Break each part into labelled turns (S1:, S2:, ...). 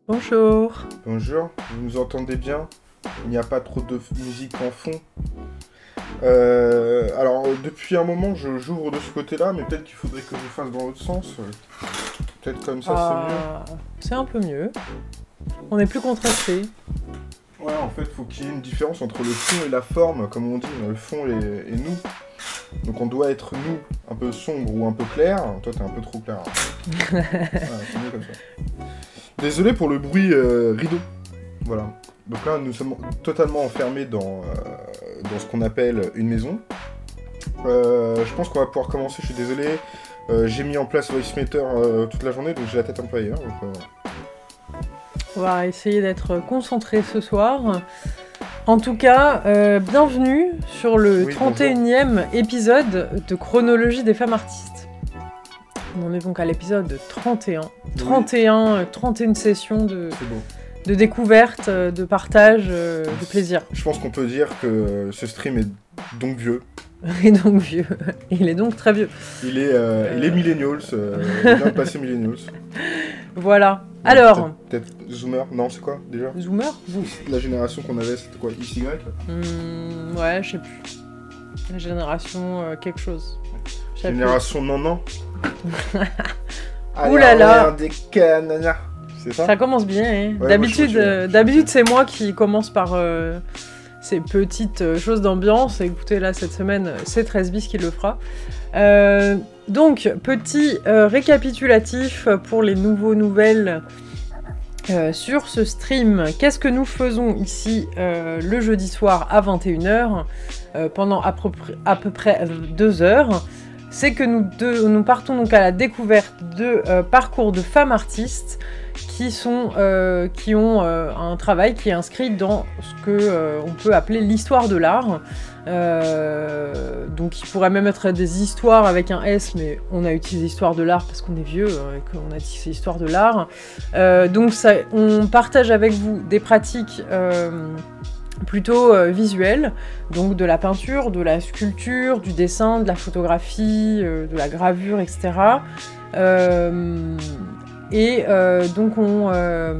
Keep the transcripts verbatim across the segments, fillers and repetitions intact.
S1: Bonjour.
S2: Bonjour, vous nous entendez bien? Il n'y a pas trop de musique en fond. Euh, alors, depuis un moment, je j'ouvre de ce côté-là, mais peut-être qu'il faudrait que je fasse dans l'autre sens. Peut-être comme ça,
S1: Ah,
S2: c'est mieux.
S1: C'est un peu mieux. On est plus contrasté.
S2: Ouais, en fait, il faut qu'il y ait une différence entre le fond et la forme, comme on dit, le fond et, et nous. Donc on doit être, nous, un peu sombre ou un peu clair. Toi, t'es un peu trop clair. Voilà, c'est mieux comme ça. Désolé pour le bruit euh, rideau. Voilà. Donc là, nous sommes totalement enfermés dans, euh, dans ce qu'on appelle une maison. Euh, je pense qu'on va pouvoir commencer, je suis désolé. Euh, j'ai mis en place VoiceMeter euh, toute la journée, donc j'ai la tête un peu ailleurs. Donc, euh...
S1: On va essayer d'être concentré ce soir. En tout cas, euh, bienvenue sur le
S2: Oui,
S1: trente et unième épisode de Chronologie des femmes artistes. On en est donc à l'épisode trente et un. trente et un, trente et une sessions de...
S2: C'est beau.
S1: De découverte, de partage, de plaisir.
S2: Je pense qu'on peut dire que ce stream est donc vieux.
S1: Il est donc vieux. Il est donc très vieux.
S2: Il est, euh, euh... il est millennials. Euh, il vient de passer millennials.
S1: Voilà. Ouais, alors...
S2: Peut-être Zoomer. Non, c'est quoi déjà?
S1: Zoomer Vous.
S2: La génération qu'on avait, c'était quoi? X Y
S1: mmh, Ouais, je sais plus. La génération euh, quelque chose.
S2: Génération non non.
S1: Ouh là là.
S2: Des canana. C'est ça?
S1: Ça commence bien, hein.
S2: Ouais,
S1: d'habitude, euh, d'habitude c'est moi qui commence par euh, ces petites euh, choses d'ambiance. Écoutez, là, cette semaine, c'est treize bis qui le fera. Euh, donc, petit euh, récapitulatif pour les nouveaux nouvelles euh, sur ce stream. Qu'est-ce que nous faisons ici euh, le jeudi soir à vingt et une heures euh, pendant à peu, à peu près deux heures? C'est que nous, deux, nous partons donc à la découverte de euh, parcours de femmes artistes qui, sont, euh, qui ont euh, un travail qui est inscrit dans ce qu'on euh, peut appeler l'histoire de l'art. Euh, donc il pourrait même être des histoires avec un S, mais on a utilisé histoire de l'art parce qu'on est vieux euh, et qu'on a dit que c'est histoire de l'art. Euh, donc ça, on partage avec vous des pratiques euh, plutôt euh, visuelles, donc de la peinture, de la sculpture, du dessin, de la photographie, euh, de la gravure, et cetera. Euh, Et euh, donc on, euh,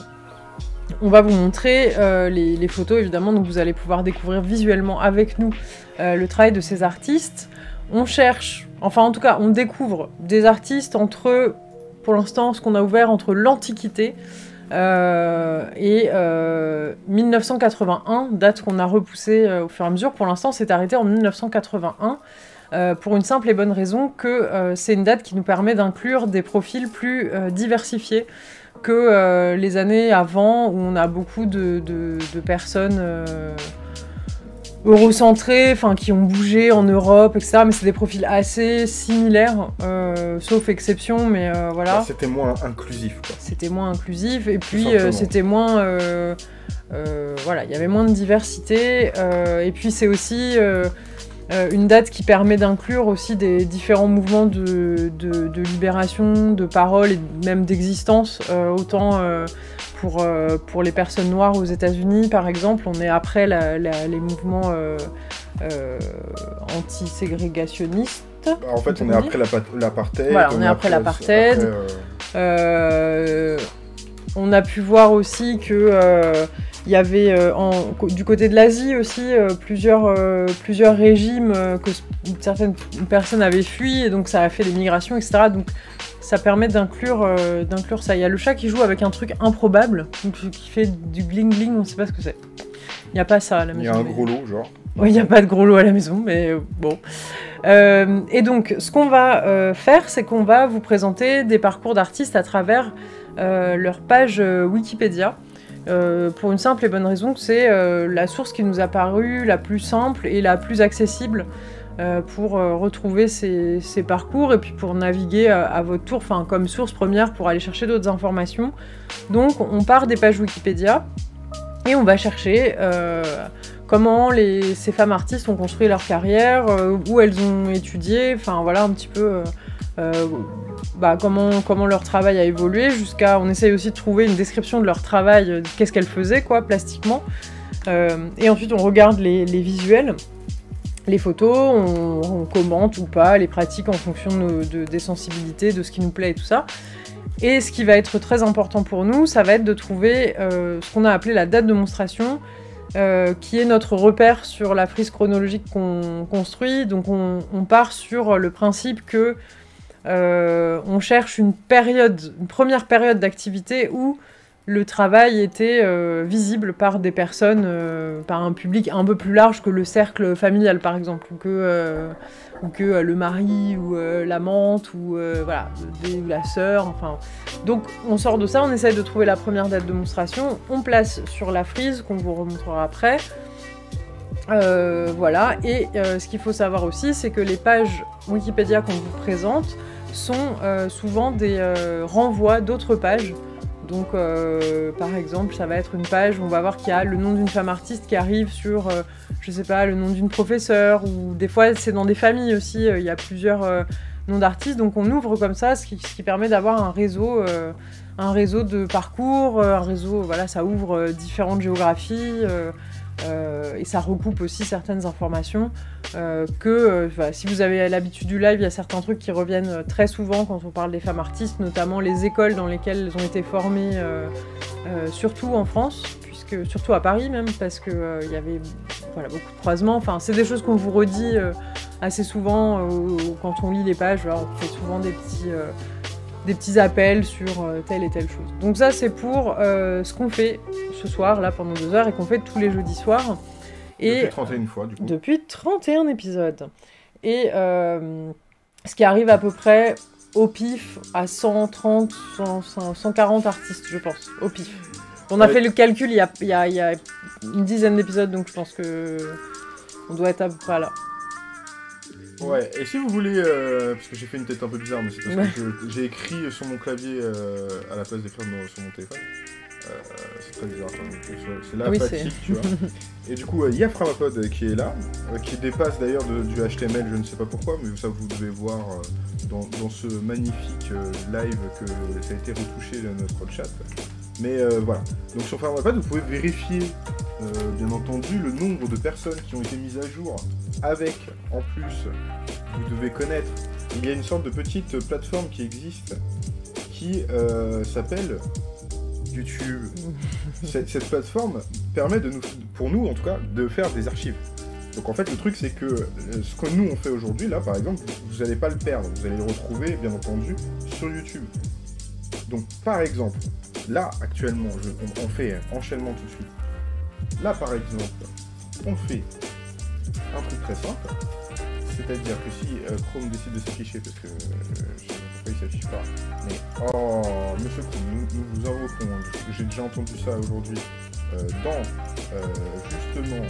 S1: on va vous montrer euh, les, les photos évidemment, donc vous allez pouvoir découvrir visuellement avec nous euh, le travail de ces artistes. On cherche, enfin en tout cas on découvre des artistes entre, pour l'instant ce qu'on a ouvert entre l'Antiquité euh, et euh, mille neuf cent quatre-vingt-un, date qu'on a repoussée euh, au fur et à mesure. Pour l'instant c'est arrêté en mille neuf cent quatre-vingt-un. Euh, pour une simple et bonne raison que euh, c'est une date qui nous permet d'inclure des profils plus euh, diversifiés que euh, les années avant, où on a beaucoup de, de, de personnes euh, eurocentrées, enfin qui ont bougé en Europe, et cetera. Mais c'est des profils assez similaires, euh, sauf exception, mais euh, voilà.
S2: C'était moins inclusif, quoi.
S1: C'était moins inclusif, et puis euh, c'était moins... Euh, euh, voilà, il y avait moins de diversité, euh, et puis c'est aussi... Euh, Euh, une date qui permet d'inclure aussi des différents mouvements de, de, de libération, de parole et même d'existence, euh, autant euh, pour, euh, pour les personnes noires aux États-Unis par exemple. On est après la, la, les mouvements euh, euh, anti-ségrégationnistes.
S2: En fait, on est après l'apartheid.
S1: Voilà, on, on est après, après l'apartheid. Euh... Euh, on a pu voir aussi que euh, il y avait euh, en, du côté de l'Asie aussi euh, plusieurs, euh, plusieurs régimes euh, que certaines personnes avaient fui et donc ça a fait des migrations, et cetera. Donc ça permet d'inclure euh, d'inclure ça. Il y a le chat qui joue avec un truc improbable, donc, qui fait du gling gling, on ne sait pas ce que c'est. Il n'y a pas ça à la maison.
S2: Il y a un
S1: mais...
S2: gros lot, genre.
S1: Oui, il n'y a pas de gros lot à la maison, mais euh, bon. Euh, et donc, ce qu'on va euh, faire, c'est qu'on va vous présenter des parcours d'artistes à travers euh, leur page euh, Wikipédia. Euh, pour une simple et bonne raison que c'est euh, la source qui nous a paru la plus simple et la plus accessible euh, pour euh, retrouver ces, ces parcours et puis pour naviguer à, à votre tour, enfin comme source première pour aller chercher d'autres informations. Donc on part des pages Wikipédia et on va chercher euh, comment les, ces femmes artistes ont construit leur carrière, euh, où elles ont étudié, enfin voilà un petit peu... Euh, Euh, bah, comment, comment leur travail a évolué, jusqu'à... On essaye aussi de trouver une description de leur travail, euh, qu'est-ce qu'elles faisaient, quoi, plastiquement. Euh, et ensuite, on regarde les, les visuels, les photos, on, on commente ou pas les pratiques en fonction de, de, des sensibilités, de ce qui nous plaît et tout ça. Et ce qui va être très important pour nous, ça va être de trouver euh, ce qu'on a appelé la date de monstration, euh, qui est notre repère sur la frise chronologique qu'on construit. Donc on, on part sur le principe que euh, on cherche une période, une première période d'activité où le travail était euh, visible par des personnes, euh, par un public un peu plus large que le cercle familial, par exemple, ou que, euh, ou que euh, le mari, ou euh, l'amante, ou euh, voilà, des, la sœur, enfin... Donc, on sort de ça, on essaye de trouver la première date de monstration, on place sur la frise, qu'on vous remontrera après, euh, voilà, et euh, ce qu'il faut savoir aussi, c'est que les pages Wikipédia qu'on vous présente sont euh, souvent des euh, renvois d'autres pages. Donc, euh, par exemple, ça va être une page où on va voir qu'il y a le nom d'une femme artiste qui arrive sur, euh, je sais pas, le nom d'une professeure, ou des fois, c'est dans des familles aussi, euh, il y a plusieurs euh, noms d'artistes, donc on ouvre comme ça, ce qui, ce qui permet d'avoir un réseau, euh, un réseau de parcours, euh, un réseau, voilà, ça ouvre euh, différentes géographies, euh, euh, et ça recoupe aussi certaines informations euh, que, euh, voilà, si vous avez l'habitude du live, il y a certains trucs qui reviennent très souvent quand on parle des femmes artistes, notamment les écoles dans lesquelles elles ont été formées, euh, euh, surtout en France, puisque, surtout à Paris même, parce qu'il euh, y avait voilà, beaucoup de croisements. Enfin, c'est des choses qu'on vous redit euh, assez souvent euh, quand on lit les pages. Alors, on fait souvent des petits... Euh, des petits appels sur euh, telle et telle chose. Donc ça, c'est pour euh, ce qu'on fait ce soir, là, pendant deux heures, et qu'on fait tous les jeudis soirs.
S2: Et depuis trente et une fois, du coup.
S1: Depuis trente et un épisodes. Et euh, ce qui arrive à peu près au pif à cent trente, cent quarante artistes, je pense, au pif. On a ouais. fait le calcul il y a, il y a, il y a une dizaine d'épisodes, donc je pense que on doit être à peu près là.
S2: Ouais, et si vous voulez, euh, parce que j'ai fait une tête un peu bizarre, mais c'est parce ouais. que j'ai écrit sur mon clavier euh, à la place d'écrire sur mon téléphone. Euh, c'est très bizarre, c'est la oui, fatigue, tu vois. Et du coup, il euh, y a Framapod qui est là, euh, qui dépasse d'ailleurs du H T M L, je ne sais pas pourquoi, mais ça vous devez voir euh, dans, dans ce magnifique euh, live que ça a été retouché notre chat. Mais euh, voilà, donc sur Framapod, vous pouvez vérifier, euh, bien entendu, le nombre de personnes qui ont été mises à jour, avec, en plus, vous devez connaître, il y a une sorte de petite plateforme qui existe, qui euh, s'appelle YouTube. Cette, cette plateforme permet de nous, pour nous en tout cas, de faire des archives. Donc en fait, le truc, c'est que euh, ce que nous on fait aujourd'hui, là, par exemple, vous n'allez pas le perdre, vous allez le retrouver, bien entendu, sur YouTube. Donc par exemple, là, actuellement, je, on, on fait enchaînement tout de suite. Là, par exemple, on fait un truc très simple, c'est-à-dire que si euh, Chrome décide de s'afficher, parce que euh, je sais pas pourquoi il s'affiche pas, mais oh, monsieur Chrome, nous, nous vous invoquons, j'ai déjà entendu ça aujourd'hui, euh, dans euh, justement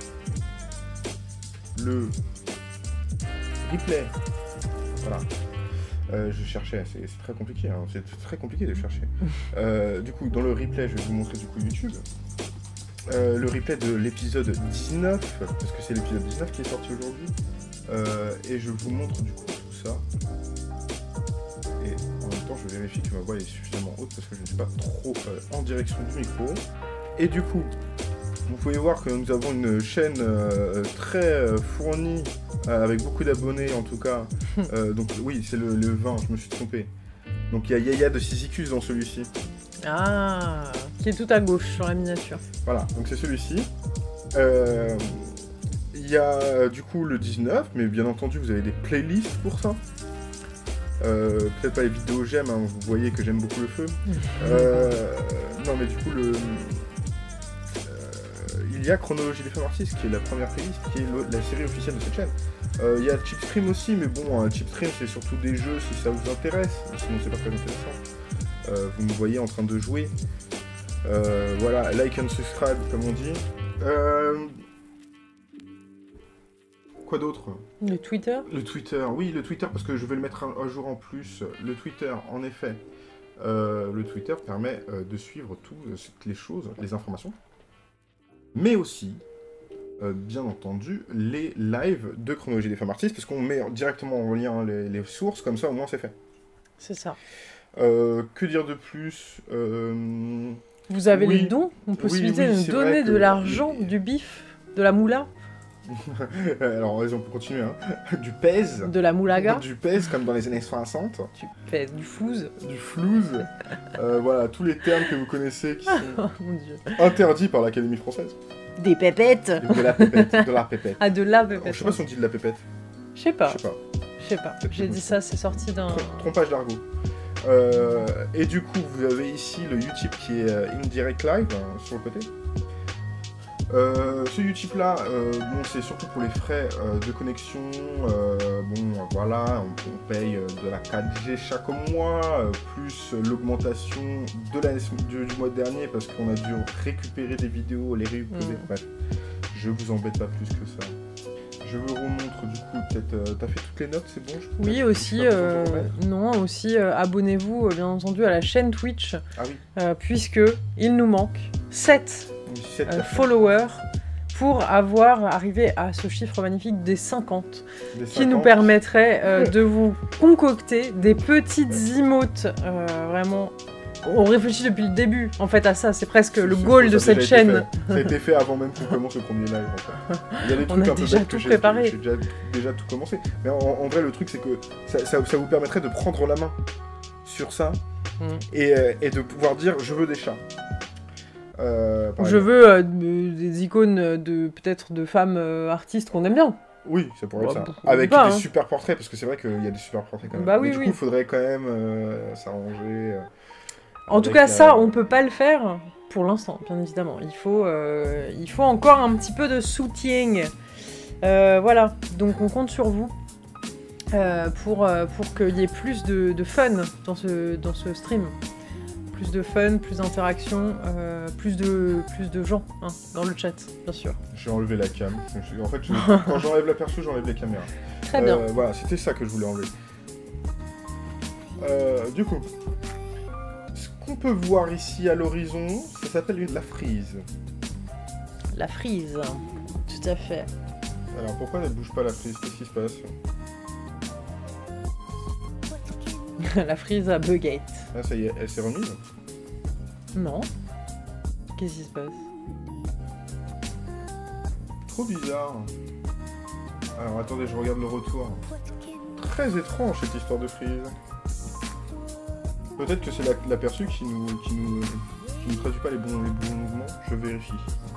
S2: le replay, voilà. Euh, je cherchais, c'est très compliqué, hein. C'est très compliqué de chercher. Euh, du coup, dans le replay, je vais vous montrer du coup YouTube. Euh, le replay de l'épisode dix-neuf, parce que c'est l'épisode dix-neuf qui est sorti aujourd'hui. Euh, et je vous montre du coup tout ça. Et en même temps, je vérifie que ma voix est suffisamment haute parce que je ne suis pas trop euh, en direction du micro. Et du coup, vous pouvez voir que nous avons une chaîne euh, très euh, fournie, euh, avec beaucoup d'abonnés en tout cas. Euh, donc oui, c'est le, le vingt, je me suis trompé. Donc il y a Yaya de Sisychus dans celui-ci.
S1: Ah, qui est tout à gauche sur la miniature.
S2: Voilà, donc c'est celui-ci. Euh, il y a du coup le dix-neuf, mais bien entendu vous avez des playlists pour ça. Euh, peut-être pas les vidéos j'aime, hein, vous voyez que j'aime beaucoup le feu. euh, non mais du coup le... il y a Chronologie des femmes artistes, qui est la première playlist, qui est le, la série officielle de cette chaîne. Euh, il y a Chipstream aussi, mais bon, euh, Chipstream c'est surtout des jeux si ça vous intéresse, sinon c'est pas très intéressant. Euh, vous me voyez en train de jouer. Euh, voilà, like and subscribe comme on dit. Euh... Quoi d'autre?
S1: Le Twitter?
S2: Le Twitter, oui, le Twitter, parce que je vais le mettre un, un jour en plus. Le Twitter, en effet, euh, le Twitter permet euh, de suivre toutes les choses, les informations. Mais aussi, euh, bien entendu, les lives de Chronologie des femmes artistes, parce qu'on met directement en lien les, les sources, comme ça au moins c'est fait.
S1: C'est ça.
S2: Euh, que dire de plus? euh...
S1: Vous avez
S2: oui.
S1: les dons? On peut
S2: oui,
S1: possibilité
S2: oui,
S1: de nous donner de l'argent, du bif, de la moula?
S2: Alors, vas-y, on peut continuer. Hein. Du pèse.
S1: De la moulaga.
S2: Du pèse, comme dans les années soixante.
S1: Du pèse, du flouze.
S2: Du flouze. euh, voilà, tous les termes que vous connaissez qui sont
S1: Oh mon dieu.
S2: interdits par l'Académie française.
S1: Des pépettes.
S2: De la pépette. De la pépette.
S1: Ah, de la pépette.
S2: Je sais pas si on dit de la pépette.
S1: Je sais pas.
S2: Je sais pas.
S1: Je sais pas. J'ai dit ça, c'est sorti d'un...
S2: Trompage d'argot. Euh, et du coup, vous avez ici le Utip qui est euh, Indirect Live hein, sur le côté. Euh, ce Utip là, euh, bon, c'est surtout pour les frais euh, de connexion. Euh, bon, voilà, on, on paye de la quatre G chaque mois, euh, plus l'augmentation de l'année du, du mois dernier parce qu'on a dû récupérer des vidéos, les réuploader. Mmh. Bref, je vous embête pas plus que ça. Je vous remontre du coup, peut-être, euh, t'as fait toutes les notes, c'est bon je
S1: Oui,
S2: je
S1: aussi, euh, non, aussi, euh, abonnez-vous euh, bien entendu à la chaîne Twitch,
S2: ah oui.
S1: euh, puisque il nous manque sept
S2: oui,
S1: euh, followers pour avoir arrivé à ce chiffre magnifique des cinquante, des qui cinquante. Nous permettrait euh, de vous concocter des petites emotes euh, vraiment... On réfléchit depuis le début, en fait, à ça. C'est presque le goal de cette chaîne.
S2: Ça a été fait avant même qu'on commence le premier live, en fait. Il y a des trucs
S1: On a
S2: un peu
S1: déjà tout
S2: que
S1: préparé.
S2: J'ai déjà, déjà tout commencé. Mais en, en vrai, le truc, c'est que ça, ça, ça vous permettrait de prendre la main sur ça mm. et, et de pouvoir dire « je veux des chats ». Euh,
S1: je exemple. veux euh, des icônes de peut-être de femmes euh, artistes qu'on aime bien.
S2: Oui, ça pourrait
S1: bah,
S2: être ça. Avec
S1: pas,
S2: des
S1: hein.
S2: super portraits, parce que c'est vrai qu'il y a des super portraits quand même.
S1: Bah
S2: Mais
S1: oui,
S2: du
S1: oui.
S2: coup, il faudrait quand même euh, s'arranger. Euh,
S1: en tout cas, la... ça, on peut pas le faire pour l'instant, bien évidemment. Il faut, euh, il faut encore un petit peu de soutien. Euh, voilà, donc on compte sur vous euh, pour, euh, pour qu'il y ait plus de, de fun dans ce, dans ce stream. Plus de fun, plus d'interaction, euh, plus, de, plus de gens hein, dans le chat, bien sûr.
S2: J'ai enlevé la cam. En fait, je... quand j'enlève l'aperçu, j'enlève les caméras.
S1: Très bien.
S2: Euh, voilà, c'était ça que je voulais enlever. Euh, du coup, ce qu'on peut voir ici à l'horizon, ça s'appelle la frise.
S1: La frise, tout à fait.
S2: Alors pourquoi ne bouge pas la frise? Qu'est-ce qui se passe?
S1: La frise à Bugate.
S2: Ah ça y est, elle s'est remise?
S1: Non. Qu'est-ce qui se passe?
S2: Trop bizarre. Alors attendez, je regarde le retour. Très étrange cette histoire de frise. Peut-être que c'est l'aperçu qui nous, qui nous, qui nous traduit pas les bons, les bons mouvements. Je vérifie.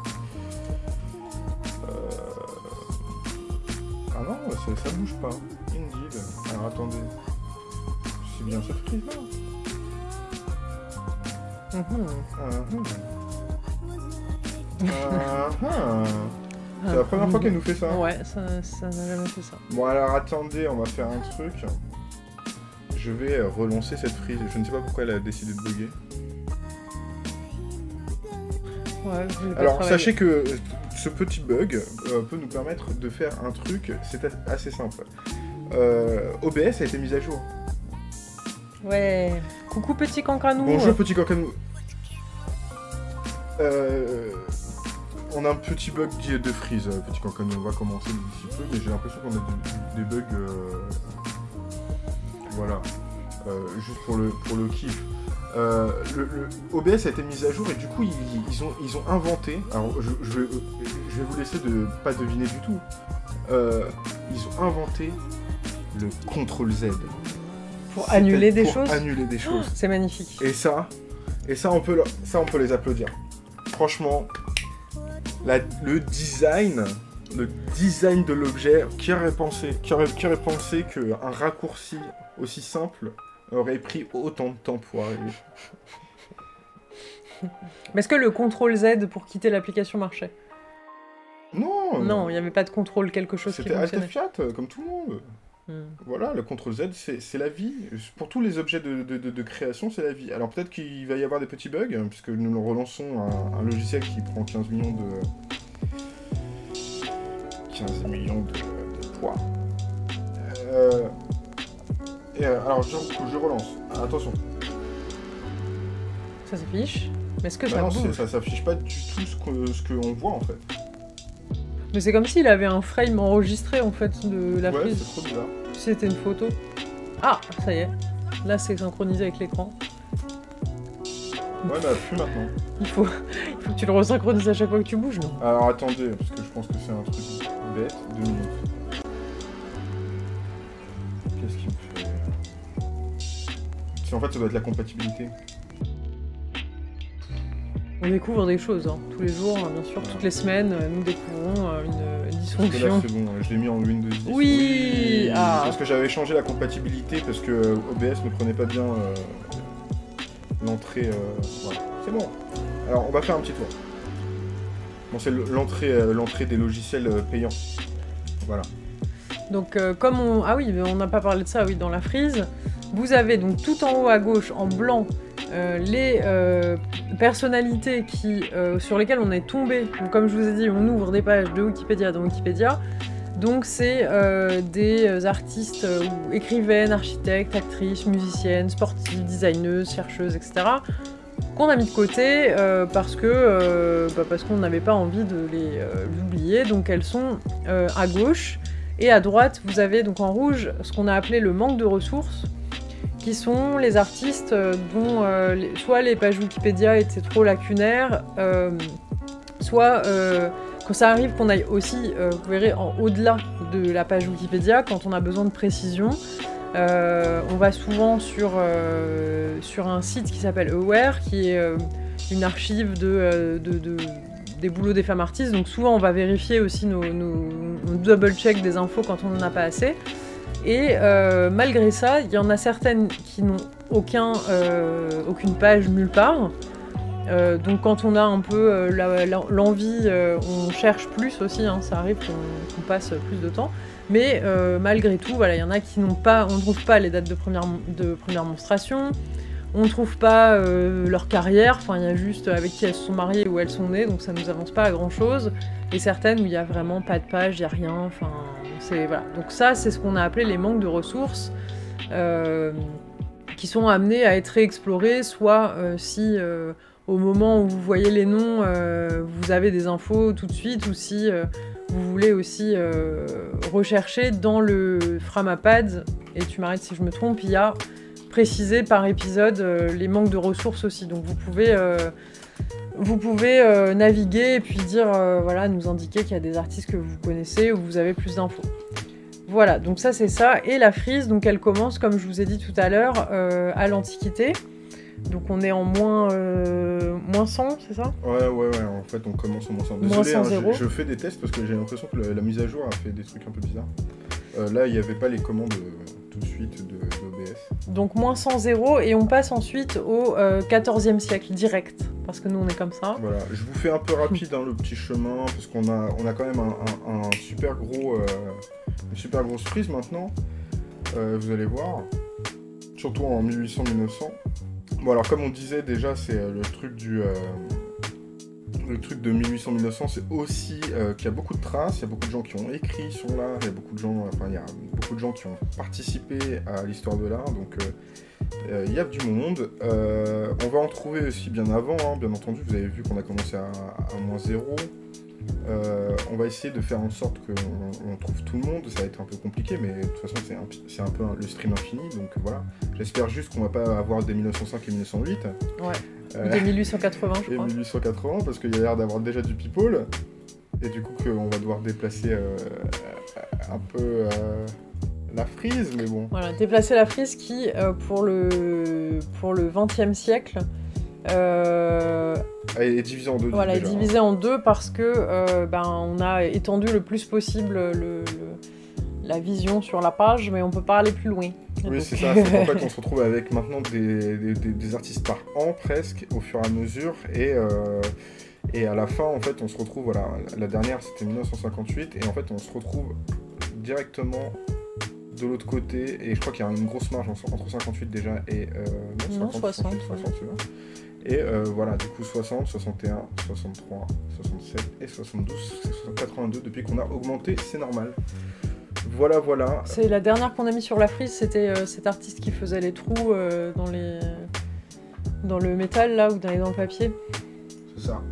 S2: Euh... Ah non, ça, ça bouge pas. Indeed. Alors attendez. C'est bien cette frise là.
S1: Mm-hmm.
S2: Uh-huh. Uh-huh. C'est la première fois qu'elle nous fait ça.
S1: Ouais, ça n'a jamais fait ça.
S2: Bon alors attendez, on va faire un truc. Je vais relancer cette frise. Je ne sais pas pourquoi elle a décidé de bugger.
S1: Ouais,
S2: alors
S1: travailler.
S2: Sachez que ce petit bug euh, peut nous permettre de faire un truc. C'est assez simple. Euh, O B S a été mis à jour.
S1: Ouais. Coucou petit cancanou.
S2: Bonjour petit cancanou. Euh, on a un petit bug de freeze, petit cancanou. On va commencer d'ici peu, mais j'ai l'impression qu'on a des, des bugs. Euh, voilà. Euh, juste pour le, pour le kiff. Euh, le, le O B S a été mis à jour et du coup ils, ils, ont, ils ont inventé. Alors je, je, vais, je vais vous laisser de pas deviner du tout. Euh, ils ont inventé le contrôle Z.
S1: Pour annuler des
S2: pour
S1: choses.
S2: annuler des choses.
S1: Oh, c'est magnifique.
S2: Et ça, et ça on peut, ça on peut les applaudir. Franchement, la, le design, le design de l'objet, qui aurait pensé, qui aurait, qui aurait pensé qu'un raccourci aussi simple aurait pris autant de temps pour arriver.
S1: Mais est-ce que le contrôle Z pour quitter l'application marchait?
S2: Non.
S1: Non, il n'y avait pas de contrôle quelque chose qui fonctionnait.
S2: C'était Alt F quatre, comme tout le monde. Hmm. Voilà, le contrôle Z, c'est la vie. Pour tous les objets de, de, de, de création, c'est la vie. Alors peut-être qu'il va y avoir des petits bugs, puisque nous relançons un, un logiciel qui prend quinze millions de... quinze millions de, de poids. Euh... Et alors, je, je relance. Alors, attention.
S1: Ça s'affiche. Mais est-ce que
S2: bah
S1: ça
S2: non,
S1: bouge?
S2: Ça s'affiche pas du tout ce qu'on ce qu'on voit, en fait.
S1: Mais c'est comme s'il avait un frame enregistré, en fait, de la
S2: ouais,
S1: prise.
S2: Ouais, c'est trop bizarre.
S1: C'était une photo. Ah, ça y est. Là, c'est synchronisé avec l'écran.
S2: Ouais, mais plus maintenant.
S1: Il faut... Il faut que tu le resynchronises à chaque fois que tu bouges, non?
S2: Alors, attendez, parce que je pense que c'est un truc... bête, deux minutes. Qu'est-ce qu'il me fait? C'est en fait, ça doit être la compatibilité.
S1: On découvre des choses, hein. Tous les jours, bien sûr, toutes les semaines, nous découvrons une dysfonction.
S2: Là, c'est bon, je l'ai mis en Windows dix.
S1: Oui,
S2: oui
S1: ah.
S2: Parce que j'avais changé la compatibilité parce que O B S ne prenait pas bien euh, l'entrée. Euh, voilà. C'est bon. Alors, on va faire un petit tour. Bon, c'est l'entrée euh, l'entrée des logiciels euh, payants. Voilà.
S1: Donc, euh, comme on... Ah oui, on n'a pas parlé de ça, oui, dans la frise. Vous avez donc tout en haut à gauche, en blanc, Euh, les euh, personnalités qui, euh, sur lesquelles on est tombé. Donc, comme je vous ai dit, on ouvre des pages de Wikipédia dans Wikipédia. Donc c'est euh, des artistes euh, ou écrivaines, architectes, actrices, musiciennes, sportives, designeuses, chercheuses, et cetera qu'on a mis de côté euh, parce que euh, bah parce qu'on n'avait pas envie de les euh, oublier. Donc elles sont euh, à gauche et à droite. Vous avez donc en rouge ce qu'on a appelé le manque de ressources, qui sont les artistes dont euh, les, soit les pages Wikipédia étaient trop lacunaires, euh, soit euh, quand ça arrive qu'on aille aussi, euh, vous verrez, en au-delà de la page Wikipédia, quand on a besoin de précision, euh, on va souvent sur, euh, sur un site qui s'appelle Aware, qui est euh, une archive de, de, de, des boulots des femmes artistes, donc souvent on va vérifier aussi nos, nos on double-check des infos quand on n'en a pas assez. Et euh, malgré ça, il y en a certaines qui n'ont aucun, euh, aucune page nulle part. Euh, donc quand on a un peu euh, l'envie, euh, on cherche plus aussi, hein, ça arrive qu'on qu'on passe plus de temps. Mais euh, malgré tout, voilà, il y en a qui n'ont pas, on ne trouve pas les dates de première, de première menstruation, on ne trouve pas euh, leur carrière, enfin il y a juste avec qui elles se sont mariées ou elles sont nées, donc ça ne nous avance pas à grand chose. Et certaines où il n'y a vraiment pas de page, il n'y a rien, enfin... Voilà. Donc ça, c'est ce qu'on a appelé les manques de ressources euh, qui sont amenés à être réexplorés, soit euh, si euh, au moment où vous voyez les noms, euh, vous avez des infos tout de suite, ou si euh, vous voulez aussi euh, rechercher dans le Framapad, et tu m'arrêtes si je me trompe, il y a précisé par épisode euh, les manques de ressources aussi. Donc vous pouvez... Euh, Vous pouvez euh, naviguer et puis dire, euh, voilà, nous indiquer qu'il y a des artistes que vous connaissez ou vous avez plus d'infos. Voilà, donc ça c'est ça. Et la frise, donc elle commence, comme je vous ai dit tout à l'heure, euh, à l'Antiquité. Donc on est en moins, euh, moins cent, c'est ça?
S2: Ouais, ouais, ouais, en fait on commence au moins cent. Désolé, hein, je, je fais des tests parce que j'ai l'impression que la, la mise à jour a fait des trucs un peu bizarres. Euh, là, il n'y avait pas les commandes euh, tout de suite de, de O B S.
S1: Donc moins cent zéro, et on passe ensuite au euh, quatorzième siècle, direct. Parce que nous, on est comme ça.
S2: Voilà, je vous fais un peu rapide hein, le petit chemin, parce qu'on a, on a quand même un, un, un super gros, euh, une super grosse frise maintenant. Euh, vous allez voir. Surtout en mille huit cents mille neuf cents. Bon, alors comme on disait déjà, c'est euh, le truc du... Euh, Le truc de mille huit cents mille neuf cents, c'est aussi euh, qu'il y a beaucoup de traces, il y a beaucoup de gens qui ont écrit sur l'art, il y a beaucoup de gens, enfin il y a beaucoup de gens qui ont participé à l'histoire de l'art, donc euh, euh, il y a du monde. Euh, on va en trouver aussi bien avant, hein, bien entendu, vous avez vu qu'on a commencé à, à moins zéro. Euh, on va essayer de faire en sorte qu'on on trouve tout le monde, ça va être un peu compliqué, mais de toute façon c'est un, c'est un peu un, le stream infini, donc voilà. J'espère juste qu'on va pas avoir des mille neuf cent cinq et mille neuf cent huit.
S1: Ouais. Euh, des mille huit cent quatre-vingts, je
S2: et
S1: crois.
S2: mille huit cent quatre-vingts, parce qu'il y a l'air d'avoir déjà du people, et du coup qu'on va devoir déplacer euh, un peu euh, la frise, mais bon.
S1: Voilà, déplacer la frise qui, euh, pour le pour le vingtième siècle, euh,
S2: elle est divisée en deux.
S1: Voilà,
S2: déjà,
S1: est divisée
S2: hein.
S1: en deux parce que euh, ben on a étendu le plus possible le, le, la vision sur la page, mais on peut pas aller plus loin.
S2: Oui, c'est ça, c'est pour ça qu'on se retrouve avec maintenant des, des, des, des artistes par an, presque, au fur et à mesure, et, euh, et à la fin, en fait, on se retrouve, voilà, la dernière, c'était mille neuf cent cinquante-huit, et en fait, on se retrouve directement de l'autre côté, et je crois qu'il y a une grosse marge entre cinquante-huit déjà, et... Euh,
S1: non, soixante,
S2: soixante, tu vois. Et euh, voilà, du coup, soixante, soixante et un, soixante-trois, soixante-sept et soixante-douze, c'est quatre-vingt-deux, depuis qu'on a augmenté, c'est normal. Voilà, voilà.
S1: C'est la dernière qu'on a mis sur la frise, c'était euh, cet artiste qui faisait les trous euh, dans les dans le métal là ou dans, dans le papier.
S2: C'est ça.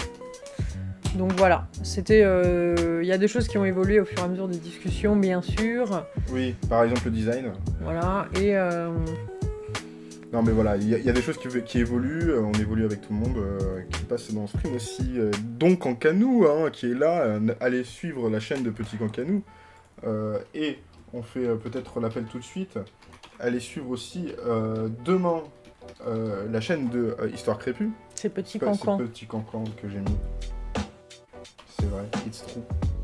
S1: Mm. Donc voilà, c'était. Il euh, y a des choses qui ont évolué au fur et à mesure des discussions, bien sûr.
S2: Oui, par exemple le design.
S1: Voilà, et euh,
S2: Non mais voilà, il y, y a des choses qui, qui évoluent, euh, on évolue avec tout le monde, euh, qui passe dans ce stream aussi. Euh, donc Cancanou, hein, qui est là, euh, allez suivre la chaîne de Petit Cancanou. Euh, et on fait euh, peut-être l'appel tout de suite. Allez suivre aussi euh, demain euh, la chaîne de euh, Histoire Crépue.
S1: C'est Petit
S2: C'est
S1: Cancan.
S2: Petit Cancan que j'ai mis. C'est vrai, it's true.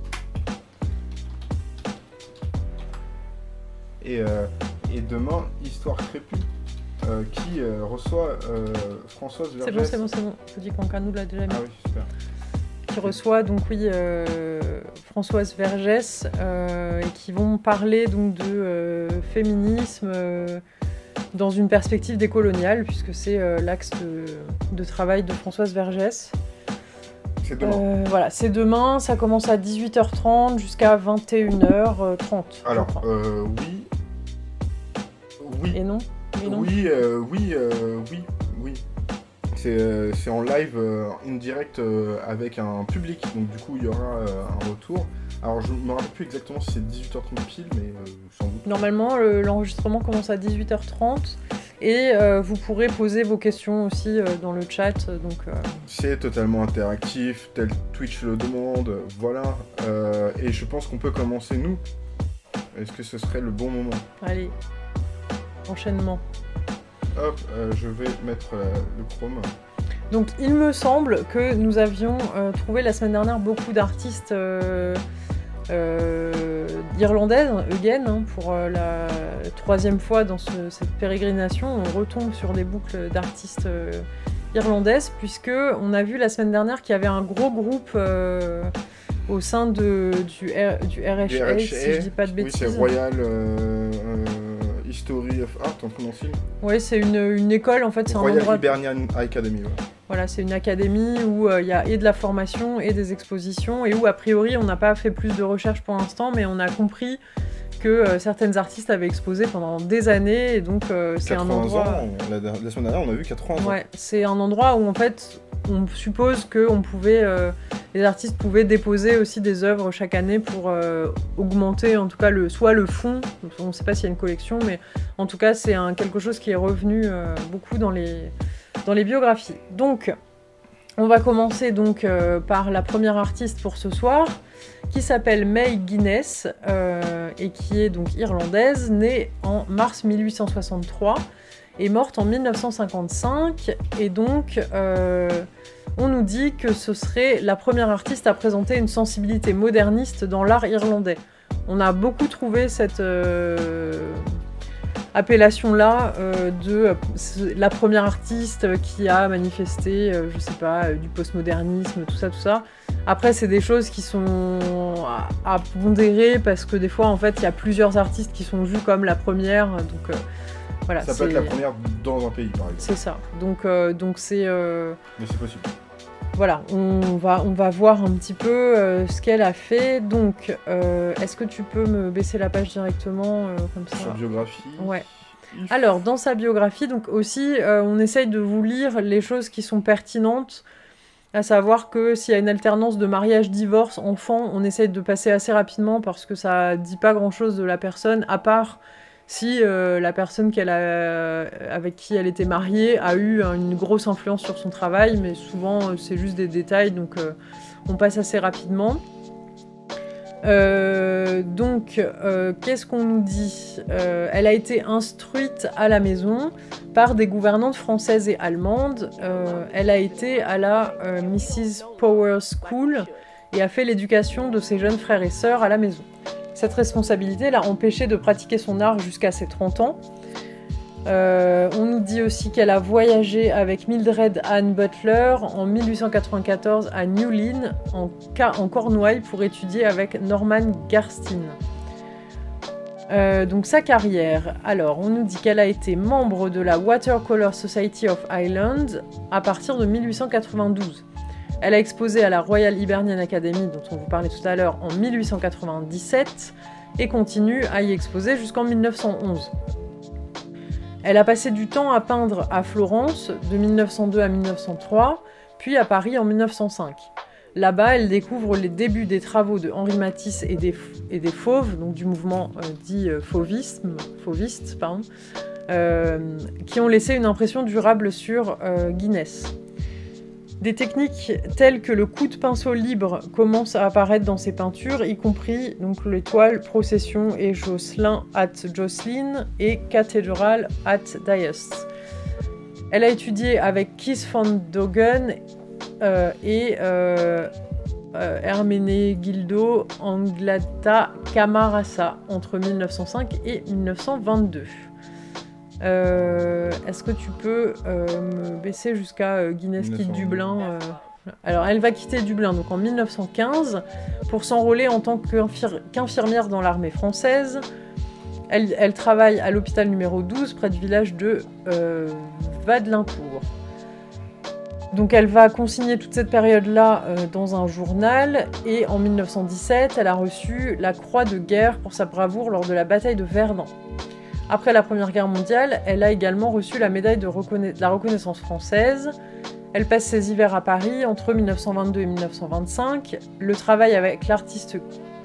S2: Et, euh, et demain, Histoire Crépue. Euh, qui euh, reçoit euh, Françoise Vergès.
S1: C'est bon, c'est bon, c'est bon. Petit Cancan nous l'a déjà mis.
S2: Ah oui, super.
S1: Qui reçoit donc oui euh, Françoise Vergès euh, et qui vont parler donc de euh, féminisme euh, dans une perspective décoloniale puisque c'est euh, l'axe de, de travail de Françoise Vergès.
S2: C'est demain.
S1: Euh, voilà, c'est demain, ça commence à dix-huit heures trente jusqu'à vingt et une heures trente.
S2: Alors, euh, oui. Oui.
S1: Et non Et non
S2: Oui, euh, oui, euh, oui, oui. C'est euh, c'est en live, euh, in direct euh, avec un public, donc du coup il y aura euh, un retour. Alors je me rappelle plus exactement si c'est dix-huit heures trente pile, mais euh, sans doute.
S1: Normalement, le- l'enregistrement commence à dix-huit heures trente et euh, vous pourrez poser vos questions aussi euh, dans le chat. Donc, euh,
S2: C'est totalement interactif, tel Twitch le demande, voilà. Euh, et je pense qu'on peut commencer nous. Est-ce que ce serait le bon moment?
S1: allez, enchaînement.
S2: Hop, euh, je vais mettre euh, le chrome.
S1: Donc il me semble que nous avions euh, trouvé la semaine dernière beaucoup d'artistes euh, euh, irlandaises, Eugen, hein, pour euh, la troisième fois dans ce- cette pérégrination. On retombe sur des boucles d'artistes euh, irlandaises, puisque on a vu la semaine dernière qu'il y avait un gros groupe euh, au sein de, du, R, du R H A,
S2: Du R H A,
S1: si je dis pas de
S2: Oui,
S1: bêtises.
S2: c'est Royal euh, euh, History of Art en prononçant.
S1: Oui, c'est une, une école, en fait, c'est un
S2: Royal
S1: endroit...
S2: Hibernian Academy. Ouais.
S1: Voilà, c'est une académie où il euh, y a et de la formation et des expositions et où a priori on n'a pas fait plus de recherches pour l'instant, mais on a compris que euh, certaines artistes avaient exposé pendant des années et donc euh, c'est un endroit.
S2: ans, la, la semaine dernière on a vu quatre-vingts ans.
S1: Ouais, c'est un endroit où en fait on suppose que on pouvait, euh, les artistes pouvaient déposer aussi des œuvres chaque année pour euh, augmenter en tout cas le, soit le fond, on ne sait pas s'il y a une collection, mais en tout cas c'est un, quelque chose qui est revenu euh, beaucoup dans les dans les biographies. Donc, on va commencer donc euh, par la première artiste pour ce soir, qui s'appelle May Guinness euh, et qui est donc irlandaise, née en mars mille huit cent soixante-trois et morte en mille neuf cent cinquante-cinq. Et donc, euh, on nous dit que ce serait la première artiste à présenter une sensibilité moderniste dans l'art irlandais. On a beaucoup trouvé cette euh, appellation-là euh, de euh, la première artiste qui a manifesté, euh, je sais pas, euh, du postmodernisme, tout ça, tout ça. Après, c'est des choses qui sont à, à pondérer parce que des fois, en fait, il y a plusieurs artistes qui sont vus comme la première, donc euh, voilà.
S2: Ça peut être la première dans un pays, par exemple.
S1: C'est ça. Donc, euh, donc c'est. Euh...
S2: Mais c'est possible.
S1: Voilà, on va, on va voir un petit peu euh, ce qu'elle a fait. Donc, euh, est-ce que tu peux me baisser la page directement euh, comme ça?
S2: Sur biographie.
S1: Ouais. Alors, dans sa biographie, donc aussi, euh, on essaye de vous lire les choses qui sont pertinentes, à savoir que s'il y a une alternance de mariage, divorce, enfant, on essaye de passer assez rapidement parce que ça dit pas grand-chose de la personne, à part si euh, la personne qu'elle a, avec qui elle était mariée a eu une grosse influence sur son travail, mais souvent euh, c'est juste des détails, donc euh, on passe assez rapidement. Euh, donc, euh, qu'est-ce qu'on nous dit? euh, Elle a été instruite à la maison par des gouvernantes françaises et allemandes. Euh, elle a été à la euh, missus Power School et a fait l'éducation de ses jeunes frères et sœurs à la maison. Cette responsabilité l'a empêchée de pratiquer son art jusqu'à ses trente ans. Euh, on nous dit aussi qu'elle a voyagé avec Mildred Ann Butler en mille huit cent quatre-vingt-quatorze à New Lynn, en, en Cornouailles, pour étudier avec Norman Garstin. Euh, donc sa carrière. Alors, on nous dit qu'elle a été membre de la Watercolour Society of Ireland à partir de mille huit cent quatre-vingt-douze. Elle a exposé à la Royal Hibernian Academy, dont on vous parlait tout à l'heure, en mille huit cent quatre-vingt-dix-sept et continue à y exposer jusqu'en mille neuf cent onze. Elle a passé du temps à peindre à Florence, de mille neuf cent deux à mille neuf cent trois, puis à Paris en mille neuf cent cinq. Là-bas, elle découvre les débuts des travaux de Henri Matisse et des, et des Fauves, donc du mouvement euh, dit euh, fauvisme, fauviste, pardon, euh, qui ont laissé une impression durable sur euh, Guinness. Des techniques telles que le coup de pinceau libre commencent à apparaître dans ses peintures, y compris donc, les toiles Procession et Jocelyn at Jocelyn et Cathedral at Diest. Elle a étudié avec Kees van Dogen euh, et euh, euh, Hermenegildo Anglada Camarasa entre mille neuf cent cinq et mille neuf cent vingt-deux. Euh, Est-ce que tu peux euh, me baisser jusqu'à euh, Guinness quitte Dublin euh... Alors, elle va quitter Dublin donc en mille neuf cent quinze pour s'enrôler en tant qu'infirmière dans l'armée française. Elle, elle travaille à l'hôpital numéro douze près du village de euh, Vadlincourt. Donc elle va consigner toute cette période-là euh, dans un journal et en mille neuf cent dix-sept, elle a reçu la Croix de guerre pour sa bravoure lors de la bataille de Verdun. Après la Première Guerre mondiale, elle a également reçu la médaille de, reconna- de la reconnaissance française. Elle passe ses hivers à Paris entre mille neuf cent vingt-deux et mille neuf cent vingt-cinq. Le travail avec l'artiste...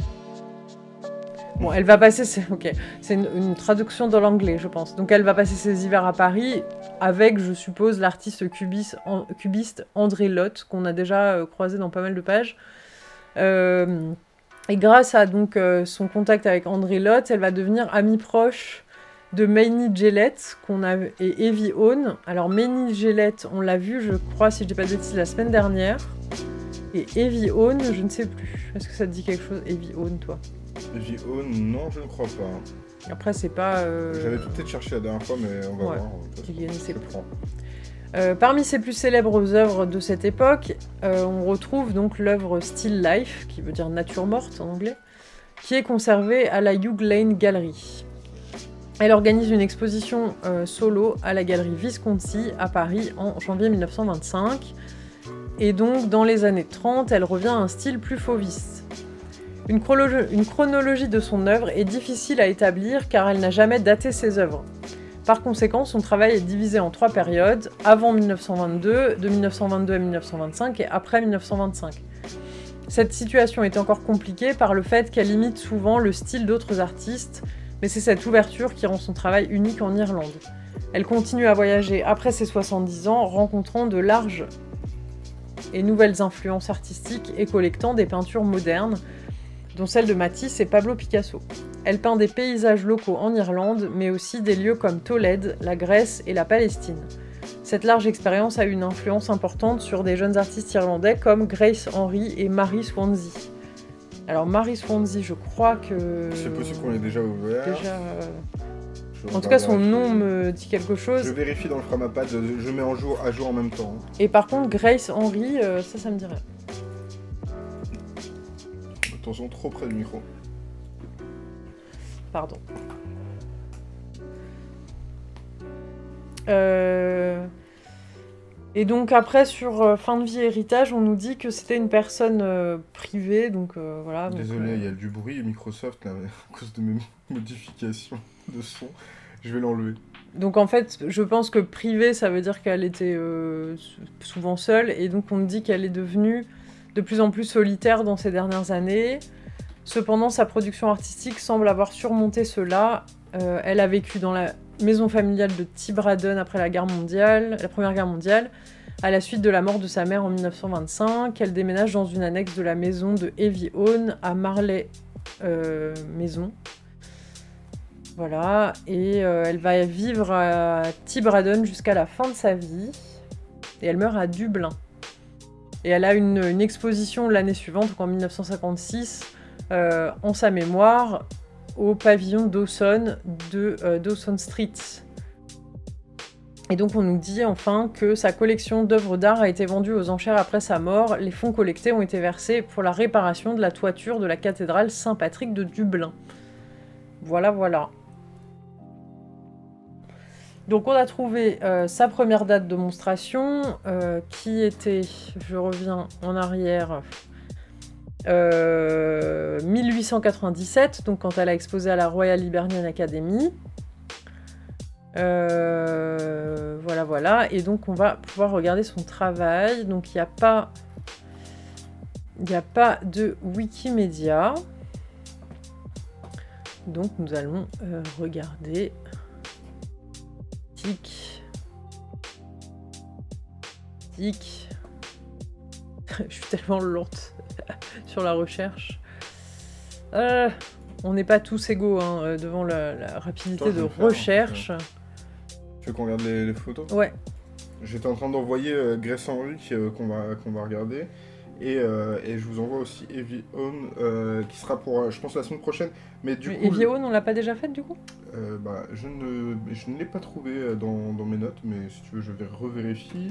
S1: Bon, elle va passer... C'est okay. une, une traduction dans l'anglais, je pense. Donc elle va passer ses hivers à Paris avec, je suppose, l'artiste cubiste, en, cubiste André Lotte, qu'on a déjà euh, croisé dans pas mal de pages. Euh, et grâce à donc, euh, son contact avec André Lotte, elle va devenir amie proche de Maynie Gellett qu'on a, et Evie Owen. Alors Maynie Gellett, on l'a vu, je crois, si je dis pas de bêtises, la semaine dernière. Et Evie Owen, je ne sais plus. Est-ce que ça te dit quelque chose, Evie Owen, toi?
S2: Evie Owen, non, je ne crois pas.
S1: Après, c'est pas... Euh...
S2: J'avais peut-être cherché la dernière fois, mais on va
S1: ouais.
S2: voir.
S1: Je le prends. Euh, parmi ses plus célèbres œuvres de cette époque, euh, on retrouve donc l'œuvre Still Life, qui veut dire nature morte en anglais, qui est conservée à la Hugh Lane Gallery. Elle organise une exposition euh, solo à la galerie Visconti à Paris en janvier mille neuf cent vingt-cinq. Et donc, dans les années trente, elle revient à un style plus fauviste. Une, chronologie, une chronologie de son œuvre est difficile à établir car elle n'a jamais daté ses œuvres. Par conséquent, son travail est divisé en trois périodes, avant mille neuf cent vingt-deux, de mille neuf cent vingt-deux à mille neuf cent vingt-cinq et après mille neuf cent vingt-cinq. Cette situation est encore compliquée par le fait qu'elle imite souvent le style d'autres artistes, mais c'est cette ouverture qui rend son travail unique en Irlande. Elle continue à voyager après ses soixante-dix ans, rencontrant de larges et nouvelles influences artistiques et collectant des peintures modernes, dont celles de Matisse et Pablo Picasso. Elle peint des paysages locaux en Irlande, mais aussi des lieux comme Tolède, la Grèce et la Palestine. Cette large expérience a eu une influence importante sur des jeunes artistes irlandais comme Grace Henry et Mary Swansea. Alors Mary Swansea, je crois que...
S2: C'est possible qu'on l'ait déjà ouvert.
S1: Déjà, euh... En tout cas, son nom me dit quelque chose.
S2: Je vérifie dans le Framapad, je mets en jour, à jour en même temps.
S1: Et par contre, Grace Henry, euh, ça, ça me dit rien.
S2: Attention, trop près du micro.
S1: Pardon. Euh... Et donc après, sur euh, fin de vie héritage, on nous dit que c'était une personne euh, privée, donc euh, voilà.
S2: Désolé, il
S1: euh...
S2: y a du bruit, Microsoft, là, à cause de mes modifications de son. Je vais l'enlever.
S1: Donc en fait, je pense que privée, ça veut dire qu'elle était euh, souvent seule, et donc on nous dit qu'elle est devenue de plus en plus solitaire dans ces dernières années. Cependant, sa production artistique semble avoir surmonté cela. Euh, elle a vécu dans la maison familiale de Tibraden après la guerre mondiale, la Première Guerre mondiale, à la suite de la mort de sa mère en mille neuf cent vingt-cinq. Elle déménage dans une annexe de la maison de Evie Owen à Marley euh, Maison. Voilà, et euh, elle va vivre à Tibraden jusqu'à la fin de sa vie. Et elle meurt à Dublin. Et elle a une, une exposition l'année suivante, donc en mille neuf cent cinquante-six, euh, en sa mémoire, au pavillon Dawson de euh, Dawson Street. Et donc on nous dit enfin que sa collection d'œuvres d'art a été vendue aux enchères après sa mort. Les fonds collectés ont été versés pour la réparation de la toiture de la cathédrale Saint-Patrick de Dublin. Voilà, voilà. Donc on a trouvé euh, sa première date de monstration, euh, qui était, je reviens en arrière, euh, mille huit cent quatre-vingt-dix-sept, donc quand elle a exposé à la Royal Hibernian Academy. Euh, voilà, voilà. Et donc on va pouvoir regarder son travail. Donc il n'y a pas, il n'y a pas de Wikimedia. Donc nous allons euh, regarder. Tic. Tic. Je suis tellement lente sur la recherche. Euh, on n'est pas tous égaux hein, devant la, la rapidité
S2: Toi,
S1: de
S2: faire,
S1: recherche.
S2: hein, tu veux qu'on regarde les, les photos?
S1: Ouais.
S2: J'étais en train d'envoyer euh, Grace Henry euh, qu'on va, qu'on va regarder. Et, euh, et je vous envoie aussi Evie Own euh, qui sera pour, euh, je pense, la semaine prochaine. Mais du
S1: Mais
S2: coup.
S1: Evie Own, on l'a pas déjà faite du coup?
S2: euh, bah, Je ne, je ne l'ai pas trouvé dans, dans mes notes, mais si tu veux, je vais revérifier.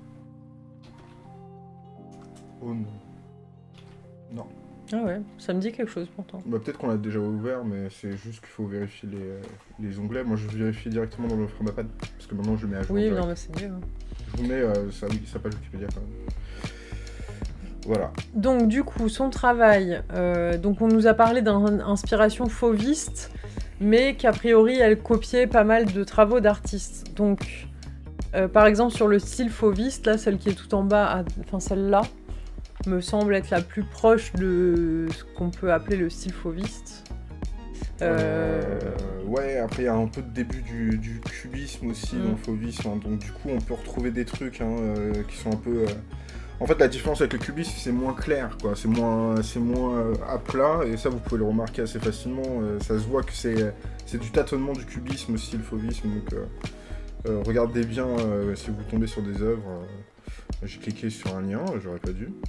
S2: Own. Non.
S1: Ah ouais, ça me dit quelque chose pourtant.
S2: Bah, peut-être qu'on l'a déjà ouvert, mais c'est juste qu'il faut vérifier les, les onglets. Moi, je vérifie directement dans le format pad, parce que maintenant je le mets à jour.
S1: Oui,
S2: direct.
S1: non, mais c'est mieux. Hein.
S2: Je vous mets euh, sa, sa page Wikipédia quand même. Voilà.
S1: Donc du coup, son travail, euh, donc on nous a parlé d'inspiration fauviste, mais qu'a priori elle copiait pas mal de travaux d'artistes. Donc euh, par exemple sur le style fauviste, là celle qui est tout en bas, à... enfin celle-là, me semble être la plus proche de ce qu'on peut appeler le style fauviste.
S2: Euh... Euh, ouais, après il y a un peu de début du, du cubisme aussi mm. dans le fauvisme, hein, donc du coup on peut retrouver des trucs hein, euh, qui sont un peu... Euh... En fait, la différence avec le cubisme, c'est moins clair, quoi. C'est moins, c'est moins euh, à plat, et ça, vous pouvez le remarquer assez facilement. Euh, ça se voit que c'est, c'est du tâtonnement du cubisme aussi, le fauvisme. Donc, euh, euh, regardez bien euh, si vous tombez sur des œuvres. Euh, j'ai cliqué sur un lien, j'aurais pas dû.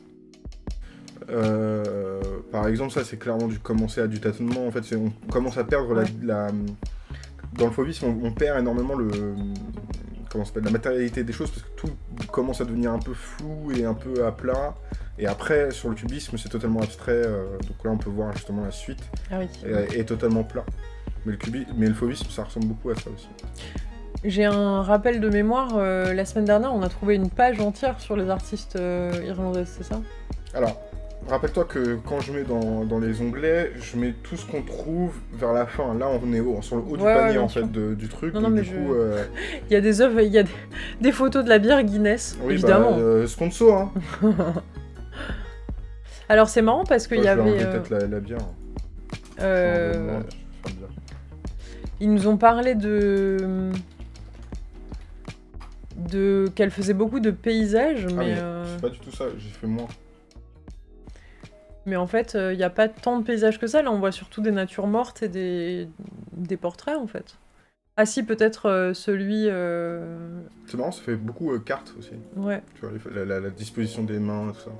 S2: Euh, par exemple, ça, c'est clairement du commencer à du tâtonnement. En fait, c'est, on commence à perdre ouais. la, la... Dans le fauvisme, on, on perd énormément le... Comment ça s'appelle, la matérialité des choses, parce que tout commence à devenir un peu flou et un peu à plat. Et après, sur le cubisme, c'est totalement abstrait. Euh, donc là, on peut voir justement la suite.
S1: Ah oui.
S2: Et, et totalement plat. Mais le, cubi- mais le fauvisme, ça ressemble beaucoup à ça aussi.
S1: J'ai un rappel de mémoire. Euh, la semaine dernière, on a trouvé une page entière sur les artistes euh, irlandais, c'est ça?
S2: Alors, rappelle-toi que quand je mets dans, dans les onglets, je mets tout ce qu'on trouve vers la fin. Là, on est haut, sur le haut du
S1: ouais,
S2: panier
S1: ouais,
S2: en
S1: sûr.
S2: fait de, du truc.
S1: Non,
S2: donc,
S1: non, mais
S2: du
S1: je...
S2: coup, euh...
S1: il y a des œuvres, il y a des, des photos de la bière Guinness,
S2: oui,
S1: évidemment.
S2: Bah, euh, sponsor, hein.
S1: Alors c'est marrant parce qu'il y avait.
S2: Je vais peut-être euh... la, la bière.
S1: Euh... Ils nous ont parlé de. de qu'elle faisait beaucoup de paysages,
S2: ah,
S1: mais.
S2: mais
S1: euh...
S2: c'est pas du tout ça, j'ai fait moins.
S1: Mais en fait, il euh, n'y a pas tant de paysages que ça. Là, on voit surtout des natures mortes et des, des portraits, en fait. Ah si, peut-être euh, celui... Euh...
S2: C'est marrant, ça fait beaucoup euh, cartes aussi.
S1: Ouais.
S2: Tu vois, la, la, la disposition des mains, tout ça.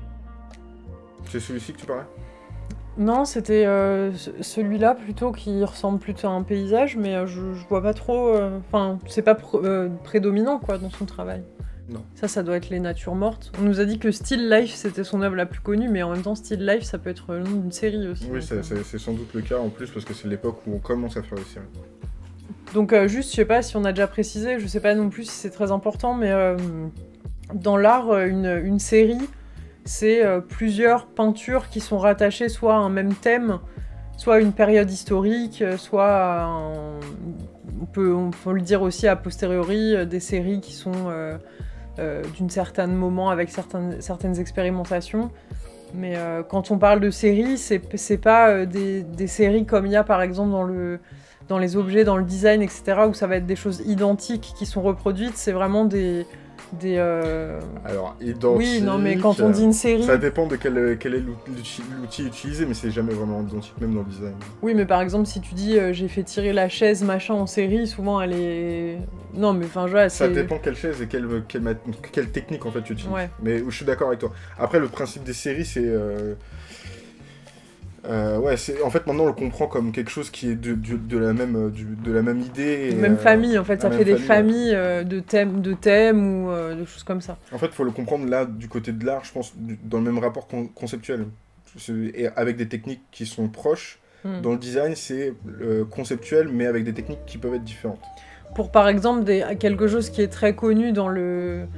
S2: C'est celui-ci que tu parlais?
S1: Non, c'était euh, celui-là plutôt qui ressemble plutôt à un paysage, mais euh, je, je vois pas trop... Enfin, euh, c'est pas pr euh, prédominant, quoi, dans son travail.
S2: Non.
S1: Ça, ça doit être les natures mortes. On nous a dit que Still Life, c'était son œuvre la plus connue, mais en même temps, Still Life, ça peut être le nom d'une série aussi.
S2: Oui, c'est euh... sans doute le cas, en plus, parce que c'est l'époque où on commence à faire des séries.
S1: Donc, euh, juste, je sais pas si on a déjà précisé, je sais pas non plus si c'est très important, mais euh, dans l'art, une, une série, c'est euh, plusieurs peintures qui sont rattachées soit à un même thème, soit à une période historique, soit à un... on, peut, on peut le dire aussi a posteriori, euh, des séries qui sont... Euh, Euh, d'une certaine moment avec certaines, certaines expérimentations. Mais euh, quand on parle de séries, c'est pas euh, des, des séries comme il y a par exemple dans, le, dans les objets, dans le design, et cetera, où ça va être des choses identiques qui sont reproduites. C'est vraiment des... des euh...
S2: Alors, identique...
S1: Oui, non, mais quand on dit une série...
S2: Ça dépend de quel, quel est l'outil utilisé, mais c'est jamais vraiment identique, même dans le design.
S1: Oui, mais par exemple, si tu dis euh, j'ai fait tirer la chaise machin en série, souvent elle est... Non, mais enfin, je
S2: ça dépend quelle chaise et quelle, quelle, quelle technique en fait tu utilises.
S1: Ouais.
S2: Mais je suis d'accord avec toi. Après, le principe des séries, c'est... Euh... Euh, ouais, c'est en fait maintenant on le comprend comme quelque chose qui est de, de, de, la, même, du, de la même idée. Et,
S1: même euh, famille, en fait, ça fait des familles
S2: ouais.
S1: euh, de thèmes de thèmes ou euh, de choses comme ça.
S2: En fait, il faut le comprendre là du côté de l'art, je pense, du, dans le même rapport con conceptuel. Et avec des techniques qui sont proches. Mm. Dans le design, c'est euh, conceptuel, mais avec des techniques qui peuvent être différentes.
S1: Pour par exemple des, quelque chose qui est très connu dans le.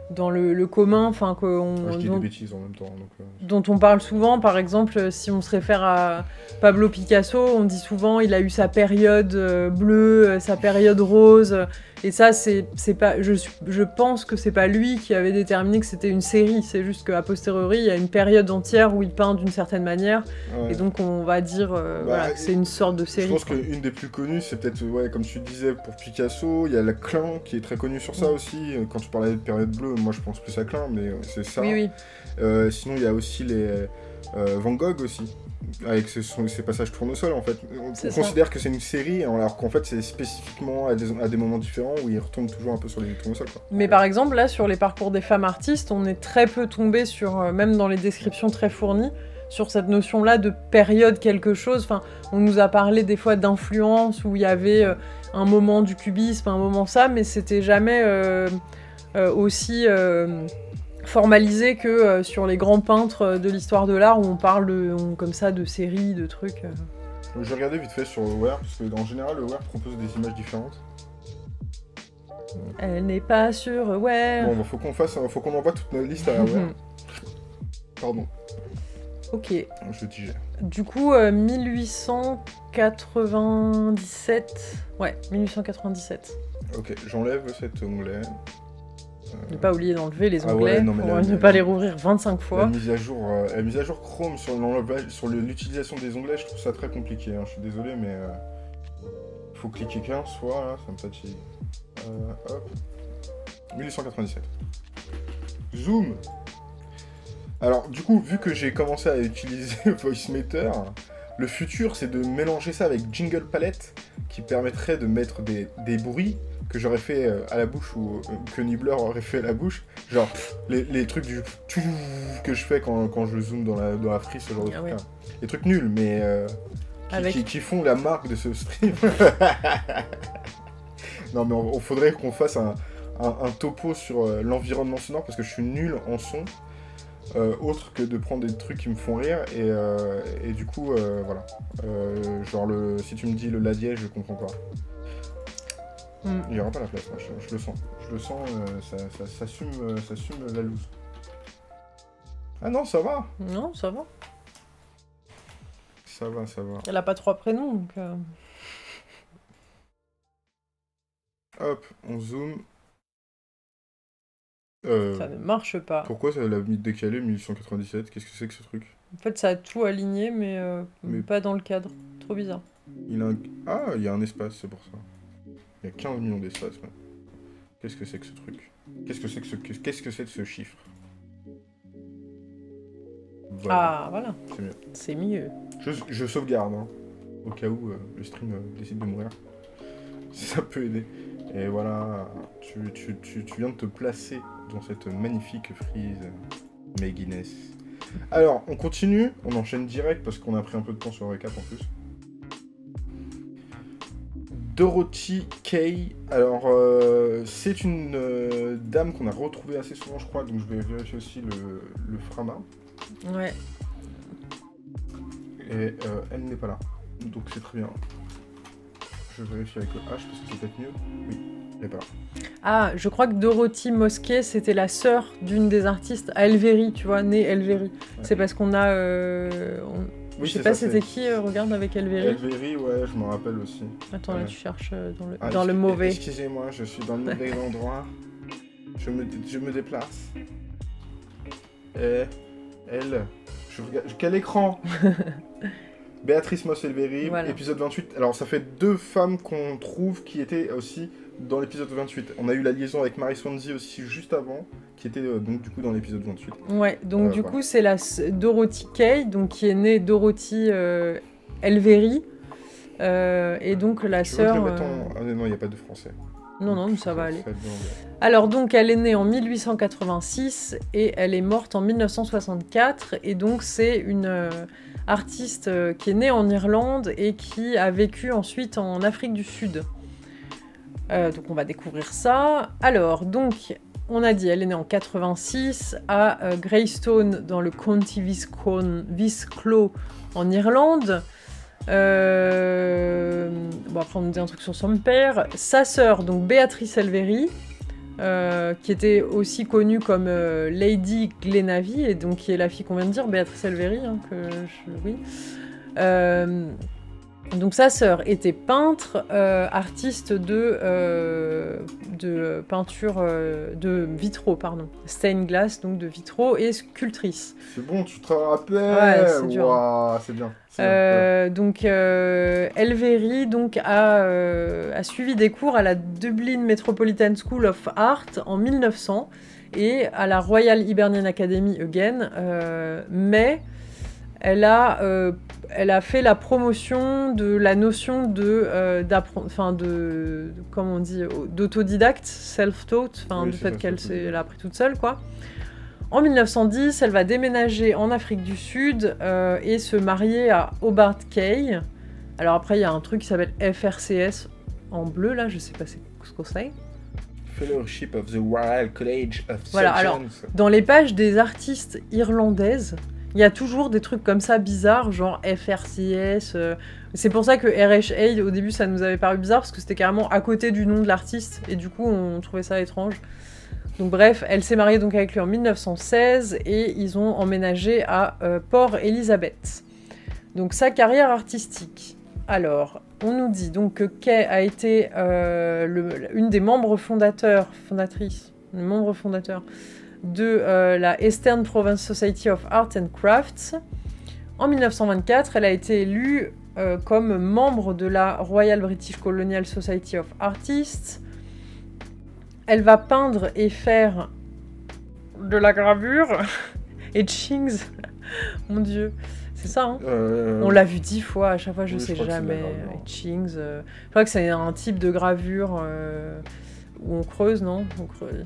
S1: dans le, le commun, enfin qu'on
S2: Moi, je dis
S1: dont,
S2: des bêtises en même temps. Donc, euh...
S1: dont on parle souvent. Par exemple, si on se réfère à Pablo Picasso, on dit souvent il a eu sa période euh, bleue, euh, sa période rose. Et ça, c'est, c'est pas, je, je pense que c'est pas lui qui avait déterminé que c'était une série. C'est juste qu'à posteriori, il y a une période entière où il peint d'une certaine manière. Ouais. Et donc, on va dire euh, bah, voilà, que c'est une sorte de série.
S2: Je pense
S1: quoi.
S2: qu'une des plus connues, c'est peut-être, ouais, comme tu disais, pour Picasso, il y a la Klein qui est très connue sur ça mmh. aussi. Quand tu parlais de période bleue, moi je pense plus à Klein, mais c'est ça.
S1: Oui, oui.
S2: Euh, sinon, il y a aussi les euh, Van Gogh aussi. Avec ses, ses passages tournesol, en fait. On, on considère que c'est une série, alors qu'en fait, c'est spécifiquement à des, à des moments différents où il retombe toujours un peu sur les tournesols. Quoi.
S1: Mais par exemple, là, sur les parcours des femmes artistes, on est très peu tombé sur, euh, même dans les descriptions très fournies, sur cette notion-là de période quelque chose. Enfin, on nous a parlé des fois d'influence, où il y avait euh, un moment du cubisme, un moment ça, mais c'était jamais euh, euh, aussi... Euh, formalisé que euh, sur les grands peintres de l'histoire de l'art où on parle de, on, comme ça de séries, de trucs. Euh.
S2: Je regardais vite fait sur le Where, parce qu'en général le Where propose des images différentes.
S1: Elle n'est pas sur Where.
S2: Bon, bah, faut qu'on fasse, faut qu'on envoie toute notre liste à Where. Pardon.
S1: Ok.
S2: Je digère.
S1: Du coup, euh, mille huit cent quatre-vingt-dix-sept. Ouais, mille huit cent quatre-vingt-dix-sept.
S2: Ok, j'enlève cet onglet.
S1: Ne pas oublier d'enlever les onglets ah ouais, non, pour la, ne la, pas les rouvrir vingt-cinq fois.
S2: La mise à jour, euh, la mise à jour Chrome sur, sur l'utilisation des onglets, je trouve ça très compliqué. Hein. Je suis désolé, mais euh, faut cliquer qu'un soit, là, ça me fatigue. Euh, hop. mille huit cent quatre-vingt-dix-sept. Zoom. Alors, du coup, vu que j'ai commencé à utiliser VoiceMeter, le futur, c'est de mélanger ça avec Jingle Palette, qui permettrait de mettre des, des bruits que j'aurais fait à la bouche ou que Nibbler aurait fait à la bouche, genre les, les trucs du que je fais quand, quand je zoome dans la, dans la frise, ce genre de ah trucs. Ouais. Les trucs nuls, mais euh, qui, Avec... qui, qui font la marque de ce stream. Non, mais il faudrait qu'on fasse un, un, un topo sur euh, l'environnement sonore parce que je suis nul en son, euh, autre que de prendre des trucs qui me font rire et, euh, et du coup, euh, voilà. Euh, genre, le, si tu me dis le la dièse, je comprends pas. Mm. Il n'y aura pas la place, hein, je, je le sens. Je le sens, euh, ça, ça, ça, assume, euh, ça assume la loose. Ah non, ça va.
S1: Non, ça va.
S2: Ça va, ça va.
S1: Elle a pas trois prénoms, donc... Euh...
S2: Hop, on zoome. Euh,
S1: ça ne marche pas.
S2: Pourquoi ça l'a mis décalé mille huit cent quatre-vingt-dix-sept? Qu'est-ce que c'est que ce truc?
S1: En fait, ça a tout aligné, mais, euh, mais... pas dans le cadre. Trop bizarre.
S2: Il a un... Ah, il y a un espace, c'est pour ça. Il y a quinze millions d'espaces. Ouais. Qu'est-ce que c'est que ce truc? Qu'est-ce que c'est que ce qu'est-ce que c'est que ce chiffre?
S1: Voilà. Ah, voilà.
S2: C'est mieux.
S1: C'est mieux.
S2: Je, je sauvegarde, hein, au cas où euh, le stream euh, décide de mourir. Ça peut aider. Et voilà, tu, tu, tu, tu viens de te placer dans cette magnifique frise May Guinness. Alors, on continue, on enchaîne direct parce qu'on a pris un peu de temps sur le récap en plus. Dorothy Kay, alors euh, c'est une euh, dame qu'on a retrouvée assez souvent je crois, donc je vais vérifier aussi le, le frama.
S1: Ouais.
S2: Et euh, elle n'est pas là, donc c'est très bien. Je vérifie avec le H parce que c'est peut-être mieux. Oui, elle n'est pas là.
S1: Ah, je crois que Dorothy Mosquet, c'était la sœur d'une des artistes à Elvery, tu vois, née Elvery. Ouais. C'est parce qu'on a... Euh, on... Oui, je sais pas c'était qui, euh, regarde avec Elvery.
S2: Elvery, ouais, je m'en rappelle aussi.
S1: Attends,
S2: ouais.
S1: là tu cherches euh, dans le,
S2: ah,
S1: dans le mauvais.
S2: Excusez-moi, je suis dans le mauvais endroit. Je me, je me déplace. Et elle, je regarde, quel écran? Béatrice Moss-Elvery, voilà. Épisode vingt-huit. Alors ça fait deux femmes qu'on trouve qui étaient aussi dans l'épisode vingt-huit. On a eu la liaison avec Mary Swansea aussi juste avant, qui était euh, donc du coup dans l'épisode vingt-huit. Ouais, donc euh, du voilà. coup c'est la Dorothy Kay, donc qui est née Dorothy euh, Elvery, euh, et donc la sœur... En... Ah non, il n'y a pas de français.
S1: Non, non, mais ça va aller. Alors donc elle est née en mille huit cent quatre-vingt-six et elle est morte en mille neuf cent soixante-quatre, et donc c'est une... Euh, artiste euh, qui est née en Irlande et qui a vécu ensuite en Afrique du Sud. Euh, donc on va découvrir ça. Alors, donc, on a dit, elle est née en quatre-vingt-six à euh, Greystone, dans le County Wicklow en Irlande. Euh... Bon, après on nous dit un truc sur son père. Sa sœur, donc Béatrice Elvery, euh, qui était aussi connue comme euh, Lady Glenavy, et donc qui est la fille qu'on vient de dire, Béatrice Elvéry, hein, que je... oui. Euh, donc sa sœur était peintre, euh, artiste de, euh, de peinture, euh, de vitraux, pardon, stained glass, donc de vitraux, et sculptrice.
S2: C'est bon, tu te rappelles.
S1: Ouais, c'est dur.
S2: Wow, c'est bien.
S1: Euh, donc euh, Elvéry donc, a, euh, a suivi des cours à la Dublin Metropolitan School of Art en mille neuf cents et à la Royal Hibernian Academy again, euh, mais elle a, euh, elle a fait la promotion de la notion de, euh, enfin de, comment on dit, d'autodidacte, self-taught, enfin
S2: oui,
S1: du fait qu'elle
S2: ça,
S1: elle a appris toute seule, quoi. En mille neuf cent dix, elle va déménager en Afrique du Sud euh, et se marier à Hobart Kay. Alors après, il y a un truc qui s'appelle F R C S en bleu, là, je sais pas ce qu'on c'est.
S2: Fellowship of the Royal College of
S1: Voilà,
S2: Surgeons.
S1: alors, dans les pages des artistes irlandaises, il y a toujours des trucs comme ça bizarres, genre F R C S. Euh... C'est pour ça que R H A, au début, ça nous avait paru bizarre, parce que c'était carrément à côté du nom de l'artiste, et du coup, on trouvait ça étrange. Donc bref, elle s'est mariée donc avec lui en mille neuf cent seize, et ils ont emménagé à euh, Port Elizabeth. Donc sa carrière artistique. Alors, on nous dit donc que Kay a été euh, le, une des membres fondateurs, fondatrices, membre fondateur de euh, la Eastern Province Society of Arts and Crafts. En mille neuf cent vingt-quatre, elle a été élue euh, comme membre de la Royal British Colonial Society of Artists. Elle va peindre et faire de la gravure. Etchings. Mon Dieu. C'est ça, hein euh... On l'a vu dix fois, à chaque fois je oui, sais je jamais. Etchings. Euh... Je crois que c'est un type de gravure euh... où on creuse, non on creuse.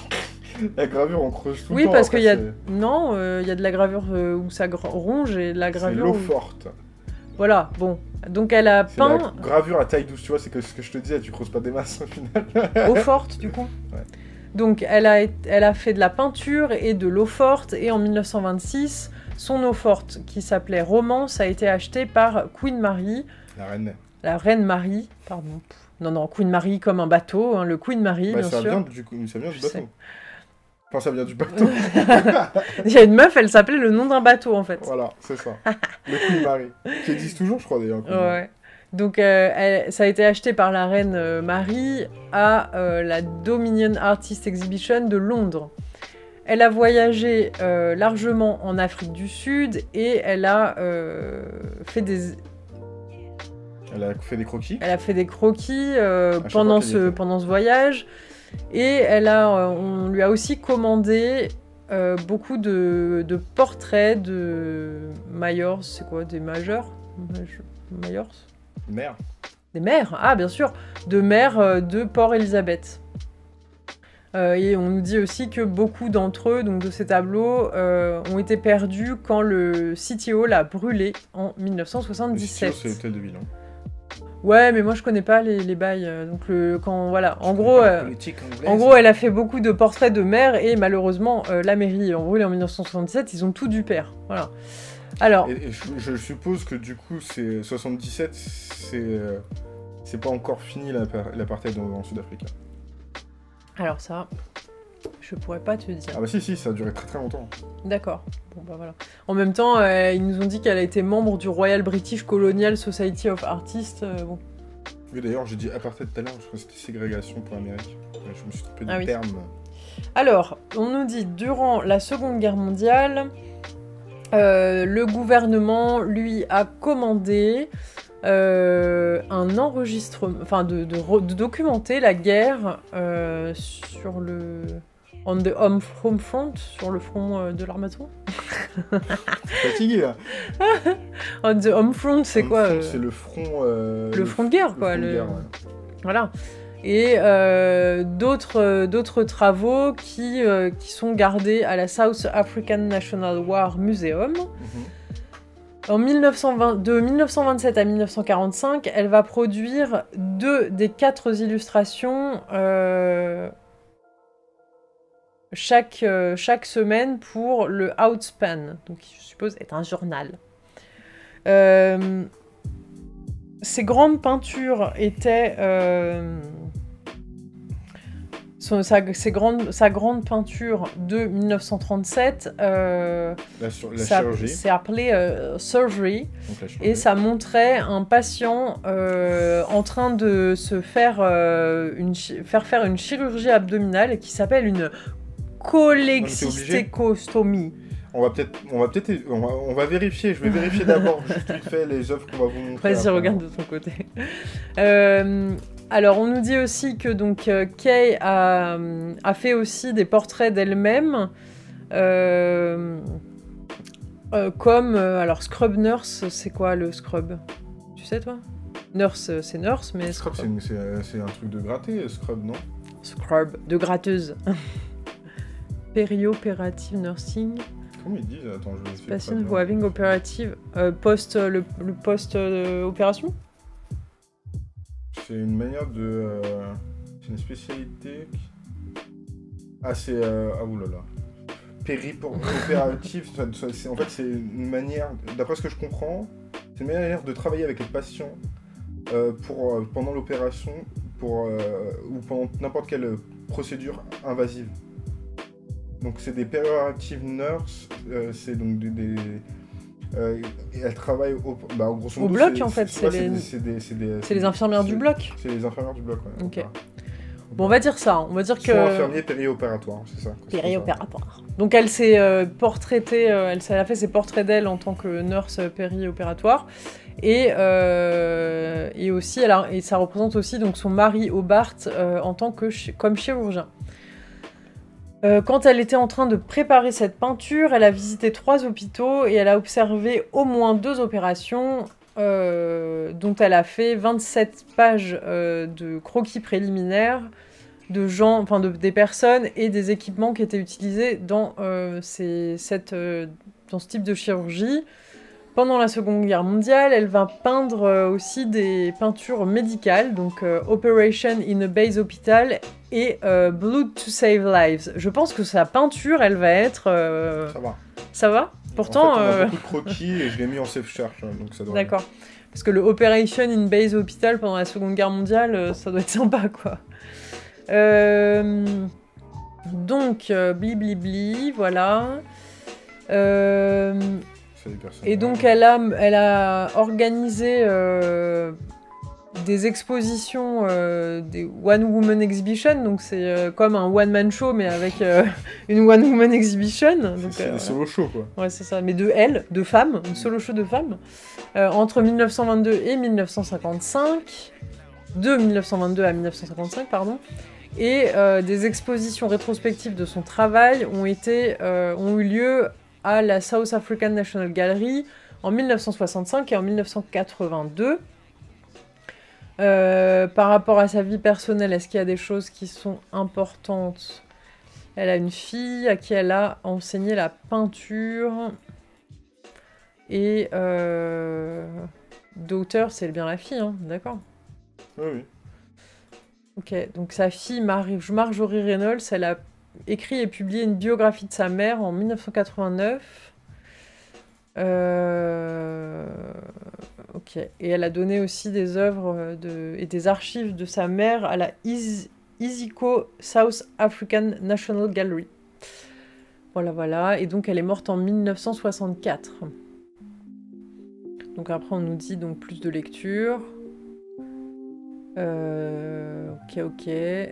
S2: La gravure, on creuse tout
S1: oui,
S2: le temps.
S1: Oui, parce qu'il y a... Non, il euh, y a de la gravure euh, où ça ronge et de la gravure...
S2: C'est l'eau
S1: où...
S2: forte.
S1: Voilà, bon. Donc elle a peint...
S2: La gravure à taille douce, tu vois, c'est que ce que je te disais, tu creuses pas des masses au final.
S1: Eau forte, du coup.
S2: Ouais.
S1: Donc elle a, elle a fait de la peinture et de l'eau forte, et en mille neuf cent vingt-six, son eau forte, qui s'appelait Romance, a été achetée par Queen Mary.
S2: La reine.
S1: La reine Marie, pardon. Non, non, Queen Mary comme un bateau, hein, le Queen Mary,
S2: bah,
S1: bien
S2: ça
S1: sûr.
S2: Vient du, ça vient du bateau. Sais. Enfin, ça vient du bateau.
S1: Il y a une meuf, elle s'appelait le nom d'un bateau, en fait.
S2: Voilà, c'est ça. Le Queen Mary. Qui existe toujours, je crois, d'ailleurs.
S1: Ouais. Donc, euh, elle, ça a été acheté par la reine euh, Marie à euh, la Dominion Artist Exhibition de Londres. Elle a voyagé euh, largement en Afrique du Sud et elle a euh, fait des...
S2: Elle a fait des croquis.
S1: Elle a fait des croquis euh, pendant, ce, pendant ce voyage. Et elle a, euh, on lui a aussi commandé euh, beaucoup de, de portraits de mayors. C'est quoi? Des majeurs? Mayors?
S2: Mères.
S1: Des mères, ah bien sûr, de mères euh, de Port Elizabeth. Euh, et on nous dit aussi que beaucoup d'entre eux, donc de ces tableaux, euh, ont été perdus quand le City Hall a brûlé en mille neuf cent soixante-dix-sept.
S2: Le City Hall, c'est l'hôtel de ville. Hein.
S1: Ouais, mais moi je connais pas les, les bails. Euh, donc le, quand voilà, en gros, euh, en gros, elle a fait beaucoup de portraits de mères et malheureusement euh, la mairie a brûlé en mille neuf cent soixante-dix-sept. Ils ont tout dû perdre. Voilà. Alors.
S2: Et, et je, je suppose que du coup, c'est soixante-dix-sept, c'est euh, c'est pas encore fini l'apartheid en, en Sud-Afrique.
S1: Alors ça, je pourrais pas te dire.
S2: Ah bah si, si, ça a duré très très longtemps.
S1: D'accord. Bon bah voilà. En même temps, euh, ils nous ont dit qu'elle a été membre du Royal British Colonial Society of Artists. Euh, bon.
S2: Oui, d'ailleurs, j'ai dit apartheid tout à l'heure, je crois que c'était ségrégation pour l'Amérique. Je me suis trompé du
S1: ah, oui.
S2: terme.
S1: Alors, on nous dit, durant la Seconde Guerre mondiale, euh, le gouvernement lui a commandé euh, un enregistrement, enfin de, de, de documenter la guerre euh, sur le... On the home, home front, sur le front euh, de l'armaton.
S2: Fatigué là.
S1: On the home front, c'est quoi euh...
S2: C'est le front. Euh,
S1: le, le front de guerre,
S2: le
S1: quoi.
S2: Front
S1: le...
S2: de guerre, ouais.
S1: Voilà. Et euh, d'autres euh, d'autres travaux qui, euh, qui sont gardés à la South African National War Museum. Mm-hmm. En mille neuf cent vingt, de mille neuf cent vingt-sept à mille neuf cent quarante-cinq, elle va produire deux des quatre illustrations. Euh, Chaque, euh, chaque semaine pour le Outspan, donc qui je suppose est un journal. Euh, ces grandes peintures étaient... Euh, son, sa, ses grandes, sa grande peinture de mille neuf cent trente-sept, euh,
S2: La, sur- la
S1: ça-
S2: chirurgie.
S1: c'est appelé euh, Surgery,
S2: Donc la chirurgie.
S1: et ça montrait un patient euh, en train de se faire, euh, une, chi- faire faire une chirurgie abdominale qui s'appelle une cholecystectomie.
S2: On va peut-être, on va peut-être, on va, on va vérifier. Je vais vérifier d'abord juste vite fait les œuvres qu'on va vous montrer.
S1: Vas-y,
S2: après.
S1: regarde de ton côté. Euh, alors, on nous dit aussi que donc euh, Kay a, a fait aussi des portraits d'elle-même, euh, euh, comme euh, alors Scrub Nurse, c'est quoi le scrub? Tu sais toi? Nurse, euh, c'est nurse, mais
S2: Scrub, c'est, une- c'est, c'est un truc de gratter, scrub, non?
S1: scrub de gratteuse. Péri-opérative nursing.
S2: Comment ils disent? Attends, je vais essayer.
S1: Patient who having operative euh, post le, le post euh, opération.
S2: C'est une manière de, euh, c'est une spécialité. qui- Ah, c'est euh... ah oulala. Péri-opérative. ça- ça- c'est- en fait, c'est une manière, d'après ce que je comprends, c'est une manière de travailler avec les patients euh, pour euh, pendant l'opération, pour euh, ou pendant n'importe quelle procédure invasive. Donc c'est des péri-opérative nurses, euh, c'est donc des, des euh, et elles travaillent au, bah, au grosso
S1: Au
S2: modo,
S1: bloc,
S2: c'est-
S1: en fait,
S2: c'est,
S1: c'est les-
S2: des- c'est des, c'est des,
S1: C'est les infirmières
S2: c'est-
S1: du bloc.
S2: C'est les infirmières du bloc, ouais.
S1: Ok.
S2: Voilà.
S1: Bon, on va dire ça. On va dire
S2: Ils sont
S1: que
S2: infirmiers péri-opératoires, c'est ça. c'est
S1: péri-opératoire. Donc elle s'est euh, portraitée, euh, elle, s'est- elle a fait ses portraits d'elle en tant que nurse péri-opératoire. Et, euh, et aussi, elle a- et ça représente aussi donc son mari Hobart euh, en tant que chi- comme chirurgien. Euh, quand elle était en train de préparer cette peinture, elle a visité trois hôpitaux et elle a observé au moins deux opérations euh, dont elle a fait vingt-sept pages euh, de croquis préliminaires de gens, enfin de, des personnes et des équipements qui étaient utilisés dans, euh, ces, cette, euh, dans ce type de chirurgie. Pendant la Seconde Guerre mondiale, elle va peindre euh, aussi des peintures médicales, donc euh, Operation in a Base Hospital et euh, Blood to Save Lives. Je pense que sa peinture, elle va être... euh,
S2: Ça va.
S1: Ça va? Pourtant...
S2: En fait, on a
S1: euh,
S2: beaucoup de croquis et je l'ai mis en safe search, hein, donc ça doit.
S1: D'accord. Parce que le Operation in Base Hospital pendant la Seconde Guerre mondiale, euh, ça doit être sympa, quoi. Euh, Donc, euh, bli bli bli, voilà. Euh,
S2: C'est des personnes.
S1: Et donc, elle a, elle a organisé euh, des expositions, euh, des One Woman Exhibition. Donc, c'est euh, comme un one-man show, mais avec euh, une One Woman Exhibition. Donc,
S2: C'est
S1: euh,
S2: des solo shows, quoi.
S1: ouais, c'est ça. Mais de elles, de femmes, une solo show de femmes, euh, entre mille neuf cent vingt-deux et mille neuf cent cinquante-cinq. De mille neuf cent vingt-deux à mille neuf cent cinquante-cinq, pardon. Et euh, des expositions rétrospectives de son travail ont, été, euh, ont eu lieu à la South African National Gallery en mille neuf cent soixante-cinq et en mille neuf cent quatre-vingt-deux. Euh, par rapport à sa vie personnelle, est-ce qu'il y a des choses qui sont importantes? Elle a une fille à qui elle a enseigné la peinture. Et euh, d'auteur, c'est bien la fille, hein, d'accord.
S2: Oui, oui.
S1: Ok, donc sa fille Mar- Marjorie Reynolds, elle a écrit et publié une biographie de sa mère en mille neuf cent quatre-vingt-neuf. Euh... Ok, et elle a donné aussi des œuvres de... et des archives de sa mère à la Is- Isiko South African National Gallery. Voilà, voilà, et donc elle est morte en mille neuf cent soixante-quatre. Donc après on nous dit donc plus de lecture. Euh, ok, ok. Euh...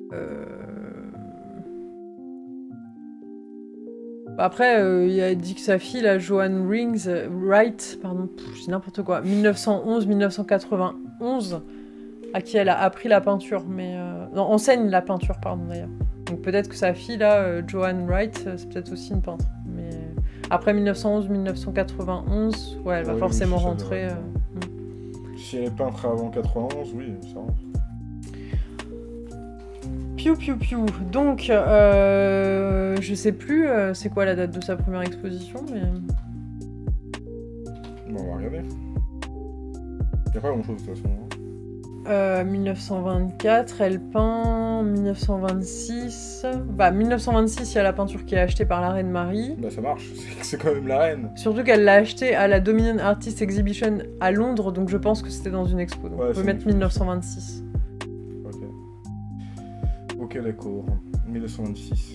S1: Après, euh, il a dit que sa fille, la Joanne Rings, euh, Wright, pardon, pff, je dis n'importe quoi, mille neuf cent onze mille neuf cent quatre-vingt-onze, à qui elle a appris la peinture, mais... Euh... Non, enseigne la peinture, pardon, d'ailleurs. Donc peut-être que sa fille, là, euh, Joanne Wright, euh, c'est peut-être aussi une peintre. Mais après mille neuf cent onze mille neuf cent quatre-vingt-onze, ouais, elle va
S2: Oui,
S1: forcément
S2: oui, ça
S1: rentrer...
S2: devrait.
S1: euh,
S2: Si elle est peintre avant quatre-vingt-onze, oui, ça rentre.
S1: Piou piou piou. Donc, euh, je sais plus euh, c'est quoi la date de sa première exposition, mais...
S2: Bon, on va regarder. Il n'y a pas grand-chose de toute façon. hein.
S1: Euh, mille neuf cent vingt-quatre, elle peint mille neuf cent vingt-six... Bah, mille neuf cent vingt-six, il y a la peinture qui est achetée par la reine Marie.
S2: Bah ça marche, c'est, c'est quand même la reine.
S1: Surtout qu'elle l'a achetée à la Dominion Artist Exhibition à Londres, donc je pense que c'était dans une expo. Donc
S2: Ouais,
S1: on peut
S2: c'est
S1: mettre
S2: une expo.
S1: mille neuf cent vingt-six.
S2: Ok. Ok, Ok, d'accord. mille neuf cent vingt-six.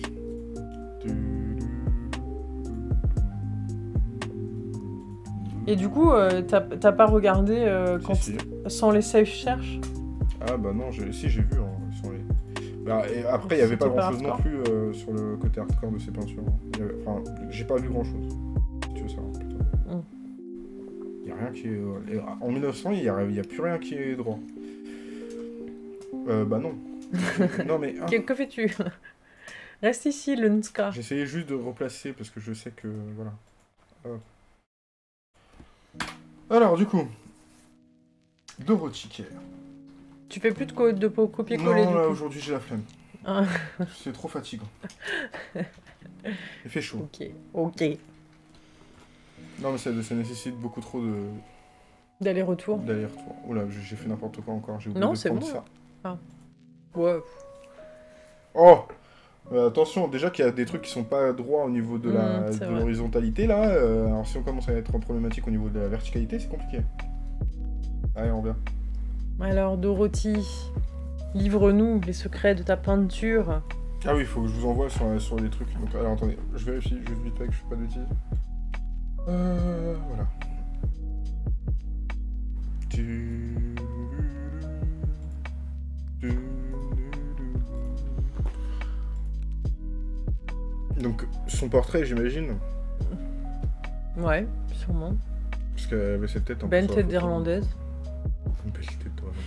S1: Et du coup, euh, t'as t'as pas regardé euh, quand
S2: Si, si.
S1: sans les safe cherches?
S2: Ah bah non, je... si j'ai vu. Hein, sur les... bah, et après, il n'y avait pas
S1: C'était pas
S2: grand chose non
S1: hardcore.
S2: plus euh, sur le côté hardcore de ces peintures. Il y avait- Enfin, j'ai pas vu grand chose. Si tu veux savoir.
S1: Mm.
S2: Il y a rien qui est. euh, En mille neuf cents, il n'y a... y a plus rien qui est droit. Euh, bah non. Non mais. ah,
S1: Que, que fais-tu? Reste ici, le Nska.
S2: J'essayais juste de replacer parce que je sais que. Voilà. Hop. Alors, du coup. Dorothy Care.
S1: Tu fais plus de, co de po- copier-coller
S2: Non,
S1: du
S2: là,
S1: coup.
S2: aujourd'hui, j'ai la flemme.
S1: Ah,
S2: C'est trop fatigant. Il fait chaud.
S1: ok, ok.
S2: Non, mais ça, ça nécessite beaucoup trop de
S1: D'aller-retour.
S2: d'aller-retour. Oula, j'ai j'ai fait n'importe quoi encore. J'ai oublié
S1: Non,
S2: de
S1: c'est
S2: prendre
S1: bon.
S2: ça.
S1: Ah. Ouais.
S2: Oh Euh, Attention, déjà qu'il y a des trucs qui sont pas droits au niveau de la
S1: Mm, c'est
S2: de
S1: vrai.
S2: l'horizontalité, là. euh, alors, si on commence à être en problématique au niveau de la verticalité, c'est compliqué. Allez, on revient.
S1: Alors, Dorothy, livre-nous les secrets de ta peinture.
S2: Ah oui, il faut que je vous envoie sur, sur les trucs. Donc, alors, attendez, je vérifie juste vite fait que je fais pas de bêtises. Euh... Voilà. Donc, son portrait, j'imagine.
S1: Ouais, sûrement.
S2: Parce qu'elle avait cette tête en
S1: Belle
S2: plus sur la
S1: tête
S2: photo.
S1: d'Irlandaise.
S2: Une belle tête d'Irlandaise.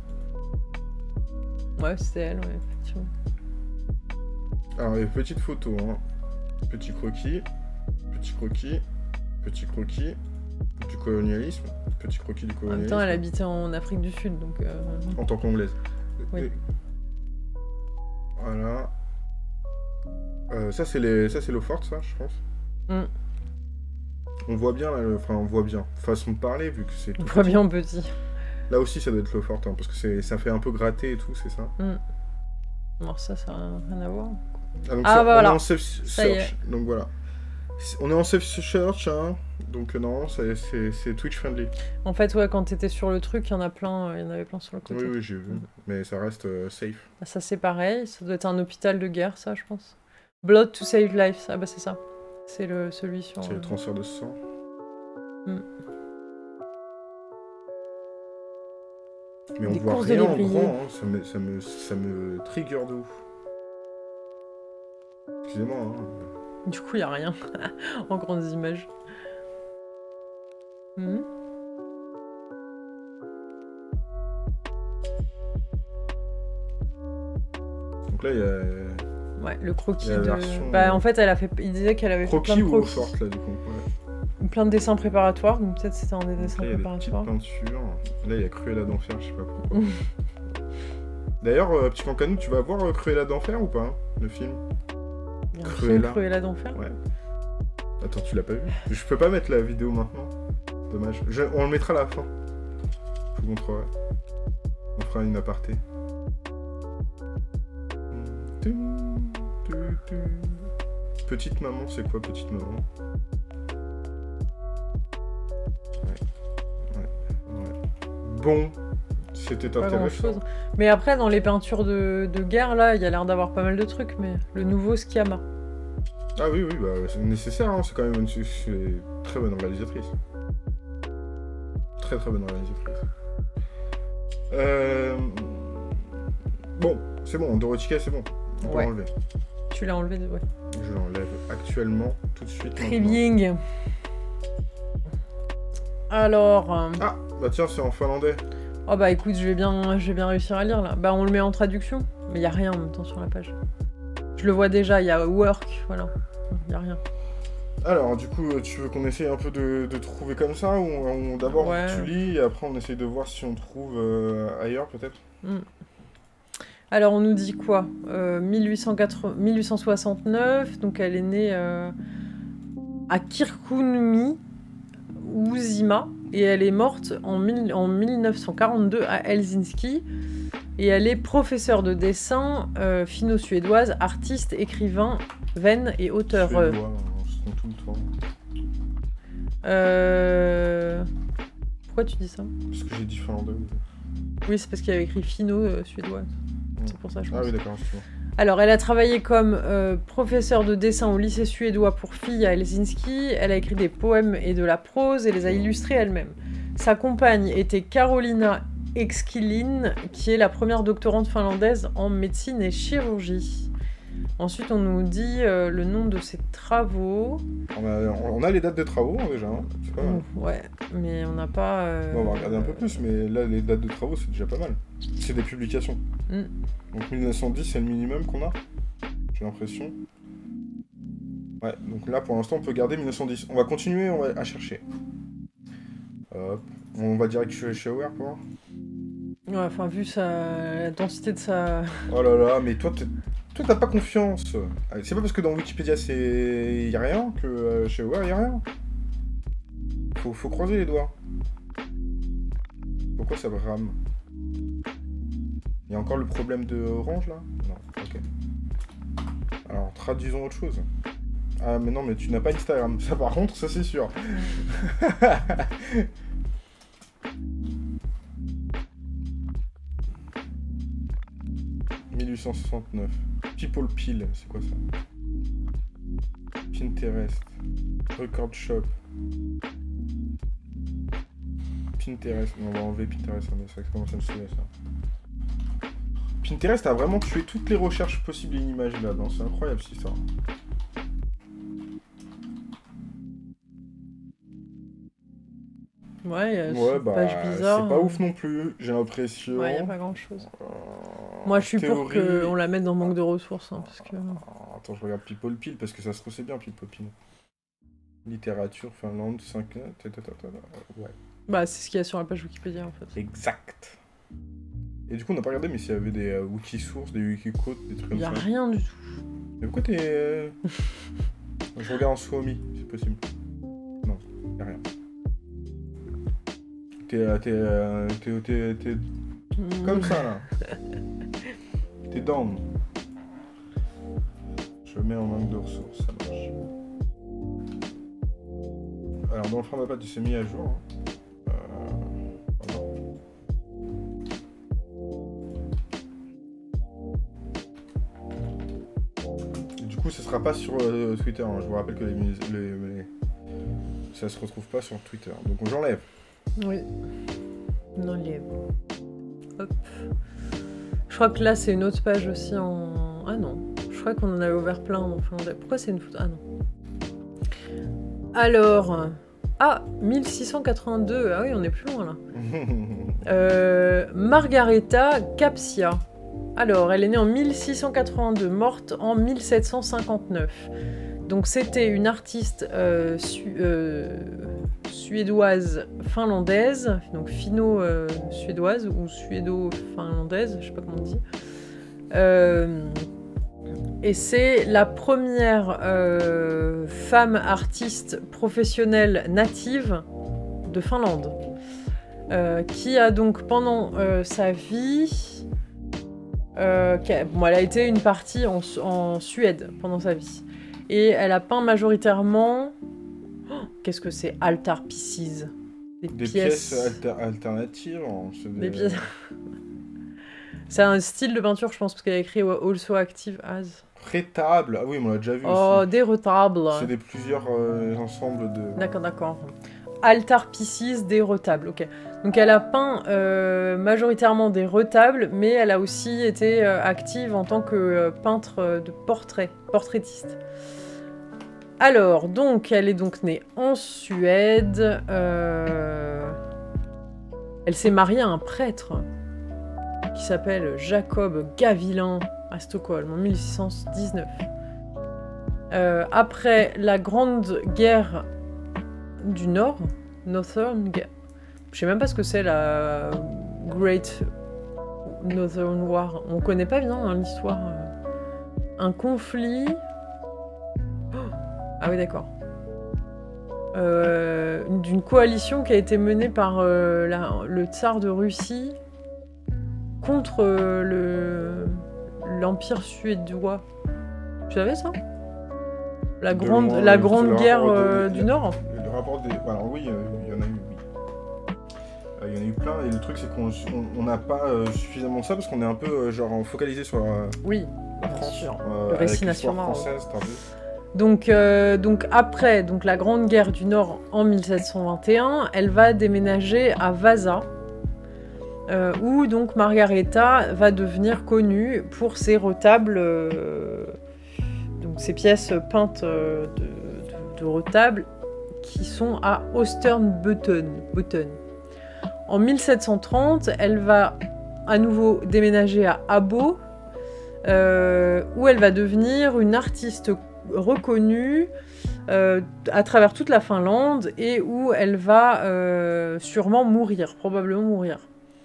S1: Ouais, c'était elle, ouais, effectivement.
S2: Alors, les petites photos, hein. Petit croquis, petit croquis, petit croquis, du colonialisme, petit croquis du
S1: En même
S2: colonialisme.
S1: temps, elle habitait en Afrique du Sud, donc... euh,
S2: En tant qu'anglaise.
S1: Oui.
S2: Et- Voilà. Euh, ça, c'est les... ça, c'est l'eau forte, ça, je pense.
S1: Mm.
S2: On voit bien, là, le- enfin, on voit bien. Façon de parler, vu que c'est tout
S1: On voit
S2: petit.
S1: bien en petit.
S2: Là aussi, ça doit être l'eau forte, hein, parce que c'est... ça fait un peu gratter et tout, c'est ça.
S1: Alors ça, ça n'a rien à voir.
S2: Ah, donc
S1: Ah,
S2: ça,
S1: bah
S2: on
S1: voilà.
S2: est en safe
S1: Ça y est.
S2: search, donc voilà. On est en safe search, hein, donc euh, non, ça- c'est c'est Twitch friendly.
S1: En fait, ouais, quand t'étais sur le truc, il y en a plein, euh, il y en avait plein sur le côté.
S2: Oui, oui, j'ai vu, mais ça reste euh, safe.
S1: Ah, ça, c'est pareil. Ça doit être un hôpital de guerre, ça, je pense. Blood to save lives. Ah bah c'est ça. C'est le celui sur...
S2: C'est
S1: euh,
S2: le transfert de sang.
S1: Mm.
S2: Mais on
S1: Des
S2: voit
S1: courses de
S2: rien en
S1: lévrier.
S2: grand, hein, ça, me, ça, me, ça me trigger de ouf. Excusez-moi, hein.
S1: Du coup, il n'y a rien en grandes images. Mhm.
S2: Donc là, il y a
S1: Ouais, le croquis
S2: Il y a la
S1: de...
S2: version-
S1: Bah, en fait, elle a fait... il disait qu'elle avait fait plein
S2: croquis
S1: de
S2: ou eau
S1: croquis.
S2: forte, là, du coup. Ouais.
S1: Plein de dessins préparatoires, donc peut-être c'était un des
S2: Donc
S1: dessins
S2: là, il y a des petites
S1: préparatoires.
S2: peintures. Là, il y a Cruella d'Enfer, je sais pas pourquoi.
S1: Mm.
S2: D'ailleurs, euh, petit Cancanou, tu vas voir euh, Cruella d'Enfer ou pas, hein, le film?
S1: Il y a un
S2: Cruella.
S1: film Cruella d'enfer.
S2: Ouais. Attends, tu l'as pas vu? Je peux pas mettre la vidéo maintenant. Dommage. Je- On le mettra à la fin. Je vous montrerai. On fera une aparté. Petite maman, c'est quoi petite maman? Ouais. Ouais. Ouais. Bon, c'était
S1: Pas grand
S2: intéressant.
S1: chose. Mais après, dans les peintures de, de guerre, là, il y a l'air d'avoir pas mal de trucs, mais le nouveau Sciamma.
S2: Ah oui, oui, bah, c'est nécessaire, hein, c'est quand même une, c'est une très bonne réalisatrice. Très très bonne réalisatrice. Euh... Bon, c'est bon, Dorothy Care, c'est bon. On peut
S1: Ouais.
S2: l'enlever.
S1: Tu l'as enlevé de... Ouais.
S2: Je l'enlève actuellement, tout de suite.
S1: Très
S2: maintenant.
S1: bien. Alors... euh,
S2: Ah, bah tiens, c'est en finlandais.
S1: Oh bah écoute, je vais bien, je vais bien réussir à lire, là. Bah on le met en traduction, mais il y a rien en même temps sur la page. Je le vois déjà, il y a work, voilà. Il y a rien.
S2: Alors, du coup, tu veux qu'on essaye un peu de, de trouver comme ça, ou on- d'abord
S1: Ouais.
S2: tu lis, et après on essaye de voir si on trouve euh, ailleurs, peut-être?
S1: Mm. Alors on nous dit quoi euh, mille huit cent quatre-vingts mille huit cent soixante-neuf, donc elle est née euh, à Kirkkonummi, Uusimaa, et elle est morte en, mille- en mille neuf cent quarante-deux à Helsinki. Et elle est professeure de dessin, euh, finno-suédoise, artiste, écrivain, veine et auteur.
S2: Suédois, on se trompe tout le temps.
S1: Euh... Pourquoi tu dis ça?
S2: Parce que j'ai dit finlandais.
S1: Oui, c'est parce qu'il y avait écrit finno-suédoise. C'est pour ça, je pense.
S2: Ah oui, d'accord, excuse-moi.
S1: Alors, elle a travaillé comme euh, professeure de dessin au lycée suédois pour filles à Helsinki. Elle a écrit des poèmes et de la prose et les a illustrés elle-même. Sa compagne était Carolina Exkilin, qui est la première doctorante finlandaise en médecine et chirurgie. Ensuite, on nous dit euh, le nom de ses travaux.
S2: On a, on a les dates de travaux hein, déjà, hein. C'est pas mal.
S1: Ouh, ouais, mais on n'a pas... Euh...
S2: Bon, on va regarder un peu plus, mais là, les dates de travaux, c'est déjà pas mal. C'est des publications.
S1: Mm.
S2: Donc mille neuf cent dix, c'est le minimum qu'on a, j'ai l'impression. Ouais, donc là, pour l'instant, on peut garder mille neuf cent dix. On va continuer on va, à chercher. Hop. On va direct chez, chez Aware pour voir.
S1: Ouais, enfin, vu sa... la densité de sa...
S2: Oh là là, mais toi, toi t'as pas confiance. C'est pas parce que dans Wikipédia, c'est... y a rien, que euh, chez Aware, y a rien. Faut, faut croiser les doigts. Pourquoi ça rame? Il y a encore le problème de Orange, là? Non, ok. Alors, traduisons autre chose. Ah, mais non, mais tu n'as pas Instagram. Ça, par contre, ça, c'est sûr. mille huit cent soixante-neuf. People Pill, c'est quoi ça? Pinterest. Record Shop. Pinterest. On va enlever Pinterest, mais ça commence à me saouler, ça. Pinterest a vraiment tué toutes les recherches possibles et inimaginables. C'est incroyable, cette histoire.
S1: Ouais, euh,
S2: ouais bah,
S1: page bizarre.
S2: C'est pas
S1: hein.
S2: ouf non plus, j'ai l'impression.
S1: Ouais, y a pas grand chose.
S2: Euh,
S1: Moi, je suis
S2: théorie...
S1: pour qu'on la mette dans manque de ressources. Hein, parce que...
S2: ah, attends, je regarde People Pill parce que ça se trouve c'est bien People Pill. Littérature, Finlande, cinq... Ouais.
S1: Bah, c'est ce qu'il y a sur la page Wikipédia en fait.
S2: Exact. Et du coup, on n'a pas regardé, mais s'il y avait des euh, wiki-sources, des wiki-quotes, des trucs comme
S1: y a
S2: ça.
S1: rien du tout.
S2: Mais pourquoi t'es. Euh... je regarde en Suomi, c'est possible. Non, y a rien. T'es. Euh, t'es. Euh, t'es. T'es. T'es.
S1: Mmh.
S2: Comme ça là. T'es down. Je mets en manque de ressources, ça marche. Alors, dans le format pâte, il s'est mis à jour. Hein. Ce sera pas sur euh, Twitter, hein. Je vous rappelle que les, les, les... ça se retrouve pas sur Twitter. Donc j'enlève.
S1: Oui. On enlève. Hop. Je crois que là c'est une autre page aussi en... Ah non. Je crois qu'on en avait ouvert plein en finlandais. Pourquoi c'est une photo? Ah non. Alors... Ah, mille six cent quatre-vingt-deux. Ah oui, on est plus loin là. euh, Margareta Capsia. Alors, elle est née en mille six cent quatre-vingt-deux, morte en mille sept cent cinquante-neuf. Donc, c'était une artiste euh, su euh, suédoise finlandaise, donc finno-suédoise euh, ou suédo-finlandaise, je sais pas comment on dit. Euh, et c'est la première euh, femme artiste professionnelle native de Finlande, euh, qui a donc pendant euh, sa vie... Euh, a, bon, elle a été une partie en, en Suède pendant sa vie. Et elle a peint majoritairement... Oh, qu'est-ce que c'est? Altar pieces. Des,
S2: des
S1: pièces,
S2: pièces alter alternatives. Hein,
S1: des... des pièces... c'est un style de peinture, je pense, parce qu'elle a écrit Also Active As.
S2: Rétable. Ah oui, on l'a déjà vu
S1: Oh,
S2: aussi.
S1: des retables.
S2: C'est des plusieurs euh, ensembles de...
S1: D'accord, d'accord. Altar pieces, des retables, ok. Donc elle a peint euh, majoritairement des retables, mais elle a aussi été euh, active en tant que euh, peintre de portrait, portraitiste. Alors, donc, elle est donc née en Suède. Euh... Elle s'est mariée à un prêtre qui s'appelle Jacob Gavilan à Stockholm en mille six cent dix-neuf. Euh, après la Grande Guerre du Nord, Northern Guerre, je sais même pas ce que c'est la Great Northern War. On connaît pas bien hein, l'histoire. Un conflit. Oh ah oui, d'accord. Euh, d'une coalition qui a été menée par euh, la, le tsar de Russie contre euh, le l'empire suédois. Tu savais ça? La
S2: de
S1: grande,
S2: loin,
S1: la
S2: euh,
S1: grande guerre
S2: de,
S1: euh,
S2: de,
S1: du
S2: de,
S1: Nord.
S2: Le rapport des... Alors oui, il euh, y en a eu, oui. Il euh, y en a eu plein, et le truc c'est qu'on n'a pas euh, suffisamment ça, parce qu'on est un peu euh, genre focalisé sur... Euh,
S1: oui.
S2: La
S1: Bien
S2: France.
S1: sûr.
S2: Euh,
S1: Le récit
S2: avec l'histoire
S1: national.
S2: française, t'as vu.
S1: Donc, euh, donc après donc la Grande Guerre du Nord en mille sept cent vingt et un, elle va déménager à Vaasa, euh, où donc Margareta va devenir connue pour ses retables, euh, donc ses pièces peintes euh, de, de, de retables qui sont à Österbotten. En mille sept cent trente, elle va à nouveau déménager à Abo, euh, où elle va devenir une artiste reconnue euh, à travers toute la Finlande et où elle va euh, sûrement mourir, probablement mourir.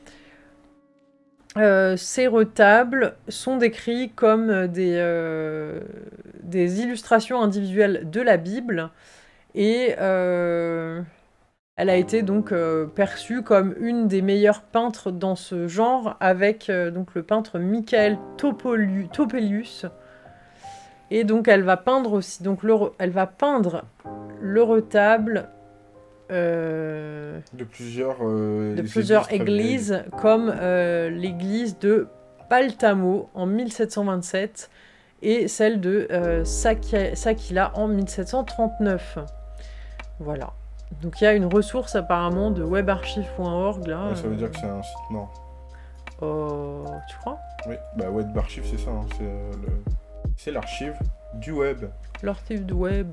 S1: Euh, ces retables sont décrits comme des, euh, des illustrations individuelles de la Bible et euh, elle a été donc euh, perçue comme une des meilleures peintres dans ce genre avec euh, donc le peintre Michael Topolu- Topelius. Et donc elle va peindre aussi, donc le, elle va peindre le retable euh,
S2: De plusieurs, euh,
S1: de
S2: les
S1: plusieurs
S2: églises très vieilles.
S1: églises, comme euh, l'église de Paltamo en mille sept cent vingt-sept et celle de euh, Saki- Sakila en mille sept cent trente-neuf. Voilà. Donc il y a une ressource apparemment de webarchive point org là.
S2: Ouais, ça veut
S1: euh,
S2: dire que c'est un site non.
S1: euh, tu crois?
S2: Oui, bah Web Archive, c'est ça. Hein, c'est euh, le... c'est l'archive du web.
S1: L'archive du web.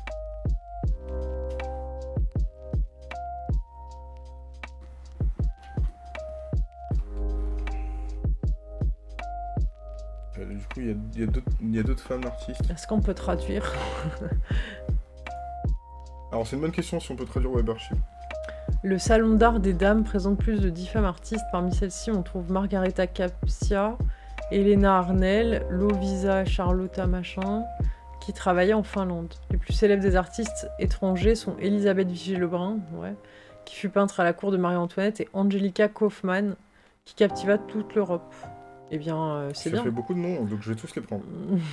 S2: Euh, du coup, il y a, il y a d'autres- il y a d'autres femmes artistes.
S1: Est-ce qu'on peut traduire?
S2: Alors, c'est une bonne question si on peut traduire Web Archive.
S1: Le Salon d'art des dames présente plus de dix femmes artistes. Parmi celles-ci, on trouve Margareta Capsia, Elena Arnell, Lovisa Charlotta Machin, qui travaillaient en Finlande. Les plus célèbres des artistes étrangers sont Elisabeth Vigée-Lebrun, ouais, qui fut peintre à la cour de Marie-Antoinette, et Angelica Kaufmann, qui captiva toute l'Europe. Eh bien, euh, c'est
S2: Ça
S1: bien.
S2: fait beaucoup de noms, donc je vais tous les prendre.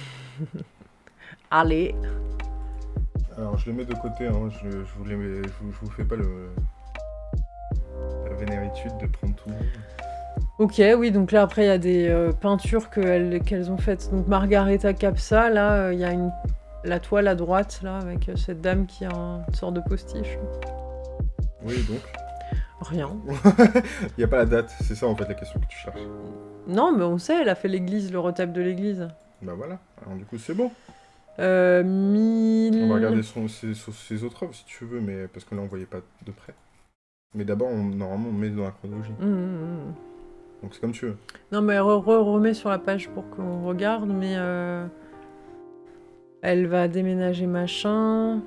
S1: Allez.
S2: Alors, je les mets de côté, hein. je, je, vous les mets- je, vous, je vous fais pas le... la vénéritude de prendre tout le monde.
S1: Ok, oui, donc là, après, il y a des euh, peintures que elles- qu'elles ont faites. Donc, Margareta Capsa, là, euh, il y a une... la toile à droite, là, avec euh, cette dame qui a un- une sorte de postiche.
S2: Oui, donc.
S1: Rien.
S2: Il n'y a pas la date, c'est ça en fait la question que tu cherches.
S1: Non, mais on sait, elle a fait l'église, le retable de l'église.
S2: Bah voilà, alors du coup c'est bon.
S1: Euh, mille...
S2: On va regarder son, ses, son- ses autres œuvres si tu veux, mais parce que là on voyait pas de près. Mais d'abord, on, normalement, on met dans la chronologie.
S1: Mmh, mmh.
S2: Donc c'est comme tu veux.
S1: Non, mais re, re- remets sur la page pour qu'on regarde, mais... euh, Elle va déménager machin...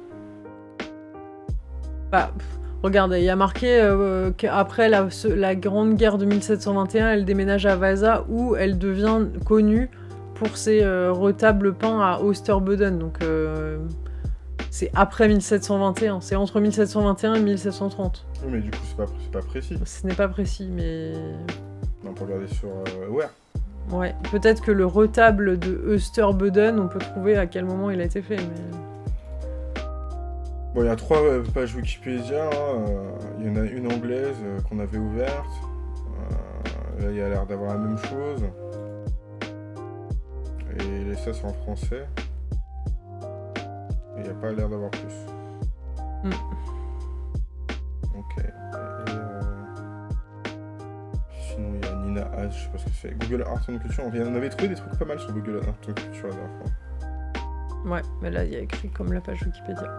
S1: Bah, pff, regarde, il y a marqué euh, qu'après la, ce- la Grande Guerre de mille sept cent vingt et un, elle déménage à Vaasa, où elle devient connue pour ses euh, retables peints à Österbotten. Donc, euh, c'est après mille sept cent vingt et un. C'est entre mille sept cent vingt et un et mille sept cent trente.
S2: Oui, mais du coup, c'est pas, c'est pas précis.
S1: Ce n'est pas précis, mais...
S2: On peut regarder sur euh, Aware.
S1: Ouais, peut-être que le retable de Österbotten, on peut trouver à quel moment il a été fait, mais...
S2: Bon, il y a trois euh, pages Wikipédia. Hein, euh, Il y en a une anglaise euh, qu'on avait ouverte. Euh, là, il y a l'air d'avoir la même chose. Et ça, c'est en français. Et il n'y a pas l'air d'avoir plus.
S1: Mm.
S2: Ok. Et, euh, sinon, il y a Nina H, je sais pas ce que c'est. Google Art and Culture. On vient- on avait trouvé des trucs pas mal sur Google Art and Culture la dernière fois.
S1: Ouais, mais là, il y a écrit comme la page Wikipédia.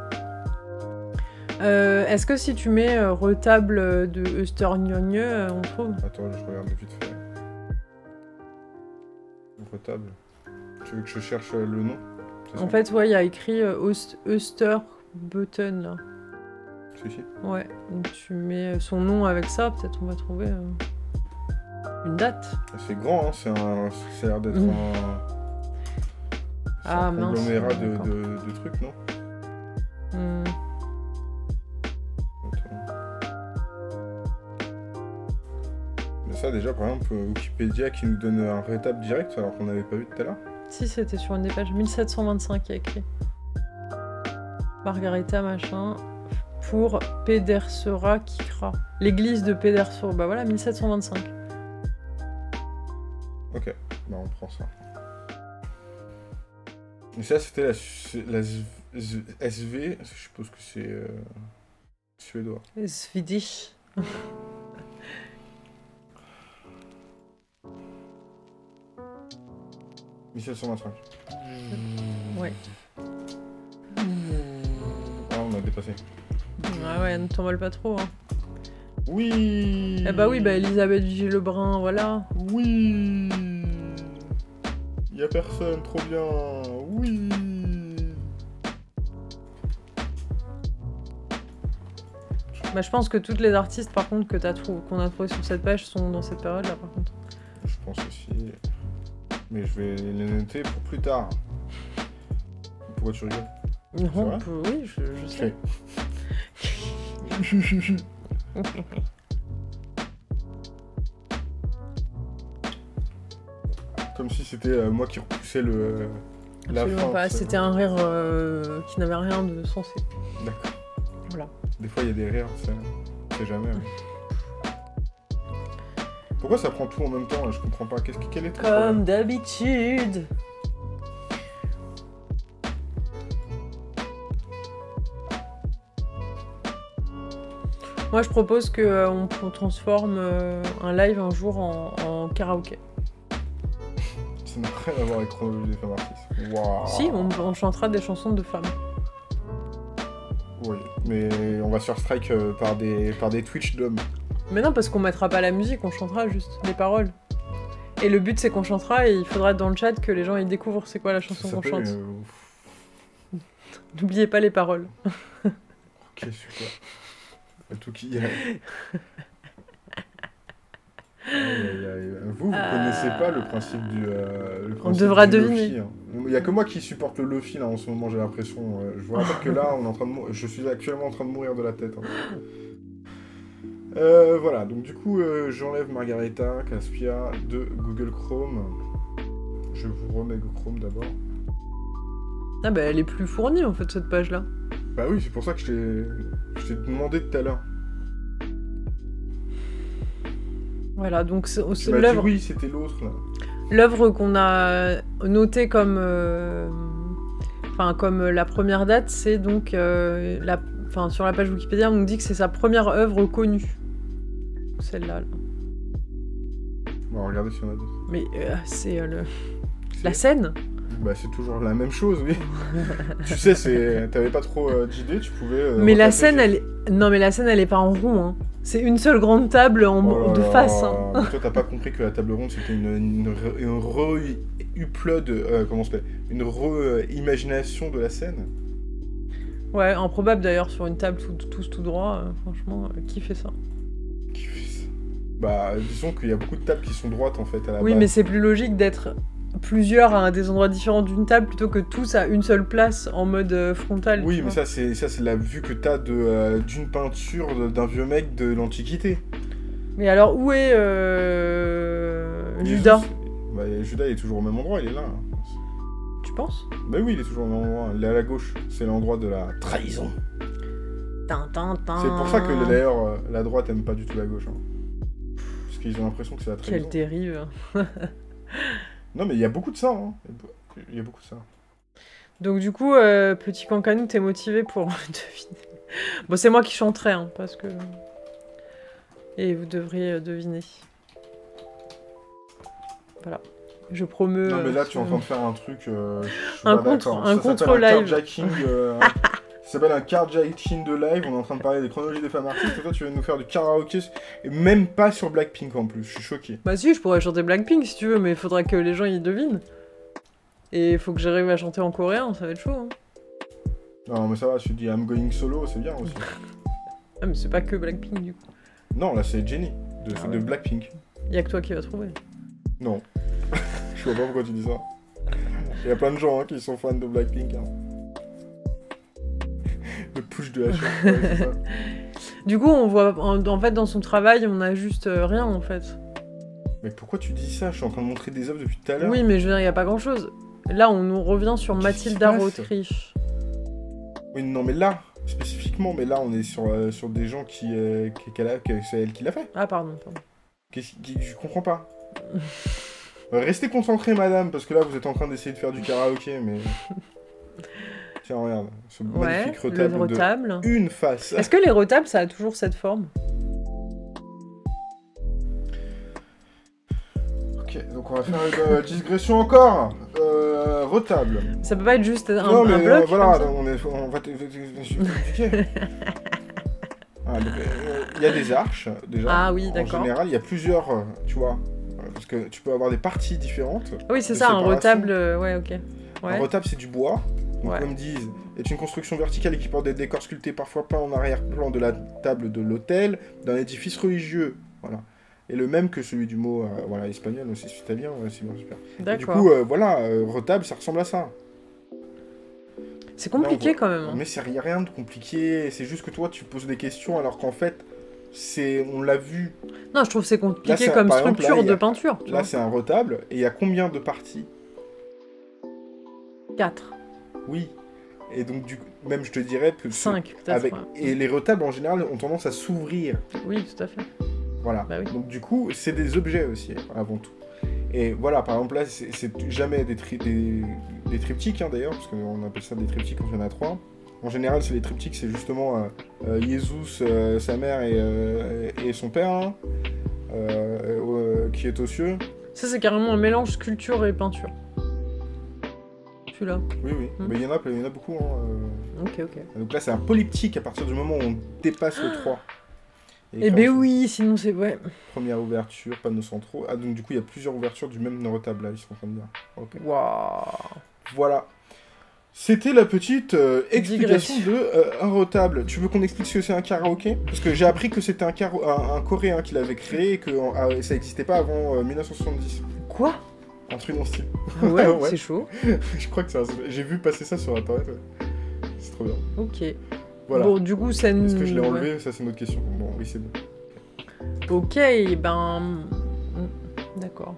S1: Euh, Est-ce que si tu mets euh, retable de Östernjögne, euh, on trouve?
S2: Attends, je regarde vite fait. Retable. Tu veux que je cherche euh, le nom? C'est
S1: En
S2: ça
S1: fait, ouais, il y a écrit euh, Öst- Österbotten, là.
S2: Celui-ci?
S1: Ouais, donc tu mets son nom avec ça, peut-être on va trouver euh, une date.
S2: C'est grand, hein, c'est un. Ça a l'air d'être
S1: Mm.
S2: un. c'est
S1: Ah,
S2: un
S1: mince,
S2: conglomérat de,
S1: d'accord.
S2: de, de trucs, non?
S1: Hmm.
S2: Attends. Mais ça, déjà, par exemple, Wikipédia qui nous donne un retable direct alors qu'on n'avait pas vu tout à l'heure.
S1: Si, c'était sur une des pages. mille sept cent vingt-cinq, il y a écrit. Margareta, machin. Pour Pedersera Kikra. L'église de Pedersera. Bah voilà, mille sept cent vingt-cinq.
S2: Ok, bah on prend ça. Mais ça, c'était la, su- la S- S- SV, je suppose que c'est euh, suédois.
S1: Swedish.
S2: mille sept cent vingt-cinq.
S1: Ouais.
S2: Ah, on a dépassé.
S1: Ah ouais, ne t'emballe pas trop. Hein.
S2: Oui.
S1: Eh bah oui, bah Elisabeth Vigée-Lebrun, voilà.
S2: Oui. Y a personne, trop bien. Oui.
S1: Bah je pense que toutes les artistes, par contre, que t'as trou... qu'on a trouvé sur cette page sont dans cette période-là, par contre.
S2: Je pense aussi. Mais je vais les noter pour plus tard. Pourquoi tu rigoles?
S1: Non,
S2: vrai
S1: on peut- oui, je, je sais.
S2: Comme si c'était euh, moi qui repoussais le, euh, la
S1: Absolument
S2: fin.
S1: pas,
S2: tu sais.
S1: c'était un rire euh, qui n'avait rien de sensé.
S2: D'accord.
S1: Voilà.
S2: Des fois, il y a des rires, c'est on sait jamais. Ouais. Pourquoi ça prend tout en même temps? Je comprends pas. Qu'est-ce que quel est ton
S1: Comme
S2: problème?
S1: d'habitude. Moi, je propose que euh, on, on transforme euh, un live un jour en, en karaoké.
S2: Ça n'a rien à voir avec Chronologie des femmes artistes. Waouh.
S1: Si, on, on chantera des chansons de femmes.
S2: Oui, mais on va se faire strike euh, par des par des Twitch d'hommes.
S1: Mais non, parce qu'on mettra pas la musique, on chantera juste les paroles. Et le but, c'est qu'on chantera et il faudra dans le chat que les gens ils découvrent c'est quoi la chanson
S2: Ça
S1: qu'on
S2: s'appelle,
S1: chante.
S2: euh,
S1: N'oubliez pas les paroles.
S2: Ok, super. Tout qui. Aïe, aïe, aïe. Vous, vous
S1: Euh,
S2: connaissez pas le principe du. euh, le
S1: on
S2: principe
S1: devra
S2: du
S1: deviner.
S2: Lofi, hein. Il y a que moi qui supporte le Lofi là en ce moment, j'ai l'impression. Euh, Je vous rappelle que là, on est en train de mou- je suis actuellement en train de mourir de la tête. hein. Euh, voilà, donc du coup, euh, j'enlève Margareta Caspia de Google Chrome. Je vous remets Google Chrome d'abord.
S1: Ah bah elle est plus fournie en fait cette page là.
S2: Bah oui, c'est pour ça que je t'ai je t'ai demandé tout à l'heure.
S1: Voilà, donc c'est
S2: Tu
S1: c'est
S2: m'as dit
S1: l'œuvre
S2: oui, c'était l'autre là.
S1: l'œuvre qu'on a notée comme euh, enfin comme la première date, c'est donc euh, la enfin sur la page Wikipédia on nous dit que c'est sa première œuvre connue. Celle-là. Là.
S2: On va regarder si on a d'autres.
S1: Mais euh, c'est euh, le
S2: C'est-
S1: la scène.
S2: Bah c'est toujours la même chose, oui. Tu sais, c'est t'avais pas trop euh, d'idées, tu pouvais. euh,
S1: Mais la
S2: retaper
S1: scène
S2: des-
S1: elle est... non mais la scène elle est pas en rond hein. C'est une seule grande table en...
S2: Oh là
S1: de
S2: là.
S1: face hein.
S2: Mais toi t'as pas compris que la table ronde c'était une une, re- une re upload euh, comment ça s'appelle une re-imagination de la scène.
S1: Ouais, improbable d'ailleurs sur une table tout, tous tout droit, euh, franchement, euh, qui fait ça?
S2: Qui fait ça? Bah disons qu'il y a beaucoup de tables qui sont droites en fait à la
S1: Oui,
S2: base.
S1: mais c'est plus logique d'être plusieurs à des endroits différents d'une table plutôt que tous à une seule place en mode euh, frontal.
S2: Oui,
S1: tu
S2: mais
S1: vois.
S2: ça c'est ça c'est la vue que t'as de euh, d'une peinture de- d'un vieux mec de l'Antiquité.
S1: Mais alors, où est euh...
S2: Jésus,
S1: Judas?
S2: c'est- Bah, Judas il est toujours au même endroit, il est là. hein.
S1: Tu penses?
S2: Bah oui, il est toujours au même endroit. Il est à la gauche. C'est l'endroit de la trahison.
S1: Tin, tin, tin.
S2: C'est pour ça que d'ailleurs euh, la droite aime pas du tout la gauche. hein. Parce qu'ils ont l'impression que c'est la trahison.
S1: Quelle dérive.
S2: Non mais il y a beaucoup de ça. Hein. Il y a beaucoup de ça.
S1: Donc du coup, euh, petit Cancanou, t'es motivé pour deviner. Bon, c'est moi qui chanterai, hein, parce que... Et vous devriez euh, deviner. Voilà. Je promeux...
S2: Non mais là
S1: euh,
S2: tu es en
S1: ce-
S2: train de faire un truc. euh, je suis
S1: Un
S2: pas
S1: contre-
S2: d'accord.
S1: un
S2: Ça s'appelle
S1: contre-live.
S2: Un carjacking. Euh... Ça s'appelle un carjacking de live. On est en train de parler des chronologies des femmes artistes. Et toi tu veux nous faire du karaoké et même pas sur Blackpink en plus. Je suis choqué.
S1: Bah si, je pourrais chanter Blackpink si tu veux, mais il faudra que les gens y devinent. Et il faut que j'arrive à chanter en coréen, ça va être chaud. Hein.
S2: Non mais ça va. Tu dis I'm going solo, c'est bien aussi.
S1: Ah mais c'est pas que Blackpink du coup.
S2: Non là c'est Jennie de,
S1: Ah
S2: de
S1: ouais.
S2: Blackpink.
S1: Y a que toi qui vas trouver.
S2: Non. Je vois pas pourquoi tu dis ça. Il y a plein de gens hein, qui sont fans de Blackpink. Hein. Le push de H M. Ouais, c'est ça.
S1: Du coup, on voit... En, en fait, dans son travail, on a juste euh, rien, en fait.
S2: Mais pourquoi tu dis ça? Je suis en train de montrer des œuvres depuis tout à l'heure.
S1: Oui, mais je veux dire, y a pas grand-chose. Là, on nous revient sur
S2: Qu'est-ce qui se
S1: Mathilda
S2: passe
S1: Autriche.
S2: Oui, non, mais là, spécifiquement, mais là, on est sur, euh, sur des gens qui, euh, qui- qu'elle a- que c'est elle qui l'a fait.
S1: Ah, pardon, pardon.
S2: Qu'est-ce qui, je comprends pas. Restez concentrés, madame, parce que là, vous êtes en train d'essayer de faire du karaoké, mais... Tiens, regarde, ce
S1: Ouais,
S2: magnifique
S1: le
S2: retable,
S1: retable.
S2: de une face.
S1: Est-ce que les retables, ça a toujours cette forme?
S2: Ok, donc on va faire une euh, digression encore. Euh, retable.
S1: Ça peut pas être juste un,
S2: non, mais
S1: un bloc
S2: euh, voilà,
S1: comme ça
S2: on, est, on va t'expliquer. Ah, donc, euh, il y a des arches, déjà.
S1: Ah oui,
S2: En
S1: d'accord.
S2: général, il y a plusieurs, euh, tu vois, euh, parce que tu peux avoir des parties différentes.
S1: Ah oui, c'est
S2: de
S1: ça, un
S2: séparation.
S1: retable, euh, ouais, ok. Ouais.
S2: Un retable, c'est du bois. Donc,
S1: Ouais.
S2: comme disent, est une construction verticale qui porte des décors sculptés parfois peints en arrière-plan de la table de l'hôtel, d'un édifice religieux. Voilà. Et le même que celui du mot euh, voilà, espagnol, aussi c'est italien, ouais, c'est bien super. Et du
S1: D'accord.
S2: coup, euh, voilà, euh, retable, ça ressemble à ça.
S1: C'est compliqué
S2: Là, on voit-
S1: quand même. hein.
S2: Mais c'est y a rien de compliqué, c'est juste que toi, tu poses des questions alors qu'en fait, c'est on l'a vu.
S1: Non, je trouve que c'est compliqué
S2: Là, c'est un-
S1: comme
S2: par exemple,
S1: structure
S2: là, il y a-
S1: de peinture. tu
S2: Là,
S1: vois.
S2: c'est un retable, et il y a combien de parties?
S1: quatre,
S2: Oui. Et donc, du coup, même je te dirais que...
S1: cinq peut-être.
S2: Avec...
S1: ouais.
S2: Et les retables, en général, ont tendance à s'ouvrir.
S1: Oui, tout à fait.
S2: Voilà.
S1: Bah oui.
S2: Donc du coup, c'est des objets aussi, avant tout. Et voilà, par exemple, là, c'est c'est jamais des, tri des, des triptyques, hein, d'ailleurs, parce qu'on appelle ça des triptyques quand il y en a trois. En général, c'est les triptyques, c'est justement euh, euh, Jésus, euh, sa mère et, euh, et son père, hein, euh, euh, qui est aux cieux.
S1: Ça, c'est carrément un mélange sculpture et peinture. Celui-là.
S2: Oui, oui.
S1: Hmm.
S2: Mais il y en a, il y en a beaucoup. Hein,
S1: Ok, ok.
S2: euh. Donc là, c'est un polyptyque à partir du moment où on dépasse le trois.
S1: Eh ben oui, sinon c'est... Ouais.
S2: Première ouverture, panneaux centraux. Ah, donc du coup, il y a plusieurs ouvertures du même retable, là, ils sont en train de dire. Ok.
S1: Waouh.
S2: Voilà. C'était la petite euh, explication
S1: Digression.
S2: de euh, un retable. Tu veux qu'on explique ce que c'est un karaoké? Parce que j'ai appris que c'était un, caro- un, un Coréen qui l'avait créé et que en- ah, ça n'existait pas avant euh, mille neuf cent soixante-dix.
S1: Quoi?
S2: Un truc dans ce style.
S1: Ouais,
S2: Ouais.
S1: c'est chaud.
S2: Je crois que c'est un... J'ai vu passer ça sur internet. Ouais. C'est trop bien.
S1: Ok.
S2: Voilà.
S1: Bon, du coup, ça...
S2: Est-ce que je l'ai
S1: ouais.
S2: enlevé? Ça, c'est une autre question. Bon, oui, c'est bon.
S1: Ok, ben... mm, D'accord.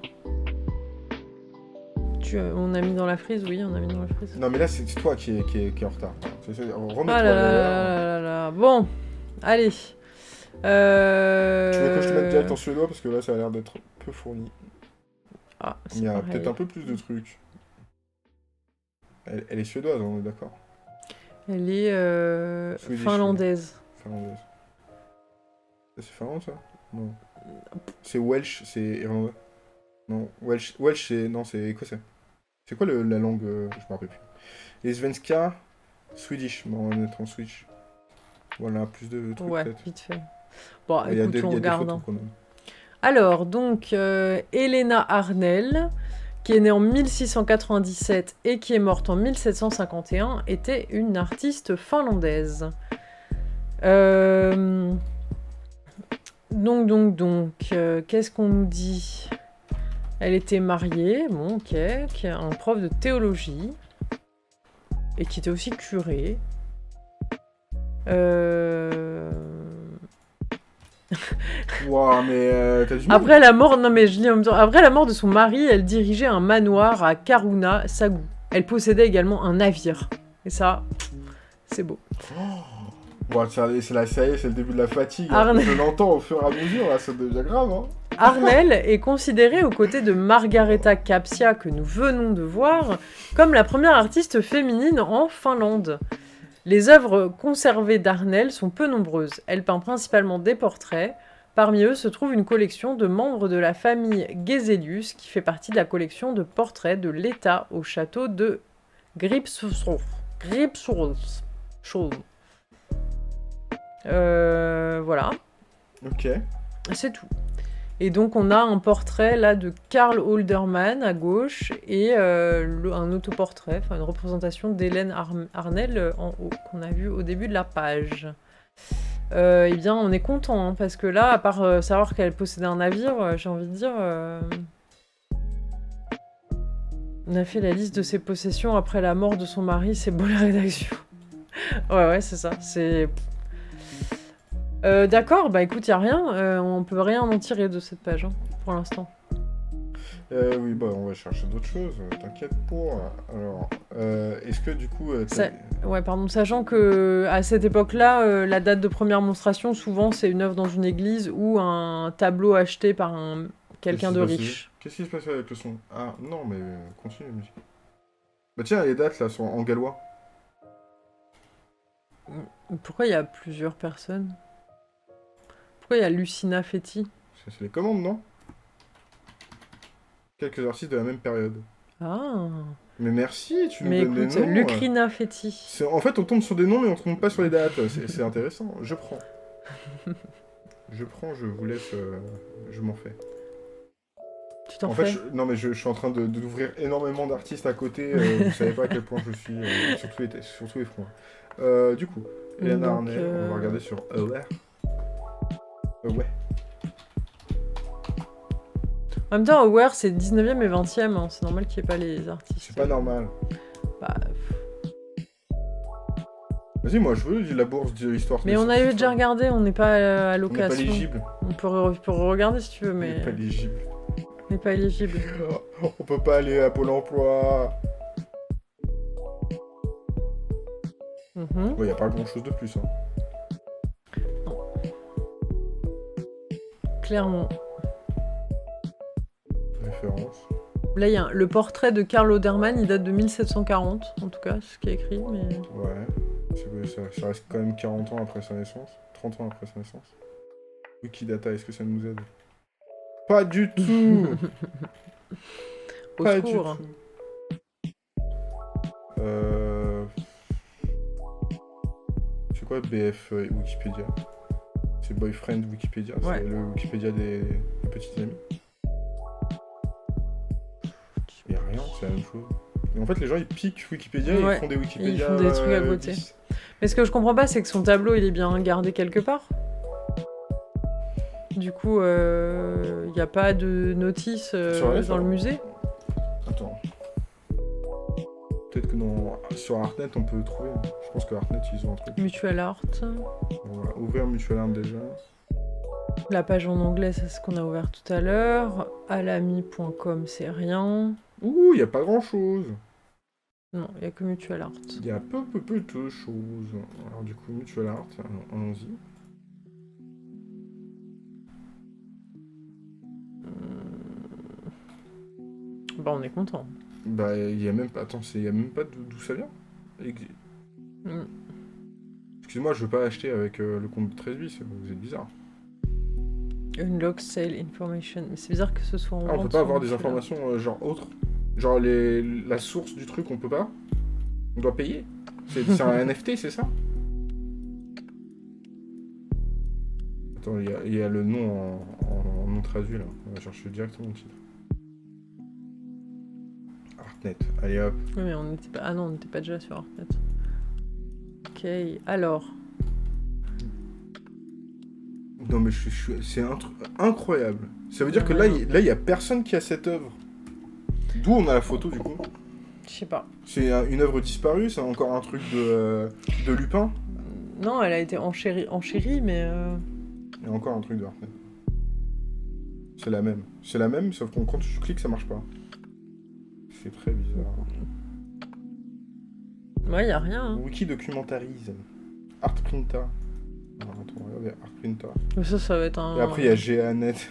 S1: Tu, euh, on a mis dans la frise, oui, on a mis dans la frise.
S2: Non, mais là, c'est toi qui est, qui est, qui est en retard. C'est- c'est- Remets-toi
S1: Ah là là
S2: là.
S1: là là là. Bon, allez. Euh...
S2: Tu veux que je te mette direct en suédois parce que là, ça a l'air d'être peu fourni.
S1: Ah, c'est
S2: Il y a
S1: pareil.
S2: peut-être un peu plus de trucs. Elle, elle est suédoise, on est d'accord.
S1: Elle est euh,
S2: Swedish,
S1: finlandaise.
S2: Finlandaise. Ça, c'est finlandais, ça? Non. C'est Welsh, c'est irlandais. Non, Welsh, Welsh c'est... Non, c'est écossais. C'est quoi le, la langue... euh, Je me rappelle plus. Les Svenska, Swedish. Bon, on va mettre en Swedish. Voilà, plus de trucs
S1: Ouais,
S2: peut-être.
S1: vite fait. Bon,
S2: Il y a
S1: écoute,
S2: des, il
S1: on
S2: y a des
S1: regarde.
S2: photos
S1: hein.
S2: qu'on a.
S1: Alors, donc, euh, Helena Arnell, qui est née en mille six cent quatre-vingt-dix-sept et qui est morte en mille sept cent cinquante et un, était une artiste finlandaise. Euh... Donc, donc, donc, euh, qu'est-ce qu'on nous dit? Elle était mariée, bon, ok, qui est un prof de théologie, et qui était aussi curé. Euh...
S2: Ouah, mais euh, t'as du mal.
S1: Après la mort, non mais je lis en même temps. Après la mort de son mari, elle dirigeait un manoir à Karuna, Sagu. Elle possédait également un navire. Et ça, c'est beau.
S2: Bon, c'est c'est la ça y est, c'est le début de la fatigue. hein.
S1: Arne-
S2: Je l'entends au fur et à mesure, là, ça devient grave. Hein.
S1: Arnell est considérée aux côtés de Margareta Capsia, que nous venons de voir, comme la première artiste féminine en Finlande. Les œuvres conservées d'Arnell sont peu nombreuses. Elle peint principalement des portraits. Parmi eux se trouve une collection de membres de la famille Geselius, qui fait partie de la collection de portraits de l'État au château de Gripshof. Gripshof. Euh, voilà,
S2: Ok.
S1: c'est tout. Et donc on a un portrait là de Karl Holderman à gauche et euh, le- un autoportrait, enfin une représentation d'Hélène Ar Arnell euh, en haut, qu'on a vu au début de la page. Euh, eh bien on est content, hein, parce que là, à part euh, savoir qu'elle possédait un navire, euh, j'ai envie de dire... euh, On a fait la liste de ses possessions après la mort de son mari, c'est beau la rédaction. Ouais, ouais, c'est ça, c'est... Euh, D'accord, bah écoute, y a rien, euh, on peut rien en tirer de cette page, hein, pour l'instant.
S2: Euh, oui, bah, on va chercher d'autres choses, euh, t'inquiète pour. Alors, euh, est-ce que du coup. Euh,
S1: Ça- Ouais, pardon, sachant que à cette époque-là, euh, la date de première monstration, souvent, c'est une œuvre dans une église ou un tableau acheté par un... quelqu'un de
S2: Qu'est-ce qui s'est
S1: riche.
S2: passé Qu'est-ce qui se passe avec le son? Ah, non, mais euh, continue la musique. Bah tiens, les dates, là, sont en gallois.
S1: Pourquoi il y a plusieurs personnes? Pourquoi il y a Lucina Fetti?
S2: C'est les commandes, non? Quelques artistes de la même période.
S1: Ah.
S2: Mais merci, tu nous
S1: Mais
S2: donnes
S1: écoute,
S2: des noms.
S1: Lucrina Fetti.
S2: En fait, on tombe sur des noms, mais on tombe pas sur les dates. C'est intéressant. Je prends. je prends, je vous laisse... Euh, je m'en fais.
S1: Tu t'en
S2: en
S1: fais
S2: fait, je, non, mais je, je suis en train d'ouvrir énormément d'artistes à côté. Euh, vous savez pas à quel point je suis euh, sur, tous les, sur tous les fronts. Euh, du coup, Elena
S1: Donc,
S2: Arnel,
S1: euh...
S2: on va regarder sur Aware. Euh, ouais.
S1: En même temps, Aware, c'est dix-neuvième et vingtième. Hein. C'est normal qu'il n'y ait pas les artistes.
S2: C'est pas normal.
S1: Bah...
S2: Vas-y, moi je veux la bourse de l'histoire.
S1: Mais on avait déjà regardé, on n'est pas euh, à l'occasion.
S2: On n'est pas éligible.
S1: On peut, re peut regarder si tu veux, mais...
S2: On n'est pas éligible.
S1: On n'est pas éligible.
S2: On peut pas aller à Pôle emploi. Il
S1: mm-hmm.
S2: n'y a pas grand chose de plus. Hein.
S1: Non. Clairement.
S2: Référence.
S1: Là, il y a un... le portrait de Karl Oderman, il date de mille sept cent quarante, en tout cas, c'est ce qui est écrit. Mais...
S2: Ouais. Ça, ça reste quand même quarante ans après sa naissance. trente ans après sa naissance. Wikidata, est-ce que ça nous aide? Pas du tout.
S1: Au
S2: Pas
S1: secours.
S2: du tout. Euh... C'est quoi B F euh, Wikipédia? C'est Boyfriend Wikipédia,
S1: ouais.
S2: C'est le Wikipédia des, des petites amies. Il n'y a rien, c'est la même chose. Et en fait, les gens ils piquent Wikipédia et
S1: ouais.
S2: ils font des Wikipédia.
S1: Ils font des trucs à côté. dix. Mais ce que je comprends pas, c'est que son tableau il est bien gardé quelque part. Du coup, il euh, n'y a pas de notice euh, dans le musée.
S2: Attends. Peut-être que dans... sur Artnet on peut le trouver. Je pense que Artnet ils ont un truc.
S1: Mutual Art.
S2: Voilà. Ouvrir Mutual Art déjà.
S1: La page en anglais, c'est ce qu'on a ouvert tout à l'heure. alami point com, c'est rien.
S2: Ouh, il n'y a pas grand chose.
S1: Non, il n'y a que Mutual Art.
S2: Il y a peu, peu, peu de choses. Alors du coup, Mutual Art, allons-y.
S1: Bah, on est content.
S2: Bah, il y a même pas... Attends, il y a même pas d'où ça vient. Mm. Excuse-moi, je veux pas acheter avec euh, le compte de treize bis, vous êtes bizarre.
S1: Unlock sale information. Mais c'est bizarre que ce soit en
S2: ah, on peut pas avoir des informations euh, genre autres. Genre les... la source du truc, on peut pas. On doit payer. C'est un N F T, c'est ça? Attends, il y, y a le nom en, en, en nom traduit là. On va chercher directement le titre. Artnet, allez hop.
S1: Oui, mais on n'était pas... Ah non, on n'était pas déjà sur Artnet. Ok, alors...
S2: Non mais je, je, c'est un truc incroyable. Ça veut dire que là, il là, y a personne qui a cette œuvre. D'où on a la photo du coup?
S1: Je sais pas.
S2: C'est une œuvre disparue, c'est encore un truc de, euh, de Lupin?
S1: Non, elle a été enchérie, enchérie mais... Euh...
S2: Il y a encore un truc de Artnet. C'est la même. C'est la même, sauf que quand tu cliques, ça marche pas. C'est très bizarre.
S1: Ouais, y a rien. Hein.
S2: Wiki documentarise. Artprinta. Alors, attends, regardez, Artprinta.
S1: Mais ça, ça va être un...
S2: Et après, il y a G A net.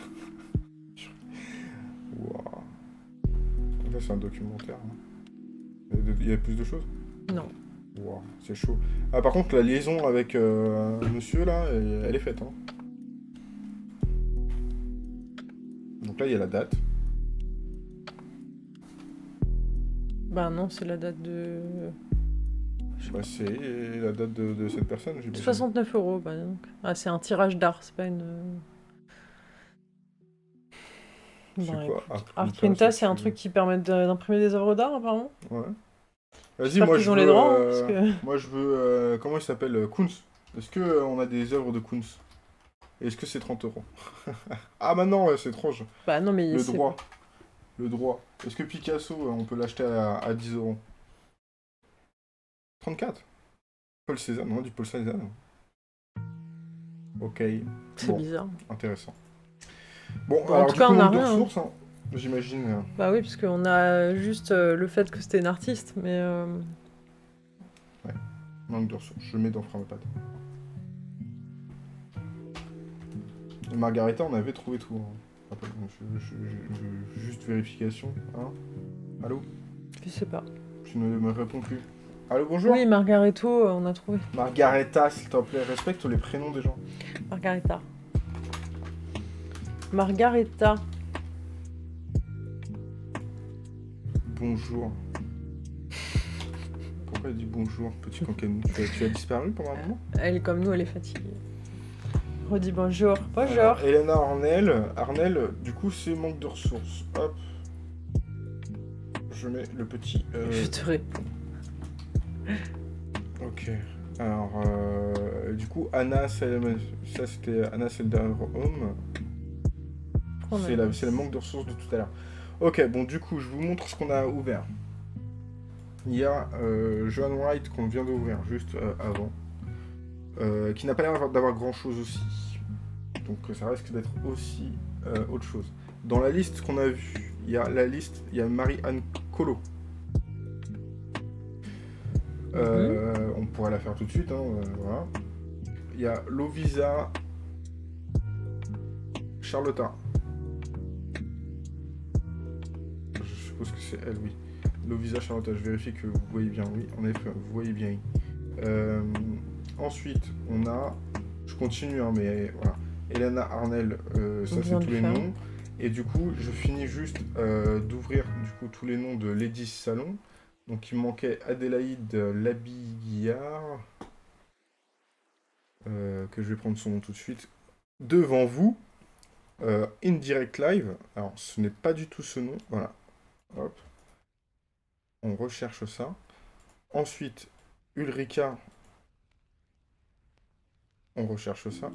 S2: Waouh. Là, c'est un documentaire. Hein. Il y a plus de choses?
S1: Non.
S2: Waouh, c'est chaud. Ah, par contre, la liaison avec euh, monsieur, là, elle, elle est faite. Hein. Donc là, il y a la date.
S1: Bah non, c'est la date de...
S2: Bah, c'est la date de, de cette personne, j'imagine.
S1: soixante-neuf euros, bah donc. Ah, c'est un tirage d'art, c'est pas une...
S2: C'est
S1: bah,
S2: quoi
S1: Artprinta, c'est un truc qui permet d'imprimer des œuvres d'art, apparemment.
S2: Ouais. Vas-y, moi, je
S1: ont
S2: veux,
S1: les droits,
S2: euh,
S1: hein, parce que...
S2: moi je veux... Euh, comment il s'appelle? Kunz. Est-ce qu'on euh, a des œuvres de Kunz? Est-ce que c'est trente euros? Ah bah non, c'est étrange.
S1: Bah non, mais...
S2: Le droit. Le droit. Est-ce que Picasso, on peut l'acheter à, à dix euros? trente-quatre. Paul Cézanne, non, du Paul Cézanne. Ok.
S1: C'est
S2: bon.
S1: bizarre.
S2: Intéressant. Bon,
S1: bon
S2: alors
S1: en tout
S2: du
S1: cas,
S2: coup,
S1: on a
S2: de
S1: rien.
S2: ressources, hein, j'imagine.
S1: Bah oui, parce qu'on a juste euh, le fait que c'était une artiste, mais... Euh...
S2: Ouais, manque de ressources. Je le mets dans Framapad. Et Margarita, on avait trouvé tout. Hein. Attends, je, je, je, je, juste vérification. Hein? Allô?
S1: Je sais pas.
S2: Tu ne me réponds plus. Allô, bonjour?
S1: Oui, Margaretto, on a trouvé.
S2: Margareta, s'il te plaît, respecte les prénoms des gens.
S1: Margareta. Margareta.
S2: Bonjour. Pourquoi elle dit bonjour, petit cancanou? tu, as, tu as disparu pendant un moment?
S1: Elle est comme nous, elle est fatiguée. Redis bonjour. Bonjour.
S2: Alors, Elena Arnel. Arnel, du coup, c'est manque de ressources. Hop. Je mets le petit... Euh...
S1: Je te réponds.
S2: Ok. Alors, euh, du coup, Anna, ça c'était Anna, c'est le dernier home. C'est le manque de ressources de tout à l'heure. Ok, bon, du coup, je vous montre ce qu'on a ouvert. Il y a euh, Joan Wright qu'on vient d'ouvrir juste euh, avant, euh, qui n'a pas l'air d'avoir grand chose aussi. Donc ça risque d'être aussi euh, autre chose. Dans la liste qu'on a vue, il y a la liste, il y a Marie-Anne Collot. Euh, mmh. On pourrait la faire tout de suite, hein, euh, voilà. Il y a Lovisa Charlotta. Je suppose que c'est elle, oui. Lovisa Charlotta, je vérifie que vous voyez bien, oui, en effet, vous voyez bien. Euh, ensuite, on a, je continue, hein, mais voilà, Elena Arnel, euh, ça c'est tous les faire. noms. Et du coup, je finis juste euh, d'ouvrir du coup tous les noms de Ladies Salon. Donc il me manquait Adélaïde Labillard, euh, que je vais prendre son nom tout de suite, devant vous, euh, Indirect Live. Alors ce n'est pas du tout ce nom, voilà, hop, on recherche ça. Ensuite, Ulrika, on recherche ça.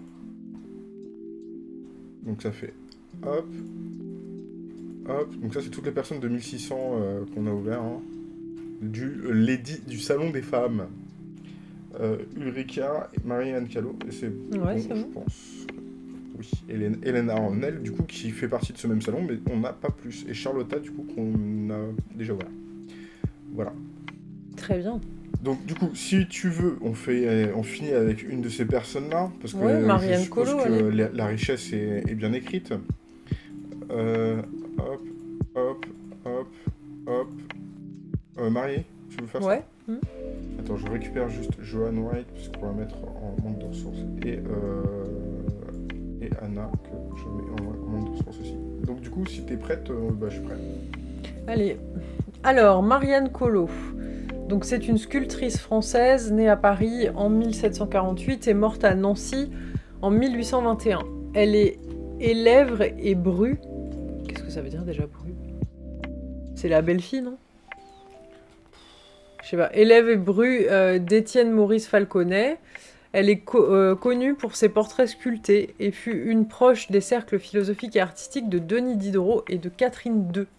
S2: Donc ça fait hop, hop, donc ça c'est toutes les personnes de mille six cents euh, qu'on a ouvert, hein. Du, euh, lady, du salon des femmes. Euh, Ulrika et Marie-Anne Callot, et c'est
S1: ouais,
S2: bon,
S1: je
S2: bon. pense. Oui, Hélène, Hélène Arnel, du coup, qui fait partie de ce même salon, mais on n'a pas plus. Et Charlotta, du coup, qu'on a déjà ouvert. Voilà.
S1: Très bien.
S2: Donc, du coup, si tu veux, on, fait, on finit avec une de ces personnes-là, parce que
S1: ouais,
S2: je suppose Colo, que la, la richesse est, est bien écrite. Euh, hop, hop, hop, hop. Euh, Marie, tu veux faire
S1: ouais.
S2: ça? mmh. Attends, je récupère juste Joan Wright, puisqu'on va mettre en manque de ressources. Et, euh, et Anna, que je mets en manque de ressources aussi. Donc du coup, si t'es prête, euh, bah, je suis prête.
S1: Allez. Alors, Marianne Collot. Donc c'est une sculptrice française, née à Paris en mille sept cent quarante-huit et morte à Nancy en mille huit cent vingt et un. Elle est élève et bru. Qu'est-ce que ça veut dire déjà, bru? C'est la belle-fille, non? Je sais pas, élève et bru euh, d'Étienne Maurice Falconet. Elle est co euh, connue pour ses portraits sculptés et fut une proche des cercles philosophiques et artistiques de Denis Diderot et de Catherine deux.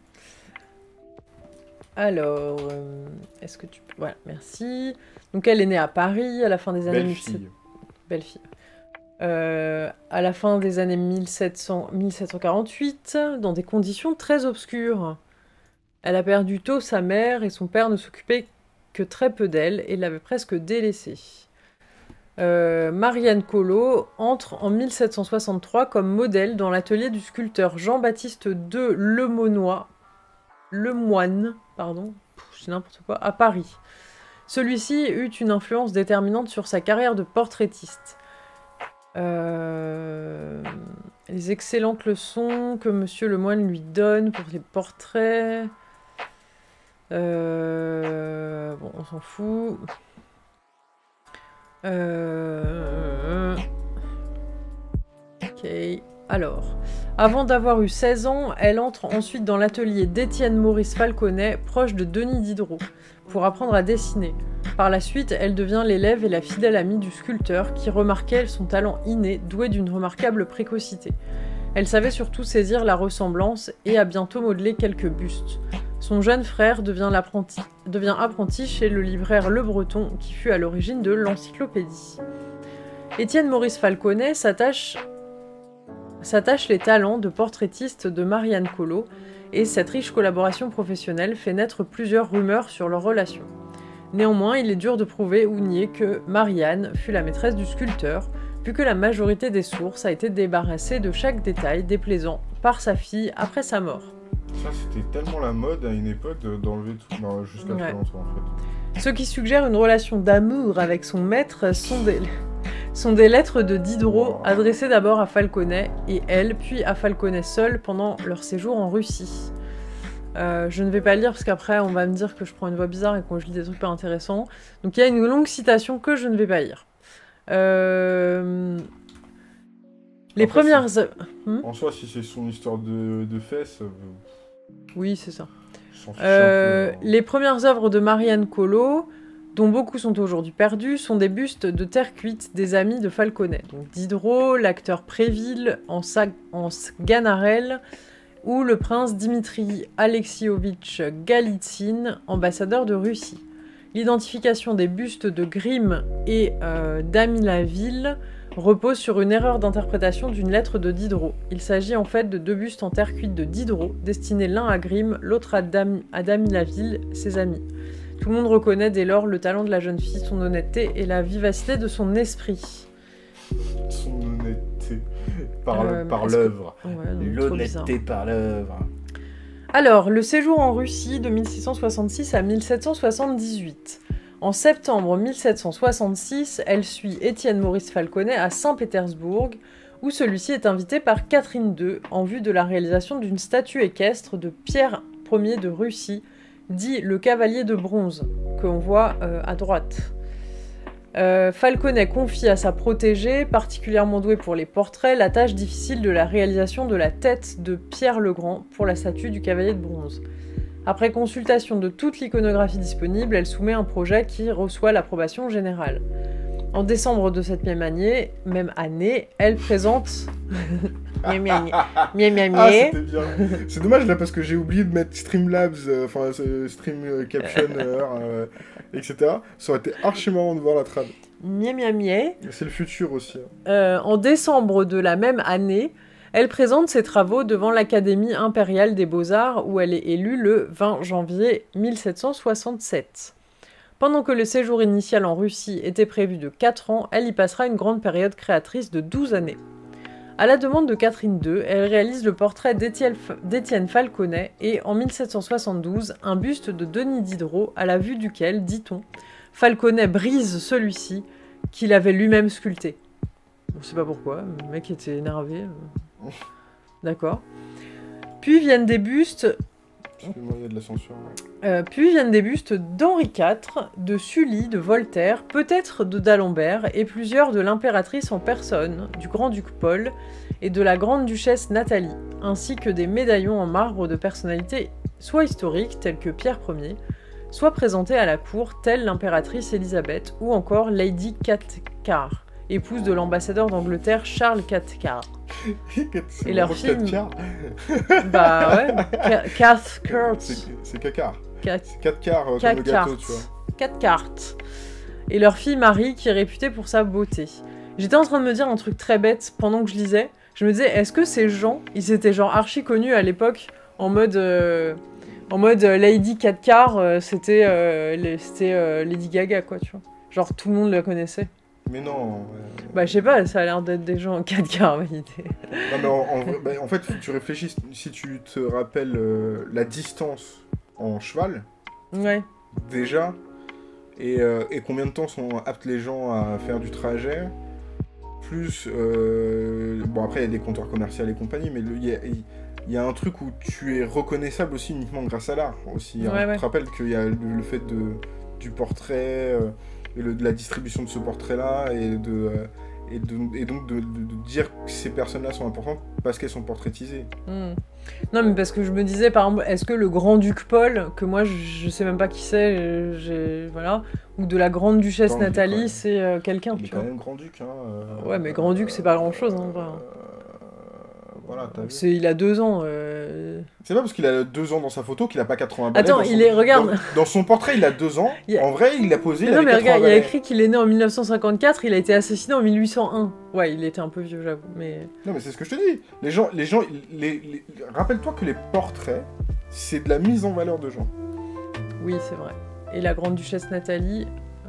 S1: Alors, euh, est-ce que tu peux... Voilà, merci. Donc elle est née à Paris à la fin des années...
S2: Belle fille.
S1: Belle fille. Euh, à la fin des années mille sept cents, mille sept cent quarante-huit, dans des conditions très obscures. Elle a perdu tôt sa mère et son père ne s'occupait que très peu d'elle et l'avait presque délaissée. Euh, Marianne Collot entre en mille sept cent soixante-trois comme modèle dans l'atelier du sculpteur Jean-Baptiste de Lemoyne, Lemoine, pardon, c'est n'importe quoi, à Paris. Celui-ci eut une influence déterminante sur sa carrière de portraitiste. Euh, les excellentes leçons que Monsieur Lemoine lui donne pour les portraits... Euh... Bon, on s'en fout. Euh... Ok. Alors, avant d'avoir eu seize ans, elle entre ensuite dans l'atelier d'Étienne Maurice Falconet, proche de Denis Diderot, pour apprendre à dessiner. Par la suite, elle devient l'élève et la fidèle amie du sculpteur, qui remarquait son talent inné, doué d'une remarquable précocité. Elle savait surtout saisir la ressemblance et a bientôt modelé quelques bustes. Son jeune frère devient, l'apprenti, devient apprenti chez le libraire Le Breton, qui fut à l'origine de l'encyclopédie. Étienne Maurice Falconet s'attache, s'attache les talents de portraitiste de Marianne Collot, et cette riche collaboration professionnelle fait naître plusieurs rumeurs sur leur relation. Néanmoins, il est dur de prouver ou nier que Marianne fut la maîtresse du sculpteur, vu que la majorité des sources a été débarrassée de chaque détail déplaisant par sa fille après sa mort.
S2: Ça, c'était tellement la mode à une époque de- d'enlever tout, non, jusqu'à
S1: Ouais.
S2: très longtemps en fait.
S1: Ceux qui suggèrent une relation d'amour avec son maître sont des, sont des lettres de Diderot
S2: Wow.
S1: adressées d'abord à Falconet et elle, puis à Falconet seul pendant leur séjour en Russie. Euh, je ne vais pas lire parce qu'après on va me dire que je prends une voix bizarre et que je lis des trucs pas intéressants. Donc il y a une longue citation que je ne vais pas lire. Euh... Les
S2: Après,
S1: premières... Hmm
S2: En soi, si c'est son histoire de, de fesses, euh,
S1: oui, c'est ça.
S2: je s'en fiche
S1: Euh,
S2: un peu. hein.
S1: les premières œuvres de Marianne Collot, dont beaucoup sont aujourd'hui perdus, sont des bustes de terre cuite des amis de Falconet. Donc Diderot, l'acteur Préville en, Sa- en Sganarelle, ou le prince Dimitri Alexiovitch Galitsine, ambassadeur de Russie. L'identification des bustes de Grimm et euh, d'Amilaville repose sur une erreur d'interprétation d'une lettre de Diderot. Il s'agit en fait de deux bustes en terre cuite de Diderot, destinés l'un à Grimm, l'autre à, Dam à Damilaville, ses amis. Tout le monde reconnaît dès lors le talent de la jeune fille, son honnêteté et la vivacité de son esprit.
S2: Son honnêteté par,
S1: Euh,
S2: par
S1: est-ce que-
S2: l'œuvre.
S1: Ouais, non, trop bizarre.
S2: L'honnêteté par l'œuvre.
S1: Alors, le séjour en Russie de mille six cent soixante-six à mille sept cent soixante-dix-huit. En septembre mille sept cent soixante-six, elle suit Étienne Maurice Falconet à Saint-Pétersbourg, où celui-ci est invité par Catherine deux en vue de la réalisation d'une statue équestre de Pierre Ier de Russie, dit le cavalier de bronze, qu'on voit euh, à droite. Euh, Falconet confie à sa protégée, particulièrement douée pour les portraits, la tâche difficile de la réalisation de la tête de Pierre le Grand pour la statue du cavalier de bronze. Après consultation de toute l'iconographie disponible, elle soumet un projet qui reçoit l'approbation générale. En décembre de cette même année, même année elle présente... Miam, miam, miam, miam,
S2: Ah,
S1: miam.
S2: c'était bien. C'est dommage là parce que j'ai oublié de mettre Streamlabs, euh, enfin euh, Stream euh, Caption, euh, et cetera. Ça aurait été archi marrant de voir la trad.
S1: Miam, miam, miam.
S2: C'est le futur aussi. hein.
S1: Euh, en décembre de la même année, elle présente ses travaux devant l'Académie impériale des beaux-arts où elle est élue le vingt janvier mille sept cent soixante-sept. Pendant que le séjour initial en Russie était prévu de quatre ans, elle y passera une grande période créatrice de douze années. À la demande de Catherine deux, elle réalise le portrait d'Étienne d'Étienne Falconet et, en mille sept cent soixante-douze, un buste de Denis Diderot, à la vue duquel, dit-on, Falconet brise celui-ci qu'il avait lui-même sculpté. On sait pas pourquoi, le mec était énervé. euh. D'accord. Puis viennent des bustes...
S2: Excuse-moi, il y a de la censure. ouais.
S1: Euh, puis viennent des bustes d'Henri quatre, de Sully, de Voltaire, peut-être de d'Alembert, et plusieurs de l'impératrice en personne, du grand-duc Paul, et de la grande-duchesse Nathalie, ainsi que des médaillons en marbre de personnalités soit historiques, telles que Pierre Ier, soit présentés à la cour, telle l'impératrice Élisabeth, ou encore Lady Cathcart, épouse de l'ambassadeur d'Angleterre Charles Cathcart.
S2: C'est
S1: Et leur
S2: vraiment
S1: film-
S2: quatre quarts.
S1: Bah ouais, Ca- Cathcart.
S2: C'est c'est cacar.
S1: Cath-
S2: C'est quatre quarts euh, comme
S1: Quatre
S2: le gâteau,
S1: cartes.
S2: tu vois.
S1: Quatre cartes. Et leur fille Marie, qui est réputée pour sa beauté. J'étais en train de me dire un truc très bête pendant que je lisais. Je me disais, est-ce que ces gens, ils étaient genre archi connus à l'époque, en mode, euh, en mode euh, Lady quatre quarts, euh, c'était euh, les- c'était, euh, Lady Gaga, quoi, tu vois. Genre tout le monde la connaissait.
S2: Mais non. ouais.
S1: Bah je sais pas, ça a l'air d'être des gens en quatre quarts, validés.
S2: Non, mais en, en vrai- bah, en fait, faut que tu réfléchisses. Si tu te rappelles euh, la distance en cheval,
S1: Ouais.
S2: déjà, et, euh, et combien de temps sont aptes les gens à faire du trajet, plus... euh, bon, après, il y a des comptoirs commerciaux et compagnie, mais le- il y a, il y a un truc où tu es reconnaissable aussi uniquement grâce à l'art. Aussi, hein.
S1: Ouais, ouais.
S2: Tu te rappelles qu'il y a le, le fait de, du portrait, euh, et le- de la distribution de ce portrait-là, et de... euh, Et, de- et donc de, de- de dire que ces personnes-là sont importantes parce qu'elles sont portraitisées.
S1: Hmm. Non, mais parce que je me disais, par exemple, est-ce que le grand-duc Paul, que moi je, je sais même pas qui c'est, euh, j'ai- voilà, ou de la grande-duchesse
S2: Grand-duc,
S1: Nathalie,
S2: ouais.
S1: c'est euh, quelqu'un,
S2: Il est
S1: tu
S2: quand
S1: vois.
S2: même grand-duc, hein. euh,
S1: Ouais, mais grand-duc, c'est pas grand-chose, hein, en vrai.
S2: euh, Voilà, t'as vu.
S1: C'est, il a deux ans. euh,
S2: C'est pas parce qu'il a deux ans dans sa photo qu'il a pas quatre-vingts balais.
S1: Attends,
S2: dans son-
S1: il est- regarde.
S2: Dans, dans son portrait, il a deux ans.
S1: Il y a-
S2: En vrai, il l'a posé,
S1: Mais
S2: il
S1: non,
S2: avait
S1: mais
S2: quatre-vingts
S1: regarde, il y a
S2: balais.
S1: écrit qu'il est né en mille neuf cent cinquante-quatre, il a été assassiné en mille huit cent un. Ouais, il était un peu vieux, j'avoue, mais...
S2: Non, mais c'est ce que je te dis. Les gens, les gens, les, les- rappelle-toi que les portraits, c'est de la mise en valeur de gens.
S1: Oui, c'est vrai. Et la grande-duchesse Nathalie...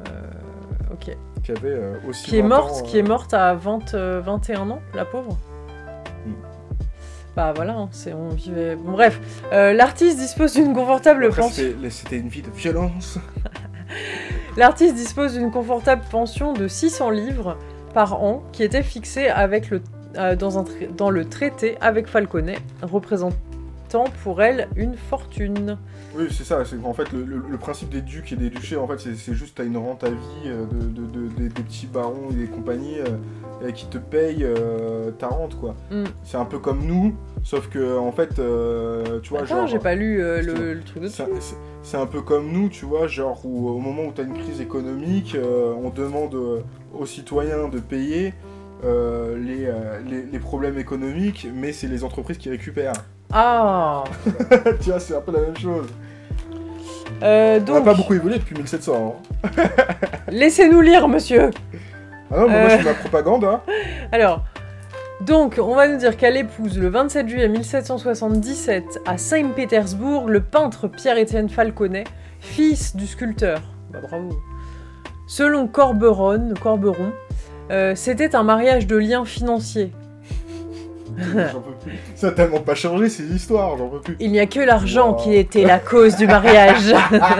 S1: euh, Ok.
S2: Qui avait euh, aussi
S1: Qui est
S2: vingt
S1: morte,
S2: ans,
S1: qui est
S2: euh,
S1: morte à vingt, euh, vingt et un ans, la pauvre.
S2: Hmm.
S1: Bah voilà, hein, c'est, on vivait... Bon, bref, euh, l'artiste dispose d'une confortable
S2: Après,
S1: pension...
S2: c'était, c'était une vie de violence.
S1: L'artiste dispose d'une confortable pension de six cents livres par an qui était fixée avec le, euh, dans, un tra- dans le traité avec Falconet, représentant pour elle une fortune.
S2: Oui, c'est ça, c'est qu'en fait, le, le, le principe des ducs et des duchés, en fait, c'est, c'est juste, t'as une rente à vie euh, de, de, de, de- des petits barons et des compagnies euh, et qui te payent euh, ta rente, quoi.
S1: Mm.
S2: C'est un peu comme nous, sauf que, en fait, euh, tu vois,
S1: Attends,
S2: genre...
S1: j'ai pas lu euh, le, le truc de
S2: C'est,
S1: dessus.
S2: c'est- c'est un peu comme nous, tu vois, genre où au moment où tu as une crise économique, euh, on demande euh, aux citoyens de payer euh, les, euh, les, les problèmes économiques, mais c'est les entreprises qui récupèrent.
S1: Ah
S2: Tu vois, c'est un peu la même chose.
S1: euh,
S2: On n'a
S1: Donc,
S2: pas beaucoup évolué depuis mille sept cents. Hein.
S1: laissez-nous lire, monsieur.
S2: Ah non, mais
S1: Euh.
S2: moi je fais ma propagande. Hein.
S1: Alors, donc, on va nous dire qu'elle épouse le vingt-sept juillet mille sept cent soixante-dix-sept à Saint-Pétersbourg le peintre Pierre-Étienne Falconet, fils du sculpteur. Bah bravo. Selon Corberon, Corberon, euh, c'était un mariage de liens financiers.
S2: J'en peux plus. Ça a tellement pas changé ces histoires, j'en peux plus.
S1: Il n'y a que l'argent
S2: Wow.
S1: qui était la cause du mariage.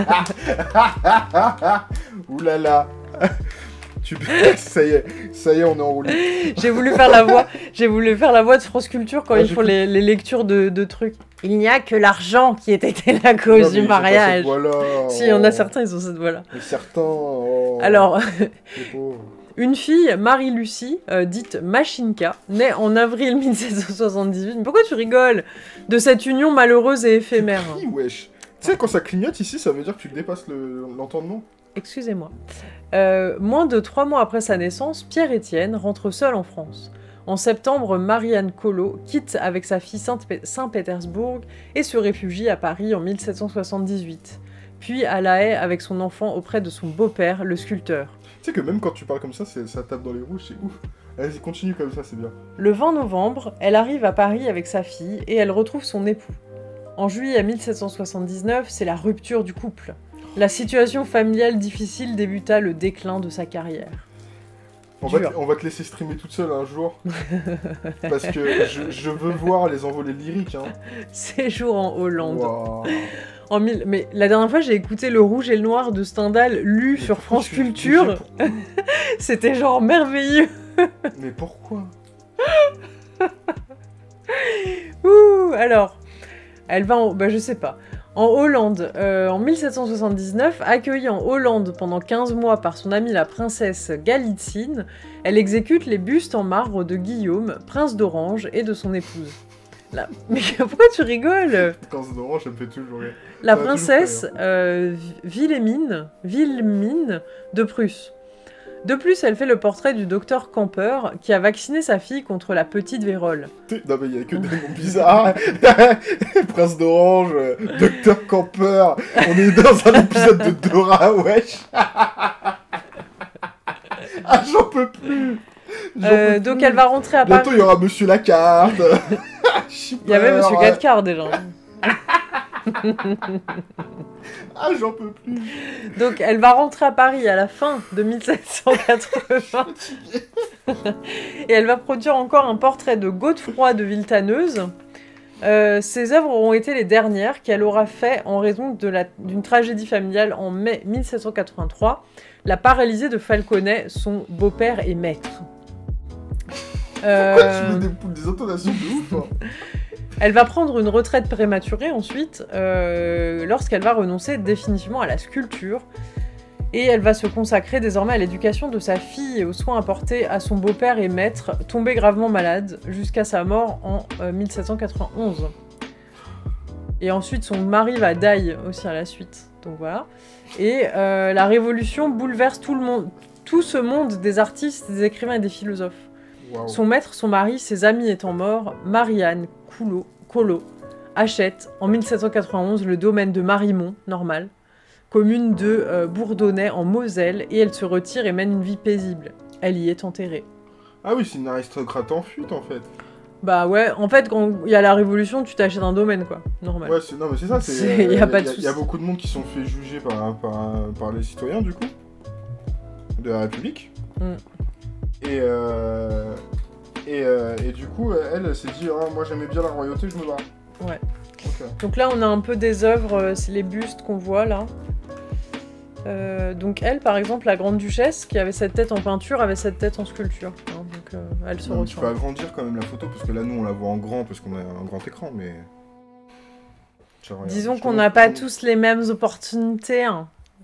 S2: Ouh là là. Tu... ça y est, ça y est, on est enroulé.
S1: J'ai voulu faire la voix, j'ai voulu faire la voix de France Culture quand
S2: Ah,
S1: ils
S2: j'ai
S1: font
S2: cru-
S1: les, les lectures de, de trucs. Il n'y a que l'argent qui était la cause
S2: Non, mais
S1: du
S2: ils ont pas
S1: mariage.
S2: cette voix-là,
S1: Si, il y en a
S2: oh.
S1: certains, ils ont cette voix-là.
S2: Mais certains. Oh,
S1: Alors,
S2: c'est beau.
S1: une fille, Marie-Lucie, euh, dite Machinka, née en avril mille sept cent soixante-dix-huit. Mais pourquoi tu rigoles de cette union malheureuse et éphémère?
S2: Hi, wesh. Tu sais, quand ça clignote ici, ça veut dire que tu dépasses le- l'entendement.
S1: Excusez-moi. Euh, moins de trois mois après sa naissance, Pierre-Étienne rentre seul en France. En septembre, Marianne Collot quitte avec sa fille Saint-Pé- Saint-Pétersbourg et se réfugie à Paris en mille sept cent soixante-dix-huit. Puis à La Haye avec son enfant auprès de son beau-père, le sculpteur.
S2: Tu sais que même quand tu parles comme ça, c'est- ça tape dans les rouges, c'est ouf. Vas-y, continue comme ça, c'est bien.
S1: Le vingt novembre, elle arrive à Paris avec sa fille et elle retrouve son époux. En juillet mille sept cent soixante-dix-neuf, c'est la rupture du couple. La situation familiale difficile débuta le déclin de sa carrière.
S2: On va,
S1: Dur.
S2: te, on va te laisser streamer toute seule un jour. Parce que je, je veux voir les envolées lyriques. Hein.
S1: Séjour en Hollande.
S2: Waouh.
S1: En mille... Mais la dernière fois, j'ai écouté Le Rouge et le Noir de Stendhal lu
S2: Mais
S1: sur
S2: pourquoi
S1: France
S2: tu-
S1: Culture.
S2: Pourquoi
S1: C'était genre merveilleux.
S2: Mais pourquoi
S1: Ouh, alors, elle va en... Bah, je sais pas. En Hollande, euh, en mille sept cent soixante-dix-neuf, accueillie en Hollande pendant quinze mois par son amie la princesse Galitzine, elle exécute les bustes en marbre de Guillaume, prince d'Orange, et de son épouse. Là... Mais pourquoi tu rigoles?
S2: Quand c'est d'orange, ça me fait toujours rire.
S1: La
S2: Ça va
S1: princesse
S2: toujours
S1: euh, Wilhelmine, Wilhelmine de Prusse. De plus, elle fait le portrait du docteur Camper qui a vacciné sa fille contre la petite vérole.
S2: Non mais il y a que des noms bizarres. Prince d'Orange, euh, Docteur Camper. On est dans un épisode de Dora, wesh. Ah, j'en peux plus. J'en
S1: Euh,
S2: peux
S1: donc
S2: plus.
S1: elle va rentrer à Paris.
S2: Bientôt, il y aura Monsieur Lacarte.
S1: Il y avait Monsieur Gadkar déjà.
S2: Ah, j'en peux plus.
S1: Donc elle va rentrer à Paris à la fin de mille sept cent quatre-vingts. Et elle va produire encore un portrait de Godefroy de Villetaneuse. Euh, ses œuvres auront été les dernières qu'elle aura fait en raison de la- d'une tragédie familiale en mai mille sept cent quatre-vingt-trois, la paralysée de Falconet, son beau-père et maître.
S2: Pourquoi
S1: Euh,
S2: tu mets des, des intonations de ouf hein.
S1: Elle va prendre une retraite prématurée ensuite, euh, lorsqu'elle va renoncer définitivement à la sculpture. Et elle va se consacrer désormais à l'éducation de sa fille et aux soins apportés à son beau-père et maître, tombé gravement malade, jusqu'à sa mort en euh, mille sept cent quatre-vingt-onze. Et ensuite, son mari va die aussi à la suite. Donc voilà. Et euh, la Révolution bouleverse tout, le monde, tout ce monde des artistes, des écrivains et des philosophes.
S2: Waouh.
S1: Son maître, son mari, ses amis étant morts, Marianne Collot, Collot achète en mille sept cent quatre-vingt-onze le domaine de Marimont, normal, commune de euh, Bourdonnais en Moselle, et elle se retire et mène une vie paisible. Elle y est enterrée.
S2: Ah oui, c'est une aristocrate en fuite en fait.
S1: Bah ouais, en fait, quand il y a la Révolution, tu t'achètes un domaine, quoi. Normal.
S2: Ouais, c'est, non mais c'est ça.
S1: C'est-
S2: C'est,
S1: y a pas de
S2: y, y a
S1: souci.
S2: beaucoup de monde qui sont fait juger par, par, par les citoyens du coup de la République.
S1: Mm.
S2: Et, euh, et Et, euh, et du coup, elle, elle s'est dit, ah, moi j'aimais bien la royauté, je me barre.
S1: Ouais.
S2: Okay.
S1: Donc là, on a un peu des œuvres, c'est les bustes qu'on voit là. Euh, donc elle, par exemple, la grande duchesse, qui avait cette tête en peinture, avait cette tête en sculpture. Hein, donc euh, elle se
S2: non,
S1: ressemble.
S2: Tu peux agrandir quand même la photo, parce que là, nous, on la voit en grand, parce qu'on a un grand écran, mais... Genre,
S1: disons qu'on n'a pas tous les mêmes opportunités. Hein.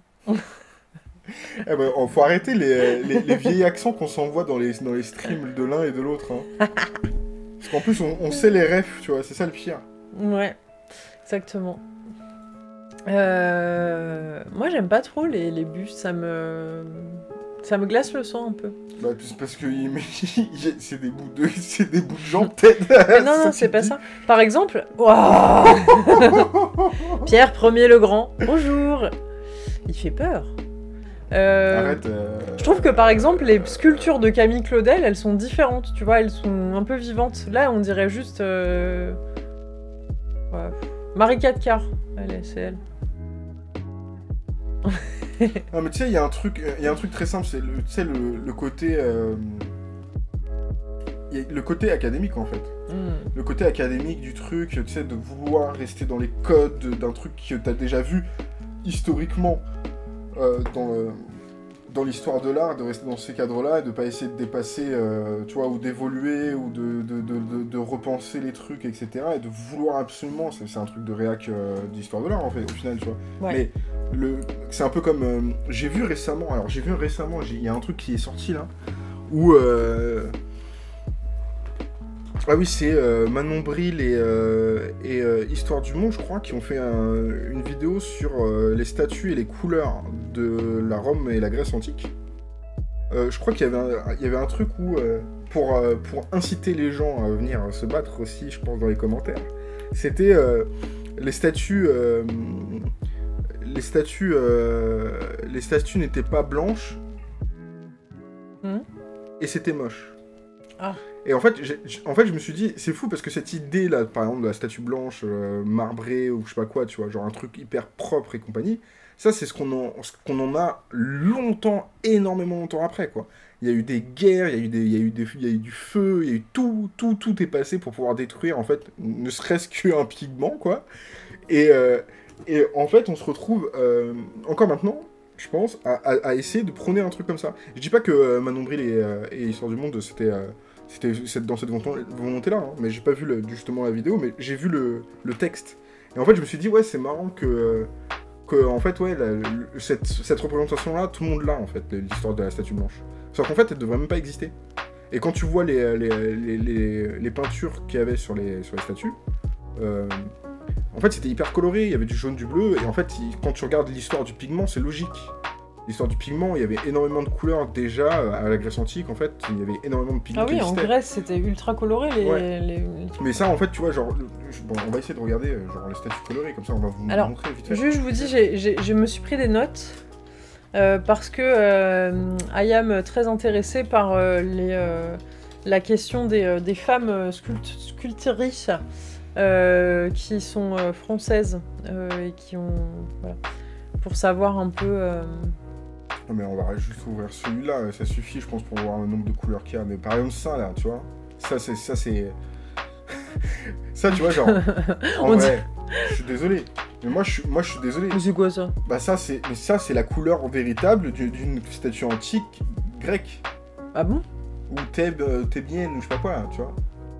S2: Eh ben, faut arrêter les, les, les vieilles accents qu'on s'envoie dans les, dans les streams de l'un et de l'autre. Hein. Parce qu'en plus, on, on sait les refs, tu vois, c'est ça le pire.
S1: Ouais, exactement. Euh... Moi, j'aime pas trop les, les bustes, ça me... ça me glace le sang un peu.
S2: Bah, c'est parce que il... c'est des bouts de, c'est des bouts de jambes, peut-être.
S1: Mais non, non, c'est pas ça. Par exemple... Wow Pierre Ier le Grand, bonjour. Il fait peur. Euh,
S2: Arrête. Euh...
S1: Je trouve que par exemple les sculptures de Camille Claudel, elles sont différentes, tu vois, elles sont un peu vivantes. Là, on dirait juste euh... ouais. Marie Katcar, elle, c'est elle.
S2: Non mais tu sais, il y a un truc, il y a un truc très simple, c'est le, tu sais le, le côté, euh... y a le côté académique en fait. Mm. Le côté académique du truc, tu sais, de vouloir rester dans les codes d'un truc que t'as déjà vu historiquement. Euh, dans, euh, dans l'histoire de l'art, de rester dans ces cadres-là et de pas essayer de dépasser, euh, tu vois, ou d'évoluer, ou de, de, de, de, de repenser les trucs, et cetera. Et de vouloir absolument, c'est un truc de réac euh, d'histoire de l'art, en fait, au final, tu vois. Ouais. Mais c'est un peu comme... Euh, j'ai vu récemment, alors j'ai vu récemment, il y a un truc qui est sorti, là, où... Euh, ah oui, c'est euh, Manon Bril et, euh, et euh, Histoire du Monde, je crois, qui ont fait un, une vidéo sur euh, les statues et les couleurs de la Rome et la Grèce antique. Euh, je crois qu'il y avait un, il y avait un truc où, euh, pour, euh, pour inciter les gens à venir se battre aussi, je pense, dans les commentaires, c'était euh, les statues... Euh, les statues... Euh, les statues n'étaient pas blanches, mmh. et c'était moche. Ah. Et en fait, en fait, je me suis dit, c'est fou parce que cette idée-là, par exemple, de la statue blanche, euh, marbrée, ou je sais pas quoi, tu vois, genre un truc hyper propre et compagnie, ça, c'est ce qu'on en, qu'on en a longtemps, énormément longtemps après, quoi. Il y a eu des guerres, il y a eu, des, il y a eu, des, il y a eu du feu, il y a eu tout, tout, tout est passé pour pouvoir détruire, en fait, ne serait-ce qu'un pigment, quoi. Et, euh, et en fait, on se retrouve, euh, encore maintenant, je pense, à, à, à essayer de prôner un truc comme ça. Je dis pas que euh, Manon Bril et, euh, et Histoire du Monde, c'était... Euh, C'était dans cette volonté-là, hein. Mais j'ai pas vu le, justement la vidéo, mais j'ai vu le, le texte. Et en fait, je me suis dit, ouais, c'est marrant que, que, en fait, ouais, la, le, cette, cette représentation-là, tout le monde l'a, en fait, l'histoire de la statue blanche. Sauf qu'en fait, elle devrait même pas exister. Et quand tu vois les, les, les, les, les peintures qu'il y avait sur les, sur les statues, euh, en fait, c'était hyper coloré, il y avait du jaune, du bleu, et en fait, quand tu regardes l'histoire du pigment, c'est logique. L'histoire du pigment, il y avait énormément de couleurs déjà, à la Grèce antique, en fait, il y avait énormément de pigments.
S1: Ah oui, en Grèce, c'était ultra coloré, les...
S2: Ouais.
S1: les...
S2: Mais ça, en fait, tu vois, genre, bon, on va essayer de regarder genre les statues colorées, comme ça, on va vous
S1: Alors,
S2: montrer vite fait.
S1: Juste, je vous dis, j'ai, j'ai, je me suis pris des notes, euh, parce que euh, I am très intéressée par euh, les, euh, la question des, euh, des femmes sculpt- sculptrices euh, qui sont euh, françaises, euh, et qui ont... Voilà, pour savoir un peu... Euh,
S2: Non mais on va juste ouvrir celui-là, ça suffit je pense pour voir le nombre de couleurs qu'il y a. Mais par exemple ça là, tu vois, ça c'est... Ça, c'est... ça tu vois genre, en
S1: On
S2: vrai, dit... je suis désolé. Mais moi je suis, moi, je suis désolé.
S1: Mais c'est quoi ça?
S2: Bah ça c'est, mais ça c'est la couleur véritable d'une statue antique grecque.
S1: Ah bon?
S2: Ou Thèbes, euh, thébienne ou je sais pas quoi là, tu vois.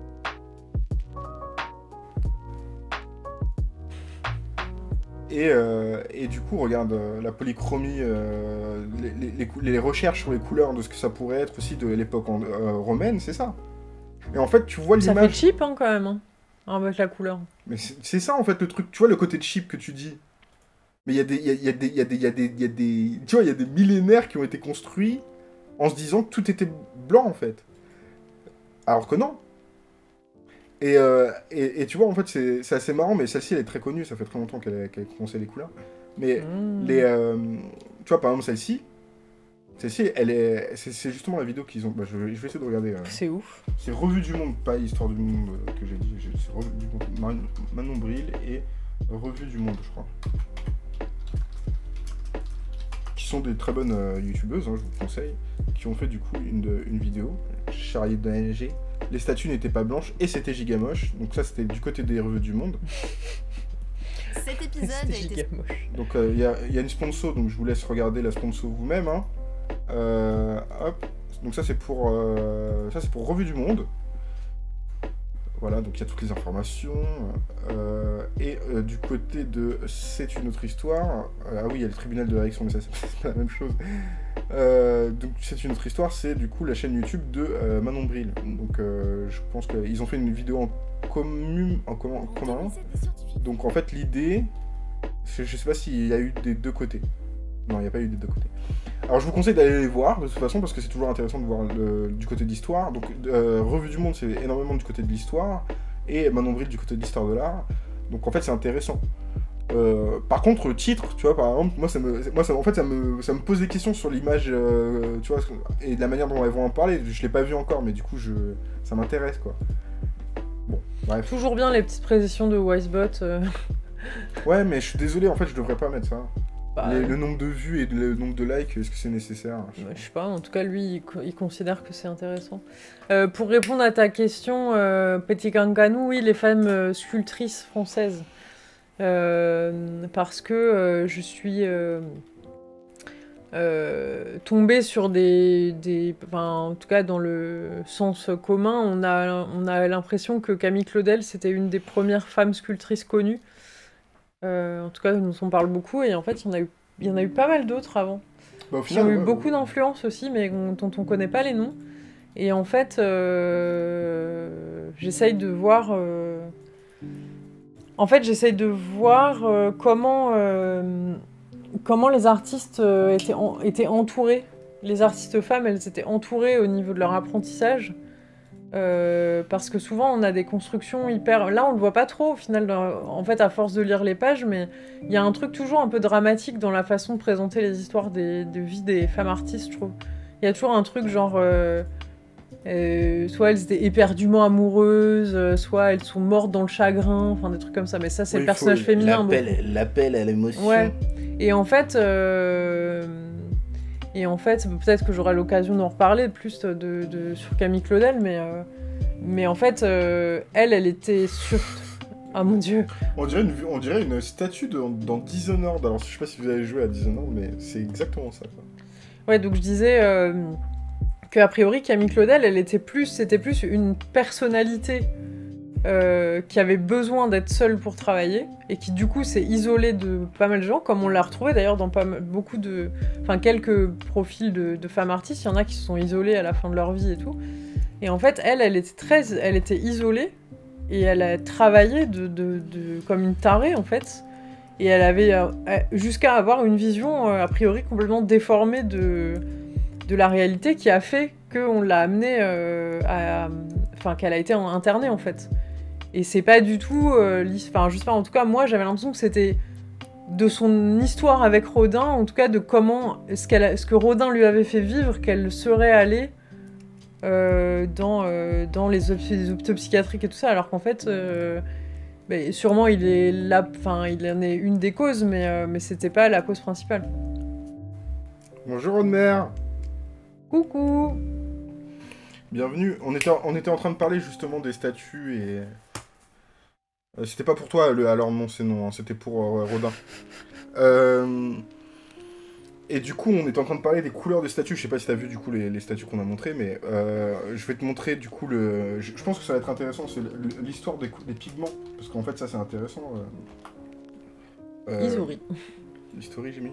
S2: Et, euh, et du coup, regarde euh, la polychromie, euh, les, les, les, les recherches sur les couleurs de ce que ça pourrait être aussi de l'époque euh, romaine, c'est ça. Et en fait, tu vois l'image...
S1: Ça fait cheap, hein, quand même, hein, avec la couleur.
S2: Mais c'est ça, en fait, le truc. Tu vois le côté cheap que tu dis. Mais il y a des... Il y a, y a des... Il y a des... Il y a des... Y a des... Tu vois, il y a des millénaires qui ont été construits en se disant que tout était blanc, en fait. Alors que non. Et, euh, et, et tu vois, en fait, c'est assez marrant, mais celle-ci, elle est très connue, ça fait très longtemps qu'elle qu commencé les couleurs. Mais, mmh. les, euh, tu vois, par exemple, celle-ci, celle-ci, elle est... C'est justement la vidéo qu'ils ont... Bah, je, vais, je vais essayer de regarder. Euh,
S1: c'est ouf.
S2: C'est Revue du Monde, pas Histoire du Monde euh, que j'ai dit. C'est Revue du Monde, Man Manon Bril et Revue du Monde, je crois. Qui qui sont des très bonnes euh, youtubeuses, hein, je vous le conseille, qui ont fait du coup une, une vidéo, Charlie de N G. Les statues n'étaient pas blanches et c'était giga moche, donc ça c'était du côté des revues du monde.
S3: Cet épisode a été...
S2: Donc il euh, y, a, y a une sponsor, donc je vous laisse regarder la sponsor vous-même. Hein. Euh, hop, donc ça c'est pour, euh, ça c'est pour Revue du Monde. Voilà, donc il y a toutes les informations. Euh, et euh, du côté de C'est une autre histoire. Euh, ah oui, il y a le tribunal de l'érection, mais ça c'est pas la même chose. Euh, donc C'est une autre histoire, c'est du coup la chaîne YouTube de euh, Manon Bril. Donc euh, je pense qu'ils ont fait une vidéo en commun, en commun, en commun. Donc en fait l'idée, je, je sais pas s'il y a eu des deux côtés. Non, il n'y a pas eu des deux côtés. Alors je vous conseille d'aller les voir de toute façon parce que c'est toujours intéressant de voir le, du côté de l'histoire. Donc euh, Revue du Monde c'est énormément du côté de l'histoire et Manon Bril du côté de l'histoire de l'art. Donc en fait c'est intéressant. Euh, par contre le titre, tu vois, par exemple, moi ça me, moi ça, en fait ça me, ça me pose des questions sur l'image, euh, tu vois, et de la manière dont elles vont en parler. Je l'ai pas vu encore, mais du coup je, ça m'intéresse quoi. Bon, bref.
S1: Toujours bien les petites précisions de Wisebot. Euh...
S2: Ouais, mais je suis désolé, en fait je devrais pas mettre ça.
S1: Bah,
S2: Les, le nombre de vues et le nombre de likes, est-ce que c'est nécessaire?
S1: Je sais, je sais pas, en tout cas, lui, il, il considère que c'est intéressant. Euh, pour répondre à ta question, euh, Petit Kanganou, oui, les femmes euh, sculptrices françaises. Euh, parce que euh, je suis euh, euh, tombée sur des... des enfin, en tout cas, dans le sens commun, on a, on a l'impression que Camille Claudel, c'était une des premières femmes sculptrices connues. Euh, en tout cas, dont on parle beaucoup, et en fait, il y en a eu, il y en a eu pas mal d'autres avant.
S2: Bah,
S1: qui ont eu ouais, beaucoup ouais. d'influence aussi, mais dont on connaît pas les noms. Et en fait, euh, j'essaye de voir... Euh... En fait, j'essaye de voir euh, comment, euh, comment les artistes euh, étaient, en, étaient entourés. Les artistes femmes, elles étaient entourées au niveau de leur apprentissage. Euh, parce que souvent on a des constructions hyper... Là on le voit pas trop au final, en fait à force de lire les pages, mais il y a un truc toujours un peu dramatique dans la façon de présenter les histoires des, de vie des femmes artistes, je trouve. Il y a toujours un truc genre... Euh, euh, soit elles étaient éperdument amoureuses, soit elles sont mortes dans le chagrin, enfin des trucs comme ça, mais ça c'est oui, le personnage féminin.
S4: L'appel à l'émotion.
S1: Ouais, et en fait... Euh... Et en fait, peut-être que j'aurai l'occasion d'en reparler plus de, de, sur Camille Claudel, mais, euh, mais en fait, euh, elle, elle était sur... Ah mon Dieu.
S2: On dirait une, on dirait une statue de, dans Dishonored. Alors, je sais pas si vous avez joué à Dishonored, mais c'est exactement ça, quoi.
S1: Ouais, donc je disais euh, qu'a priori, Camille Claudel, elle était plus, c'était plus une personnalité euh, qui avait besoin d'être seule pour travailler, et qui du coup s'est isolée de pas mal de gens, comme on l'a retrouvé d'ailleurs dans pas mal, beaucoup de... Enfin, quelques profils de, de femmes artistes, il y en a qui se sont isolées à la fin de leur vie et tout. Et en fait, elle, elle était très... Elle était isolée, et elle a travaillé de, de, de, comme une tarée, en fait. Et elle avait... Euh, jusqu'à avoir une vision, euh, a priori, complètement déformée de, de la réalité, qui a fait qu'on l'a amenée euh, à... Enfin, qu'elle a été internée, en fait. Et c'est pas du tout... Euh, enfin, je sais pas, en tout cas, moi, j'avais l'impression que c'était de son histoire avec Rodin, en tout cas, de comment... Ce, qu'elle a, ce que Rodin lui avait fait vivre, qu'elle serait allée euh, dans, euh, dans les hôpitaux psychiatriques et tout ça, alors qu'en fait... Euh, bah, sûrement, il est là... Enfin, il en est une des causes, mais, euh, mais c'était pas la cause principale.
S2: Bonjour, Rodmer.
S1: Coucou.
S2: Bienvenue. On était, en, on était en train de parler, justement, des statues et... Euh, c'était pas pour toi, le alors non, c'est non, hein, c'était pour euh, Rodin. Euh... Et du coup, on était en train de parler des couleurs des statues. Je sais pas si t'as vu du coup les, les statues qu'on a montrées, mais euh, je vais te montrer du coup le... Je, je pense que ça va être intéressant, c'est l'histoire des, des pigments. Parce qu'en fait, ça c'est intéressant. Euh...
S1: Euh... Isori.
S2: Isori, j'ai mis.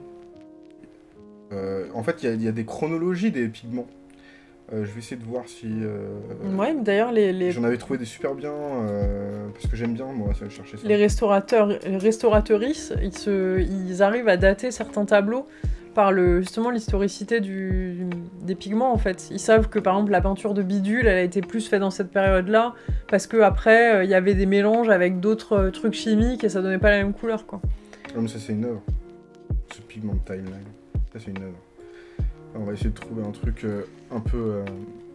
S2: Euh, en fait, il y, y a des chronologies des pigments. Euh, je vais essayer de voir si... Euh,
S1: ouais, mais d'ailleurs, les, les...
S2: J'en avais trouvé des super bien, euh, parce que j'aime bien, moi, ça, chercher ça.
S1: Les restaurateurs, les restauratrices, ils, se, ils arrivent à dater certains tableaux par le, justement l'historicité du, des pigments, en fait. Ils savent que, par exemple, la peinture de bidule, elle a été plus faite dans cette période-là, parce qu'après, il euh, y avait des mélanges avec d'autres euh, trucs chimiques, et ça donnait pas la même couleur, quoi.
S2: Ah, mais ça, c'est une œuvre. Ce pigment de timeline. Ça, c'est une œuvre. On va essayer de trouver un truc euh, un peu euh,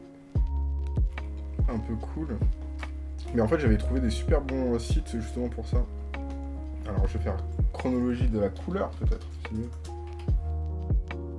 S2: un peu cool. Mais en fait, j'avais trouvé des super bons euh, sites justement pour ça. Alors, je vais faire chronologie de la couleur, peut-être, c'est mieux.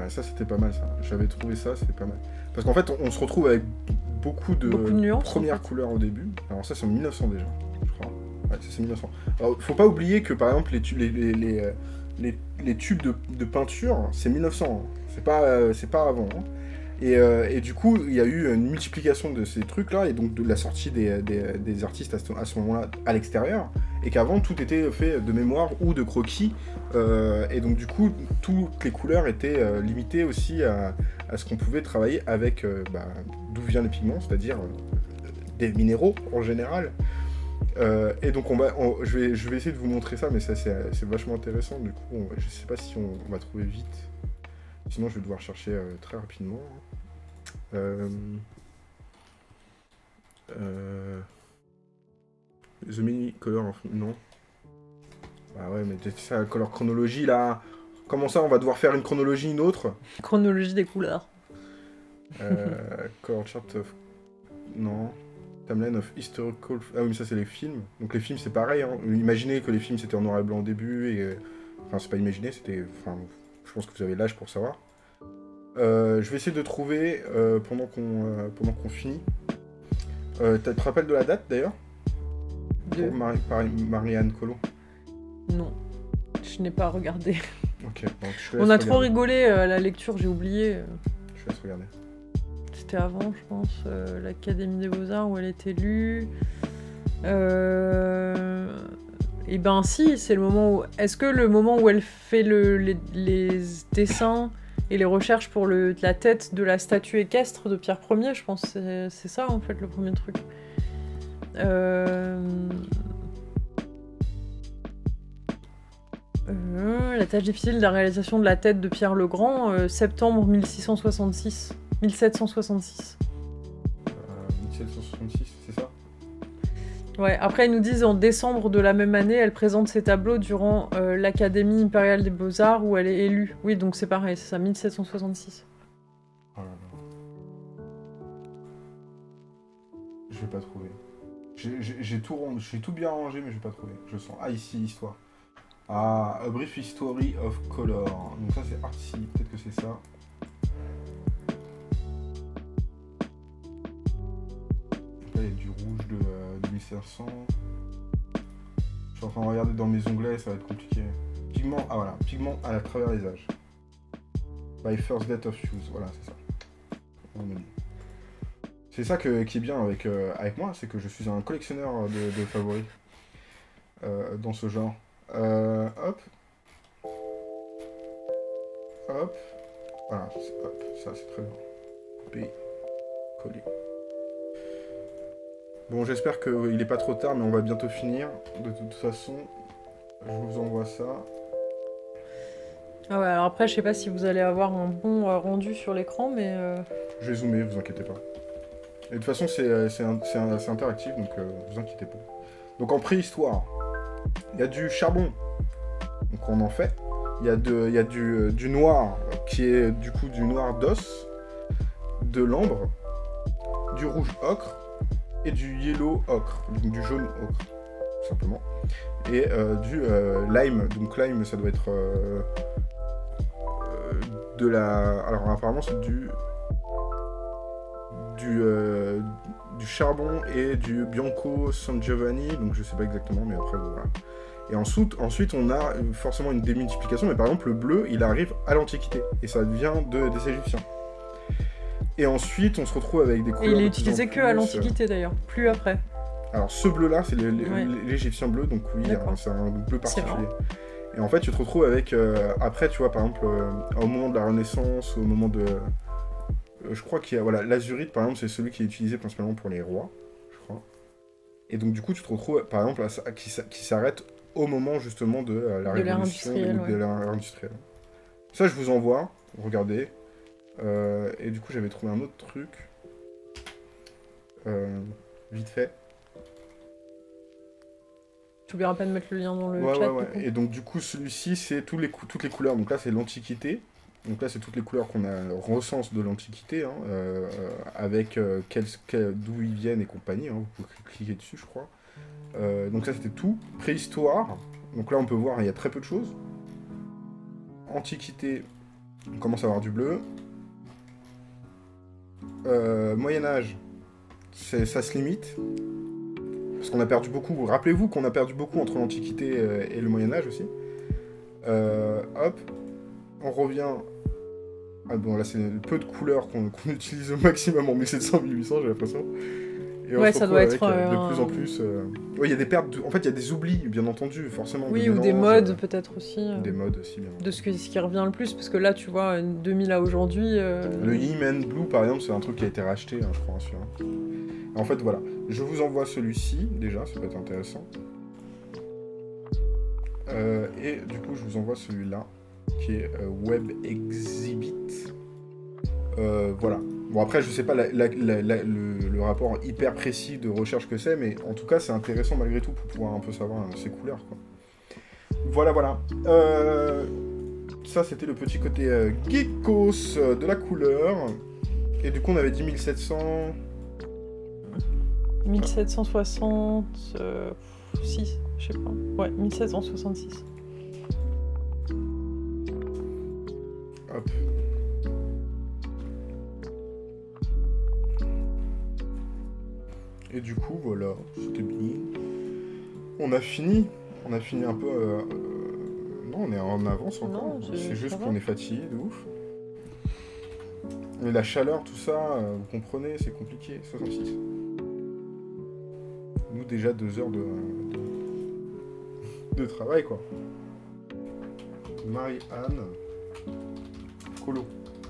S2: Ouais, ça c'était pas mal ça. J'avais trouvé ça, c'était pas mal. Parce qu'en fait, on, on se retrouve avec beaucoup de,
S1: beaucoup de nuances,
S2: premières
S1: en fait.
S2: couleurs au début. Alors ça c'est en mille neuf cents déjà, je crois. Ouais, ça c'est mille neuf cents. Alors faut pas oublier que par exemple les, tu les, les, les, les, les tubes de, de peinture, c'est mille neuf cents. Hein. C'est pas, euh, c'est pas avant. Hein. Et, euh, et du coup, il y a eu une multiplication de ces trucs-là, et donc de la sortie des, des, des artistes à ce, à ce moment-là à l'extérieur, et qu'avant, tout était fait de mémoire ou de croquis, euh, et donc du coup, toutes les couleurs étaient euh, limitées aussi à, à ce qu'on pouvait travailler avec euh, bah, d'où viennent les pigments, c'est-à-dire euh, des minéraux en général. Euh, et donc, on va, on, je, vais, je vais essayer de vous montrer ça, mais ça c'est vachement intéressant, du coup, on, je sais pas si on, on va trouver vite. Sinon, je vais devoir chercher euh, très rapidement. Euh... Euh... The Mini Color of... Non. Bah ouais, mais c'est ça, Color Chronology, là. Comment ça, on va devoir faire une chronologie, une autre?
S1: Chronologie des couleurs.
S2: euh, Color Chart of... Non. Timeline of Historical... Ah oui, mais ça, c'est les films. Donc les films, c'est pareil. Hein. Imaginez que les films, c'était en noir et blanc au début. Et... Enfin, c'est pas imaginer, c'était... Enfin, je pense que vous avez l'âge pour savoir. Euh, je vais essayer de trouver euh, pendant qu'on euh, pendant qu'on finit. Euh, tu te rappelles de la date d'ailleurs?
S1: De...
S2: Pour Marie, Marie, Marianne Colo?
S1: Non, je n'ai pas regardé.
S2: Ok. Donc je
S1: On a
S2: regarder.
S1: trop rigolé à la lecture, j'ai oublié.
S2: Je te laisse regarder.
S1: C'était avant, je pense, euh, l'Académie des Beaux-Arts où elle était lue. Euh... Et ben si, c'est le moment où... Est-ce que le moment où elle fait le, les, les dessins et les recherches pour le, la tête de la statue équestre de Pierre Ier, je pense que c'est ça en fait le premier truc. Euh... Euh, la tâche difficile de la réalisation de la tête de Pierre le Grand, euh, septembre mille six cent soixante-six. mille sept cent soixante-six.
S2: Euh, mille sept cent soixante-six, c'est ça?
S1: Ouais, après ils nous disent en décembre de la même année, elle présente ses tableaux durant euh, l'Académie impériale des Beaux-Arts où elle est élue. Oui, donc c'est pareil, c'est ça, mille sept cent soixante-six.
S2: Oh là là. Je vais pas trouver. J'ai tout, tout bien rangé, mais je vais pas trouver. Je sens. Ah, ici, histoire. Ah, A Brief History of Color. Donc ça c'est Artsy, peut-être que c'est ça. Là il y a du rouge de, euh, de mille cinq cents. Je suis en train de regarder dans mes onglets, ça va être compliqué. Pigment, ah voilà, pigment à travers les âges. By first date of use, voilà c'est ça. C'est ça que, qui est bien avec, euh, avec moi, c'est que je suis un collectionneur de, de favoris euh, dans ce genre. Euh, hop. Hop. Voilà, hop, ça c'est très bien. Coupé, collé. Bon, j'espère qu'il n'est pas trop tard, mais on va bientôt finir. De toute façon, je vous envoie ça.
S1: Ah ouais, alors après, je sais pas si vous allez avoir un bon euh, rendu sur l'écran, mais... Euh...
S2: Je vais zoomer, vous inquiétez pas. Et de toute façon, c'est interactif, donc euh, vous inquiétez pas. Donc en préhistoire, il y a du charbon, donc on en fait. Il y a, de, il y a du, euh, du noir, qui est du coup du noir d'os, de l'ambre, du rouge ocre, et du yellow ocre, donc du jaune ocre, tout simplement. Et euh, du euh, lime, donc lime ça doit être euh, euh, de la... Alors apparemment c'est du... Du, euh, du charbon et du Bianco San Giovanni, donc je sais pas exactement, mais après voilà. Et ensuite, ensuite on a forcément une démultiplication, mais par exemple le bleu il arrive à l'Antiquité, et ça vient de, des Égyptiens. Et ensuite on se retrouve avec des couleurs...
S1: Et il est utilisé que à l'Antiquité d'ailleurs, plus après.
S2: Alors ce bleu là c'est l'Égyptien ouais. bleu, donc oui, c'est un bleu particulier. Et en fait tu te retrouves avec, euh, après tu vois par exemple, euh, au moment de la Renaissance, au moment de... Je crois qu'il y a, voilà, l'azurite par exemple, c'est celui qui est utilisé principalement pour les rois, je crois. Et donc du coup, tu te retrouves, par exemple, à, qui, qui s'arrête au moment justement de euh, la de révolution de,
S1: ouais.
S2: de l'ère industrielle. Ça, je vous envoie, regardez. Euh, et du coup, j'avais trouvé un autre truc, euh, vite fait.
S1: Tu oublieras pas de mettre le lien dans le
S2: ouais,
S1: chat.
S2: Ouais, ouais. Et donc du coup, celui-ci, c'est tous les toutes les couleurs. Donc là, c'est l'Antiquité. Donc là, c'est toutes les couleurs qu'on a recense de l'Antiquité, hein, euh, avec euh, quel, quel, d'où ils viennent et compagnie. Hein, vous pouvez cliquer dessus, je crois. Euh, donc ça, c'était tout. Préhistoire. Donc là, on peut voir, il y a très peu de choses. Antiquité, On commence à avoir du bleu. Euh, Moyen-Âge, ça se limite. Parce qu'on a perdu beaucoup. Rappelez-vous qu'on a perdu beaucoup entre l'Antiquité et le Moyen-Âge aussi. Euh, hop. On revient... Ah bon, là, c'est peu de couleurs qu'on qu'on utilise au maximum en mille sept cents mille huit cents, j'ai l'impression. Et on
S1: ouais,
S2: se
S1: ça doit
S2: avec,
S1: être...
S2: euh, de
S1: euh,
S2: plus en plus... Euh... Ouais, il y a des pertes... De... En fait, il y a des oublis, bien entendu, forcément.
S1: Oui,
S2: de
S1: ou
S2: mélange,
S1: des modes,
S2: euh,
S1: peut-être aussi. Euh,
S2: Des modes aussi, bien
S1: de ce, que, ce qui revient le plus, parce que là, tu vois, deux mille à aujourd'hui... Euh...
S2: Le He-Man Blue, par exemple, c'est un truc qui a été racheté, hein, je crois, celui-là. En fait, voilà. Je vous envoie celui-ci, déjà, ça peut être intéressant. Euh, et du coup, je vous envoie celui-là, qui est euh, Web Exhibit. Euh, voilà. Bon, après, je sais pas la, la, la, la, le, le rapport hyper précis de recherche que c'est, mais en tout cas, c'est intéressant malgré tout pour pouvoir un peu savoir hein, ces couleurs, quoi. Voilà, voilà. Euh, ça, c'était le petit côté euh, geekos euh, de la couleur. Et du coup, on avait dit mille sept cents...
S1: mille sept cent soixante-six, euh, je sais pas. Ouais, mille sept cent soixante-six.
S2: Hop. Et du coup, voilà, c'était bien. On a fini. On a fini un peu... Euh, euh, non, on est en avance encore. C'est juste qu'on est fatigué de ouf. Mais la chaleur, tout ça, euh, vous comprenez, c'est compliqué. soixante-six. Nous, déjà deux heures de, de, de travail, quoi. Marie-Anne. Colo.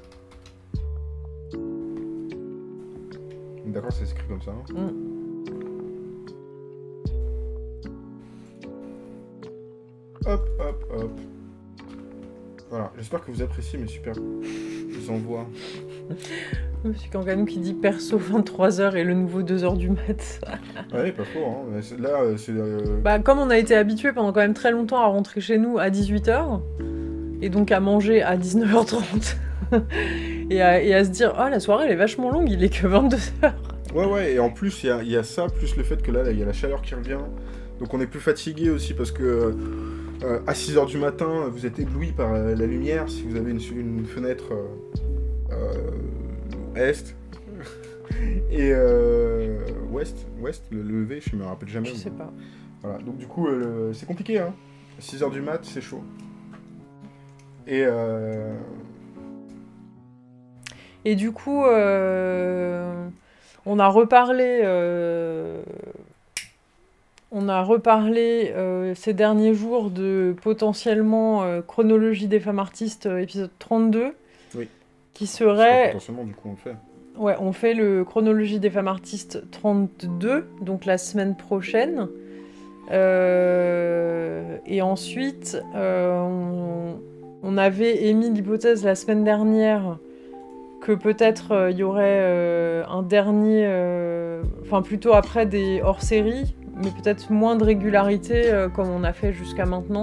S2: D'accord, c'est écrit comme ça. Hein.
S1: Mm.
S2: Hop, hop, hop. Voilà, j'espère que vous appréciez mes super envois.
S1: Monsieur Kanganou qui dit perso vingt-trois heures et le nouveau deux heures du mat.
S2: Ouais, pas faux, hein. Là, c'est... Euh...
S1: Bah, comme on a été habitué pendant quand même très longtemps à rentrer chez nous à dix-huit heures, et donc à manger à dix-neuf heures trente, et, à, et à se dire, ah, oh, la soirée, elle est vachement longue, il est que vingt-deux heures.
S2: Ouais, ouais, et en plus, il y, y a ça, plus le fait que là, il y a la chaleur qui revient, donc on est plus fatigué aussi, parce que euh, à six heures du matin, vous êtes ébloui par euh, la lumière, si vous avez une, une fenêtre euh, euh, est, et euh, ouest, ouest, le lever, je me rappelle jamais.
S1: Je sais pas.
S2: Voilà, donc du coup, euh, c'est compliqué, hein. six heures du mat, c'est chaud. Et euh...
S1: Et du coup, euh, on a reparlé, euh, on a reparlé euh, ces derniers jours de potentiellement euh, Chronologie des femmes artistes, euh, épisode trente-deux,
S2: oui.
S1: Qui serait...
S2: Potentiellement, du coup, on le fait.
S1: Ouais, on fait le Chronologie des femmes artistes trente-deux, donc la semaine prochaine. Euh, et ensuite, euh, on, on avait émis l'hypothèse la semaine dernière que peut-être il euh, y aurait euh, un dernier, enfin euh, plutôt après des hors-séries, mais peut-être moins de régularité euh, comme on a fait jusqu'à maintenant,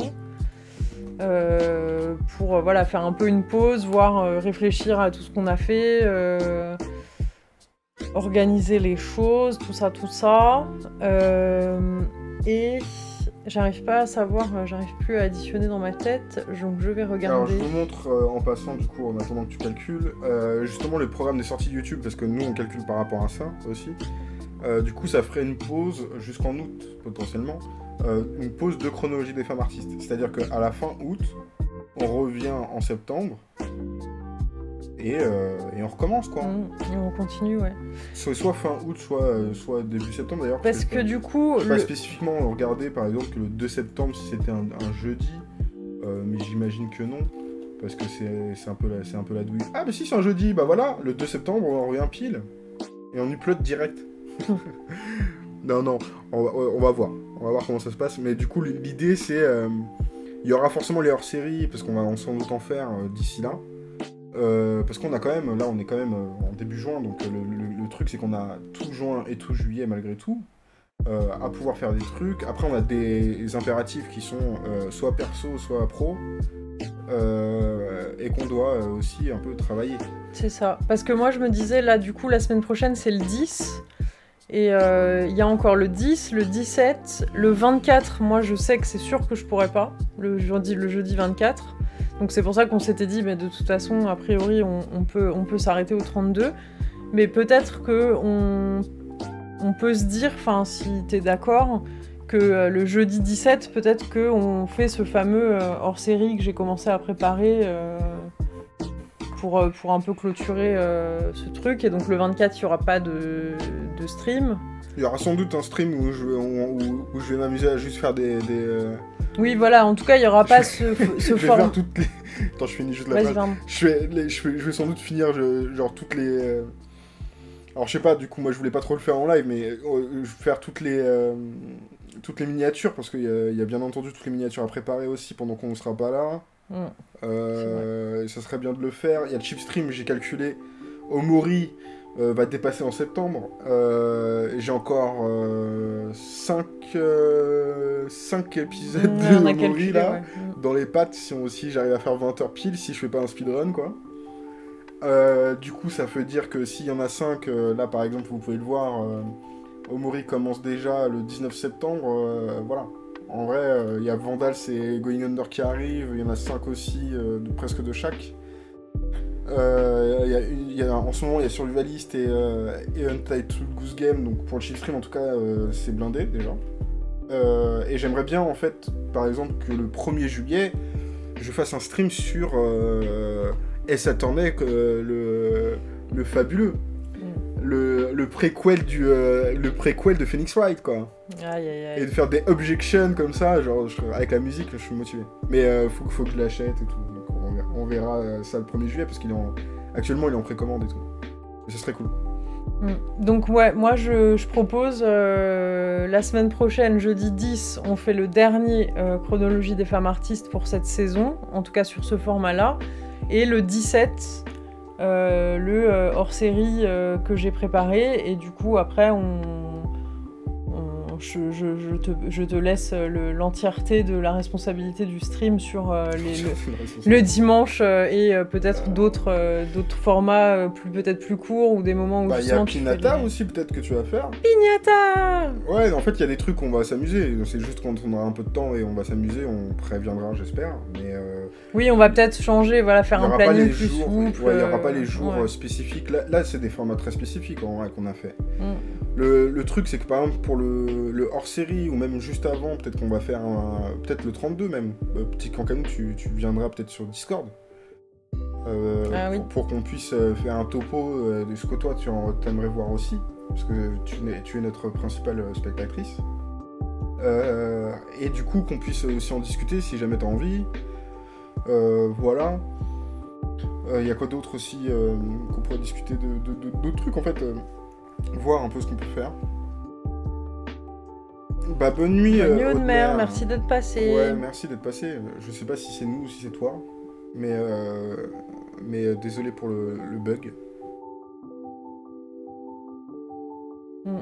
S1: euh, pour euh, voilà, faire un peu une pause, voir euh, réfléchir à tout ce qu'on a fait, euh, organiser les choses, tout ça, tout ça. Euh, et j'arrive pas à savoir, j'arrive plus à additionner dans ma tête, donc je vais regarder.
S2: Alors je vous montre euh, en passant du coup, en attendant que tu calcules, euh, justement le programme des sorties de YouTube, parce que nous on calcule par rapport à ça aussi. Euh, du coup ça ferait une pause jusqu'en août potentiellement, euh, une pause de chronologie des femmes artistes. C'est-à-dire qu'à la fin août, on revient en septembre, et, euh, et on recommence quoi.
S1: Mmh, et on continue, ouais.
S2: Soit, soit fin août, soit, euh, soit début septembre d'ailleurs.
S1: Parce, parce que, que du coup...
S2: Je sais pas le... spécifiquement regarder par exemple que le deux septembre si c'était un, un jeudi, euh, mais j'imagine que non, parce que c'est un, un peu la douille. Ah mais si c'est un jeudi, bah voilà, le deux septembre on revient pile, et on upload direct. non non, on va, on va voir, on va voir comment ça se passe, mais du coup l'idée c'est... Euh, il y aura forcément les hors-séries, parce qu'on va sans doute en faire euh, d'ici là. Euh, parce qu'on a quand même, là on est quand même euh, en début juin, donc euh, le, le, le truc c'est qu'on a tout juin et tout juillet malgré tout, euh, à pouvoir faire des trucs. Après on a des, des impératifs qui sont euh, soit perso, soit pro, euh, et qu'on doit euh, aussi un peu travailler.
S1: C'est ça, parce que moi je me disais, là du coup la semaine prochaine c'est le dix, et il euh, y a encore le dix, le dix-sept, le vingt-quatre, moi je sais que c'est sûr que je pourrais pas, le jeudi, le jeudi vingt-quatre. Donc Donc c'est pour ça qu'on s'était dit, mais de toute façon, a priori, on, on peut, on peut s'arrêter au trente-deux. Mais peut-être qu'on on peut se dire, enfin, si t'es d'accord, que euh, le jeudi dix-sept, peut-être qu'on fait ce fameux euh, hors-série que j'ai commencé à préparer euh, pour, euh, pour un peu clôturer euh, ce truc. Et donc le vingt-quatre, il n'y aura pas de, de stream.
S2: Il y aura sans doute un stream où je, où, où je vais m'amuser à juste faire des... des euh...
S1: Oui, voilà, en tout cas, il n'y aura pas ce, ce
S2: je
S1: format.
S2: vais faire toutes les... Attends, je finis juste la phrase. Je vais, les, je, vais, je vais sans doute finir je, genre toutes les... Euh... Alors je sais pas, du coup, moi je voulais pas trop le faire en live, mais euh, faire toutes les... Euh... toutes les miniatures, parce qu'il y, y a bien entendu toutes les miniatures à préparer aussi pendant qu'on ne sera pas là. Mmh. Euh, ça serait bien de le faire. Il y a le chip stream, j'ai calculé. Omori euh, va dépasser en septembre. Euh, j'ai encore cinq euh, épisodes mmh, de Omori calculé, là, ouais. mmh. dans les pattes, si, on, si j'arrive à faire vingt heures pile, si je fais pas un speedrun, quoi. Euh, du coup, ça veut dire que s'il y en a cinq, euh, là par exemple, vous pouvez le voir... Euh, Omori commence déjà le dix-neuf septembre, euh, voilà. En vrai, il euh, y a Vandals et Going Under qui arrivent, il y en a cinq aussi, euh, de, presque de chaque. Euh, y a, y a, en ce moment, il y a Survivalist et, euh, et Untitled Goose Game, donc pour le chill stream, en tout cas, euh, c'est blindé, déjà. Euh, et j'aimerais bien, en fait, par exemple, que le premier juillet, je fasse un stream sur euh, S. Attorney, euh, le, le fabuleux. Le, le préquel du euh, le préquel de Phoenix Wright, quoi.
S1: Aïe, aïe, aïe.
S2: Et de faire des objections comme ça, genre je, avec la musique, je suis motivé. Mais euh, faut, faut que je l'achète et tout. Donc on verra, on verra euh, ça le premier juillet parce qu'il est en, actuellement il est en précommande et tout. Mais ça serait cool.
S1: Mm. Donc ouais, moi je, je propose euh, la semaine prochaine, jeudi dix, on fait le dernier euh, chronologie des femmes artistes pour cette saison, en tout cas sur ce format-là, et le dix-sept. Euh, le euh, hors-série euh, que j'ai préparé, et du coup après on, on je, je, je, te, je te laisse le, l'entièreté de la responsabilité du stream sur euh, les, le, le dimanche euh, et euh, peut-être d'autres, euh, d'autres formats euh, plus, peut-être plus courts ou des moments où
S2: bah,
S1: justement
S2: tu fais... Il y a Pignata les... aussi peut-être que tu vas faire.
S1: Pignata.
S2: Ouais, en fait il y a des trucs où on va s'amuser, c'est juste quand on aura un peu de temps et on va s'amuser, on préviendra j'espère, mais... Euh...
S1: Oui, on va peut-être changer, voilà, faire un planning plus
S2: jours,
S1: souple.
S2: Ouais, il n'y aura pas les jours
S1: ouais.
S2: spécifiques. Là, là, c'est des formats très spécifiques en vrai qu'on a fait.
S1: Mm.
S2: Le, le truc, c'est que par exemple, pour le, le hors-série, ou même juste avant, peut-être qu'on va faire un, peut-être le trente-deux même. Euh, petit Cancanou, tu, tu viendras peut-être sur Discord. Euh,
S1: ah, oui.
S2: pour, pour qu'on puisse faire un topo de ce que toi, tu en, t'aimerais voir aussi. Parce que tu, tu es notre principale spectatrice. Euh, et du coup, qu'on puisse aussi en discuter si jamais t'as envie. Euh, voilà. Il euh, y a quoi d'autre aussi euh, qu'on pourrait discuter de, de, de, d'autres trucs en fait. Euh, voir un peu ce qu'on peut faire. Bah bonne nuit.
S1: Bonne nuit
S2: euh,
S1: Aude-Mère, merci d'être passé.
S2: Ouais, merci d'être passé. Je sais pas si c'est nous ou si c'est toi. Mais, euh, mais euh, désolé pour le, le bug.
S1: Mm.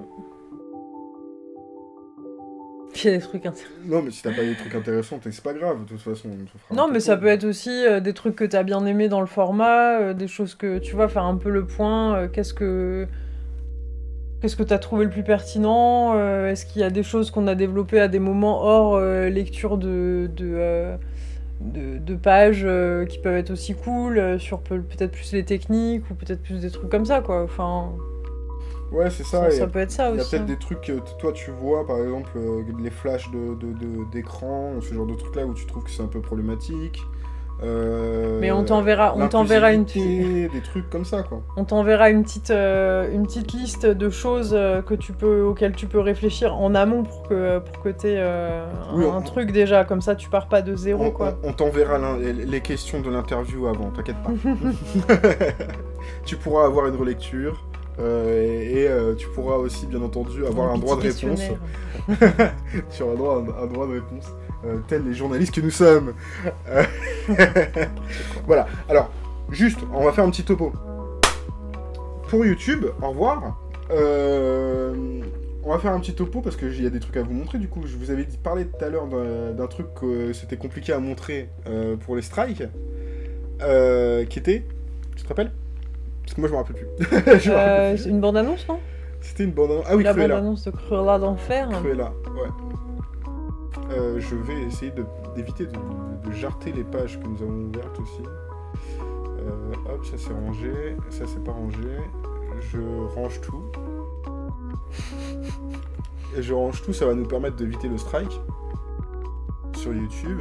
S1: Il y a des trucs intéressants.
S2: Non, mais si t'as pas des trucs intéressants, c'est pas grave, de toute façon. On fera
S1: non, mais ça peut être aussi euh, des trucs que t'as bien aimé dans le format, euh, des choses que, tu vois, faire un peu le point. Euh, qu'est-ce que... Qu'est-ce que t'as trouvé le plus pertinent euh, est-ce qu'il y a des choses qu'on a développées à des moments hors euh, lecture de, de, euh, de, de pages euh, qui peuvent être aussi cool, euh, sur peut- peut-être plus les techniques, ou peut-être plus des trucs comme ça, quoi. Enfin...
S2: Ouais, c'est ça.
S1: Ça, ça peut être ça aussi.
S2: Il y a peut-être
S1: hein.
S2: des trucs que toi tu vois, par exemple, euh, les flashs de, de, de, d'écran, ce genre de trucs-là où tu trouves que c'est un peu problématique. Euh,
S1: Mais on t'enverra, on t'enverra une
S2: petite... des trucs comme ça, quoi.
S1: On t'enverra une petite, euh, une petite liste de choses euh, que tu peux, auxquelles tu peux réfléchir en amont pour que, pour que t'aies euh,
S2: oui,
S1: un,
S2: on...
S1: un truc déjà, comme ça tu pars pas de zéro,
S2: on,
S1: quoi.
S2: On, on t'enverra les questions de l'interview avant, t'inquiète pas. Tu pourras avoir une relecture. Euh, et et euh, tu pourras aussi bien entendu avoir un, un droit de réponse. Tu auras droit à un, un droit de réponse, euh, tels les journalistes que nous sommes. Euh... Voilà, alors, juste, on va faire un petit topo. Pour YouTube, au revoir. Euh... On va faire un petit topo parce qu'il y a des trucs à vous montrer. Du coup, je vous avais dit, parlé tout à l'heure d'un, d'un truc que c'était compliqué à montrer euh, pour les strikes. Euh, qui était. Tu te rappelles ? Parce que moi je me rappelle plus. je me
S1: euh,
S2: rappelle plus.
S1: Une bande-annonce, non ?
S2: C'était une bande-annonce. Ah oui,
S1: la
S2: Cruella.
S1: bande-annonce de Cruella d'enfer.
S2: Cruella, ouais. euh, je vais essayer de- d'éviter de, de, de jarter les pages que nous avons ouvertes aussi. Euh, hop, ça c'est rangé, ça c'est pas rangé. Je range tout. Et je range tout, ça va nous permettre d'éviter le strike sur YouTube.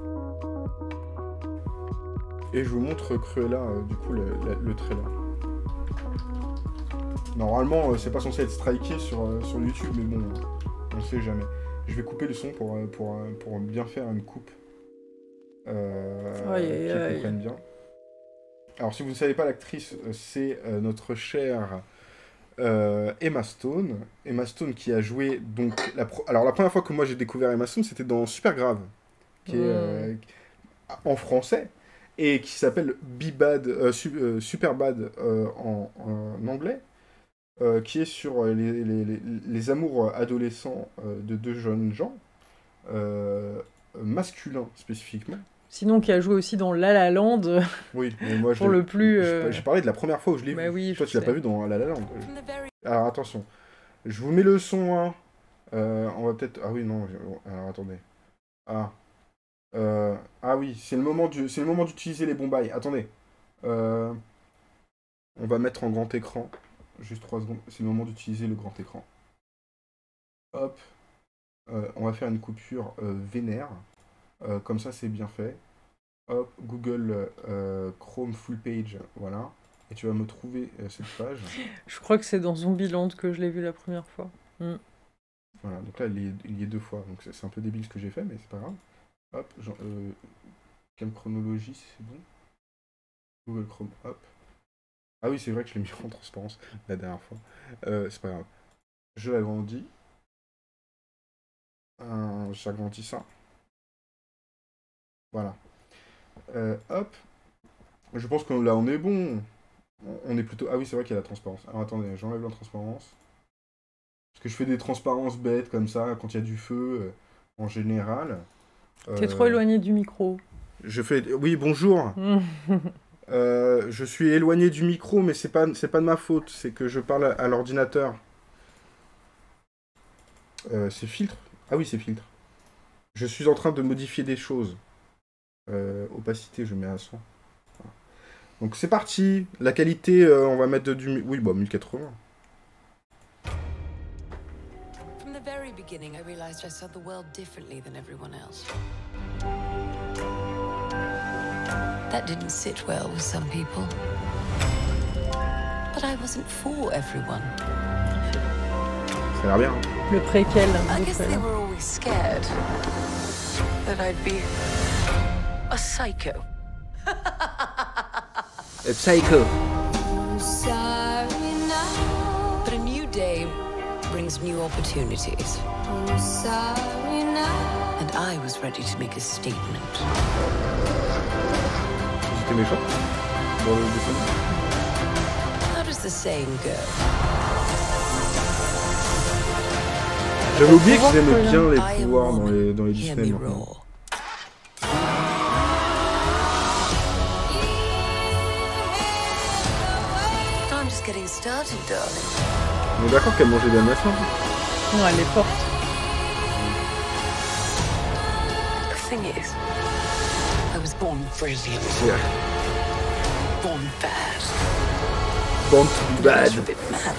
S2: Et je vous montre Cruella, euh, du coup, le, le, le trailer. Normalement, euh, c'est pas censé être striké sur, euh, sur YouTube, mais bon, on sait jamais. Je vais couper le son pour, euh, pour, euh, pour bien faire une coupe euh,
S1: Aïe, aïe,
S2: qui
S1: aïe.
S2: comprenne bien. Alors, si vous ne savez pas, l'actrice, euh, c'est euh, notre chère euh, Emma Stone. Emma Stone qui a joué, donc... La pro- Alors, la première fois que moi j'ai découvert Emma Stone, c'était dans Supergrave, qui est euh, en français, et qui s'appelle Be Bad, euh, Su- euh, Superbad euh, en, en anglais, euh, qui est sur euh, les, les, les, les amours adolescents euh, de deux jeunes gens, euh, masculins spécifiquement.
S1: Sinon, qui a joué aussi dans La La Land.
S2: Oui, mais moi je
S1: Pour
S2: l'ai-
S1: le plus,
S2: je-
S1: euh,
S2: J'ai parlé de la première fois où je l'ai
S1: Bah
S2: vu.
S1: oui,
S2: Toi,
S1: je
S2: tu l'as
S1: sais.
S2: pas vu dans La La Land.
S3: From the very
S2: Alors attention, je vous mets le son. Hein. Euh, on va peut-être. Ah oui, non. je- Alors attendez. Ah. Euh, Ah oui, c'est le moment du... c'est le moment d'utiliser les bombailles. Attendez. Euh, On va mettre en grand écran. Juste trois secondes. C'est le moment d'utiliser le grand écran. Hop. Euh, on va faire une coupure euh, vénère. Euh, comme ça, c'est bien fait. Hop, Google euh, Chrome Full Page. Voilà. Et tu vas me trouver euh, cette page.
S1: Je crois que c'est dans Zombieland que je l'ai vu la première fois. Mm.
S2: Voilà, donc là, il y est, il y est deux fois. Donc c'est c'est un peu débile ce que j'ai fait, mais c'est pas grave. Hop, genre, euh, quelle chronologie, c'est bon. Google Chrome, hop. Ah oui, c'est vrai que je l'ai mis en transparence la dernière fois. Euh, c'est pas grave. Je l'agrandis. Euh, J'agrandis ça. Voilà. Euh, hop. Je pense que là, on est bon. On- On est plutôt... Ah oui, c'est vrai qu'il y a la transparence. Alors attendez, j'enlève la transparence. Parce que je fais des transparences bêtes comme ça, quand il y a du feu, euh, en général.
S1: T'es
S2: Euh,
S1: trop éloigné du micro.
S2: Je fais... Oui, bonjour.
S1: Mm.
S2: Euh, je suis éloigné du micro, mais c'est pas, c'est pas de ma faute. C'est que je parle à, à l'ordinateur. Euh, c'est filtre. Ah oui, c'est filtre. Je suis en train de modifier des choses. Euh, opacité, je mets à cent. Voilà. Donc c'est parti. La qualité, euh, on va mettre de- du... Oui, bah mille quatre-vingts.
S3: From the very beginning, I realized I saw the world differently than everyone else. That didn't sit well with some people. But I wasn't for everyone.
S2: Ça a l'air bien. Hein.
S1: Le préquel.
S3: I
S1: le
S3: guess they
S1: préquel.
S3: were always scared that I'd be a psycho.
S4: A psycho.
S3: Sorry now. But a new day brings new opportunities. Sorry now. And I was ready to make a statement.
S2: J'étais méchant. Dans le dessin.
S3: How does the saying go?
S2: J'avais oublié qu'ils aimaient
S1: pouvoir,
S2: bien les
S3: I am
S2: pouvoirs dans
S3: woman.
S2: les, dans les
S3: Hear
S2: Disney
S3: me
S2: maintenant.
S3: roar. I'm just getting started, darling.
S2: On est d'accord qu'elle mangeait des maçons.
S1: Non, elle est forte.
S3: The thing is, I was born brilliant,
S2: Yeah.
S3: born bad,
S2: Born to be bad.
S3: a bit mad.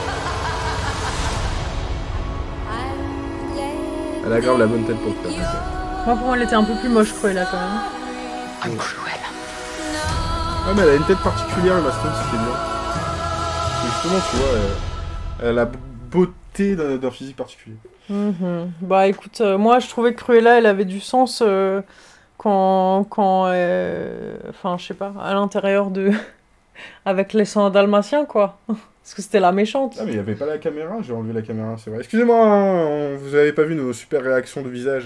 S2: Elle a grave la bonne tête pour le faire.
S1: Moi, pour moi, elle était un peu plus moche, Cruella, quand même.
S3: I'm Cruella.
S2: Ouais, mais elle a une tête particulière, Emma Stone, ce qui est bien. Et justement, tu vois, elle, elle a la beauté d'un d'un physique particulier.
S1: Mhm. Bah écoute, euh, moi je trouvais que Cruella elle avait du sens euh, quand, quand euh, enfin je sais pas, à l'intérieur de... avec les cent dalmatiens quoi. Parce que c'était la méchante.
S2: Ah, mais il n'y avait pas la caméra, j'ai enlevé la caméra, c'est vrai. Excusez-moi, hein, on- vous avez pas vu nos super réactions de visage.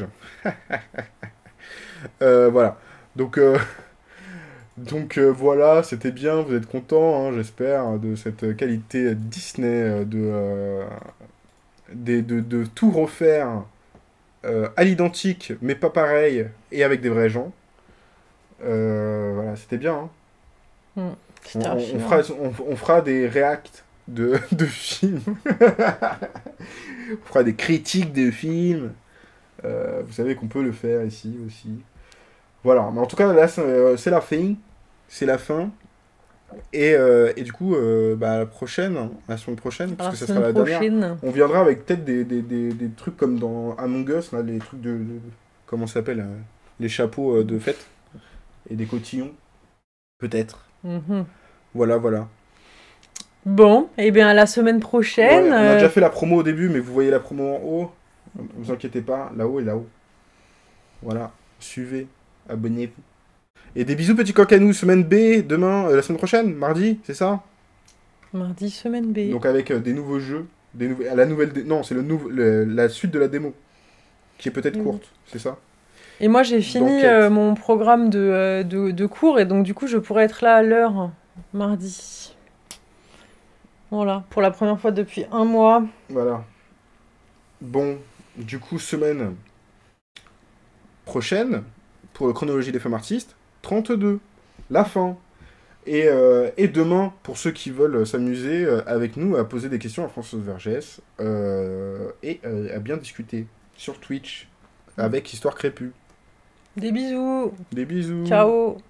S2: Euh, voilà. Donc, euh, donc euh, voilà, c'était bien, vous êtes contents, hein, j'espère, de cette qualité Disney, euh, de, euh, des- de, de tout refaire euh, à l'identique, mais pas pareil, et avec des vrais gens. Euh, voilà, c'était bien. Hein.
S1: Mm.
S2: On,
S1: C'était un
S2: on- on
S1: film.
S2: fera, on, on fera des réacts de, de films. On fera des critiques de films. Euh, vous savez qu'on peut le faire ici aussi. Voilà, mais en tout cas, là, c'est euh, c'est la fin. C'est la fin. Et, euh, et du coup, euh, bah, la prochaine, la semaine prochaine, parce
S1: La
S2: que ça sera
S1: semaine
S2: la dernière,
S1: prochaine.
S2: on viendra avec peut-être des, des, des, des trucs comme dans Among Us, là, les trucs de... de- comment ça s'appelle euh, les chapeaux euh, de fête. Et des cotillons. Peut-être.
S1: Mhm.
S2: Voilà, voilà.
S1: Bon, et bien à la semaine prochaine.
S2: Ouais, on a
S1: euh,
S2: déjà fait la promo au début, mais vous voyez la promo en haut. Vous inquiétez pas, là-haut et là-haut. Voilà, suivez, abonnez-vous. Et des bisous, petits cocanous. Semaine B, demain, euh, la semaine prochaine, mardi, c'est ça?
S1: Mardi, semaine B.
S2: Donc avec euh, des nouveaux jeux, des nouveaux... la nouvelle, dé- non, c'est le nouveau, le- la suite de la démo, qui est peut-être
S1: Mhm.
S2: courte, c'est ça?
S1: Et moi, j'ai fini
S2: D'enquête.
S1: euh, mon programme de, euh, de, de cours, et donc du coup, je pourrais être là à l'heure, mardi. Voilà, pour la première fois depuis un mois.
S2: Voilà. Bon, du coup, semaine prochaine, pour la chronologie des femmes artistes, trente-deux, la fin. Et, euh, et demain, pour ceux qui veulent s'amuser euh, avec nous, à poser des questions à Françoise Vergès, euh, et euh, à bien discuter sur Twitch, avec Histoire Crépue.
S1: Des bisous.
S2: Des bisous.
S1: Ciao.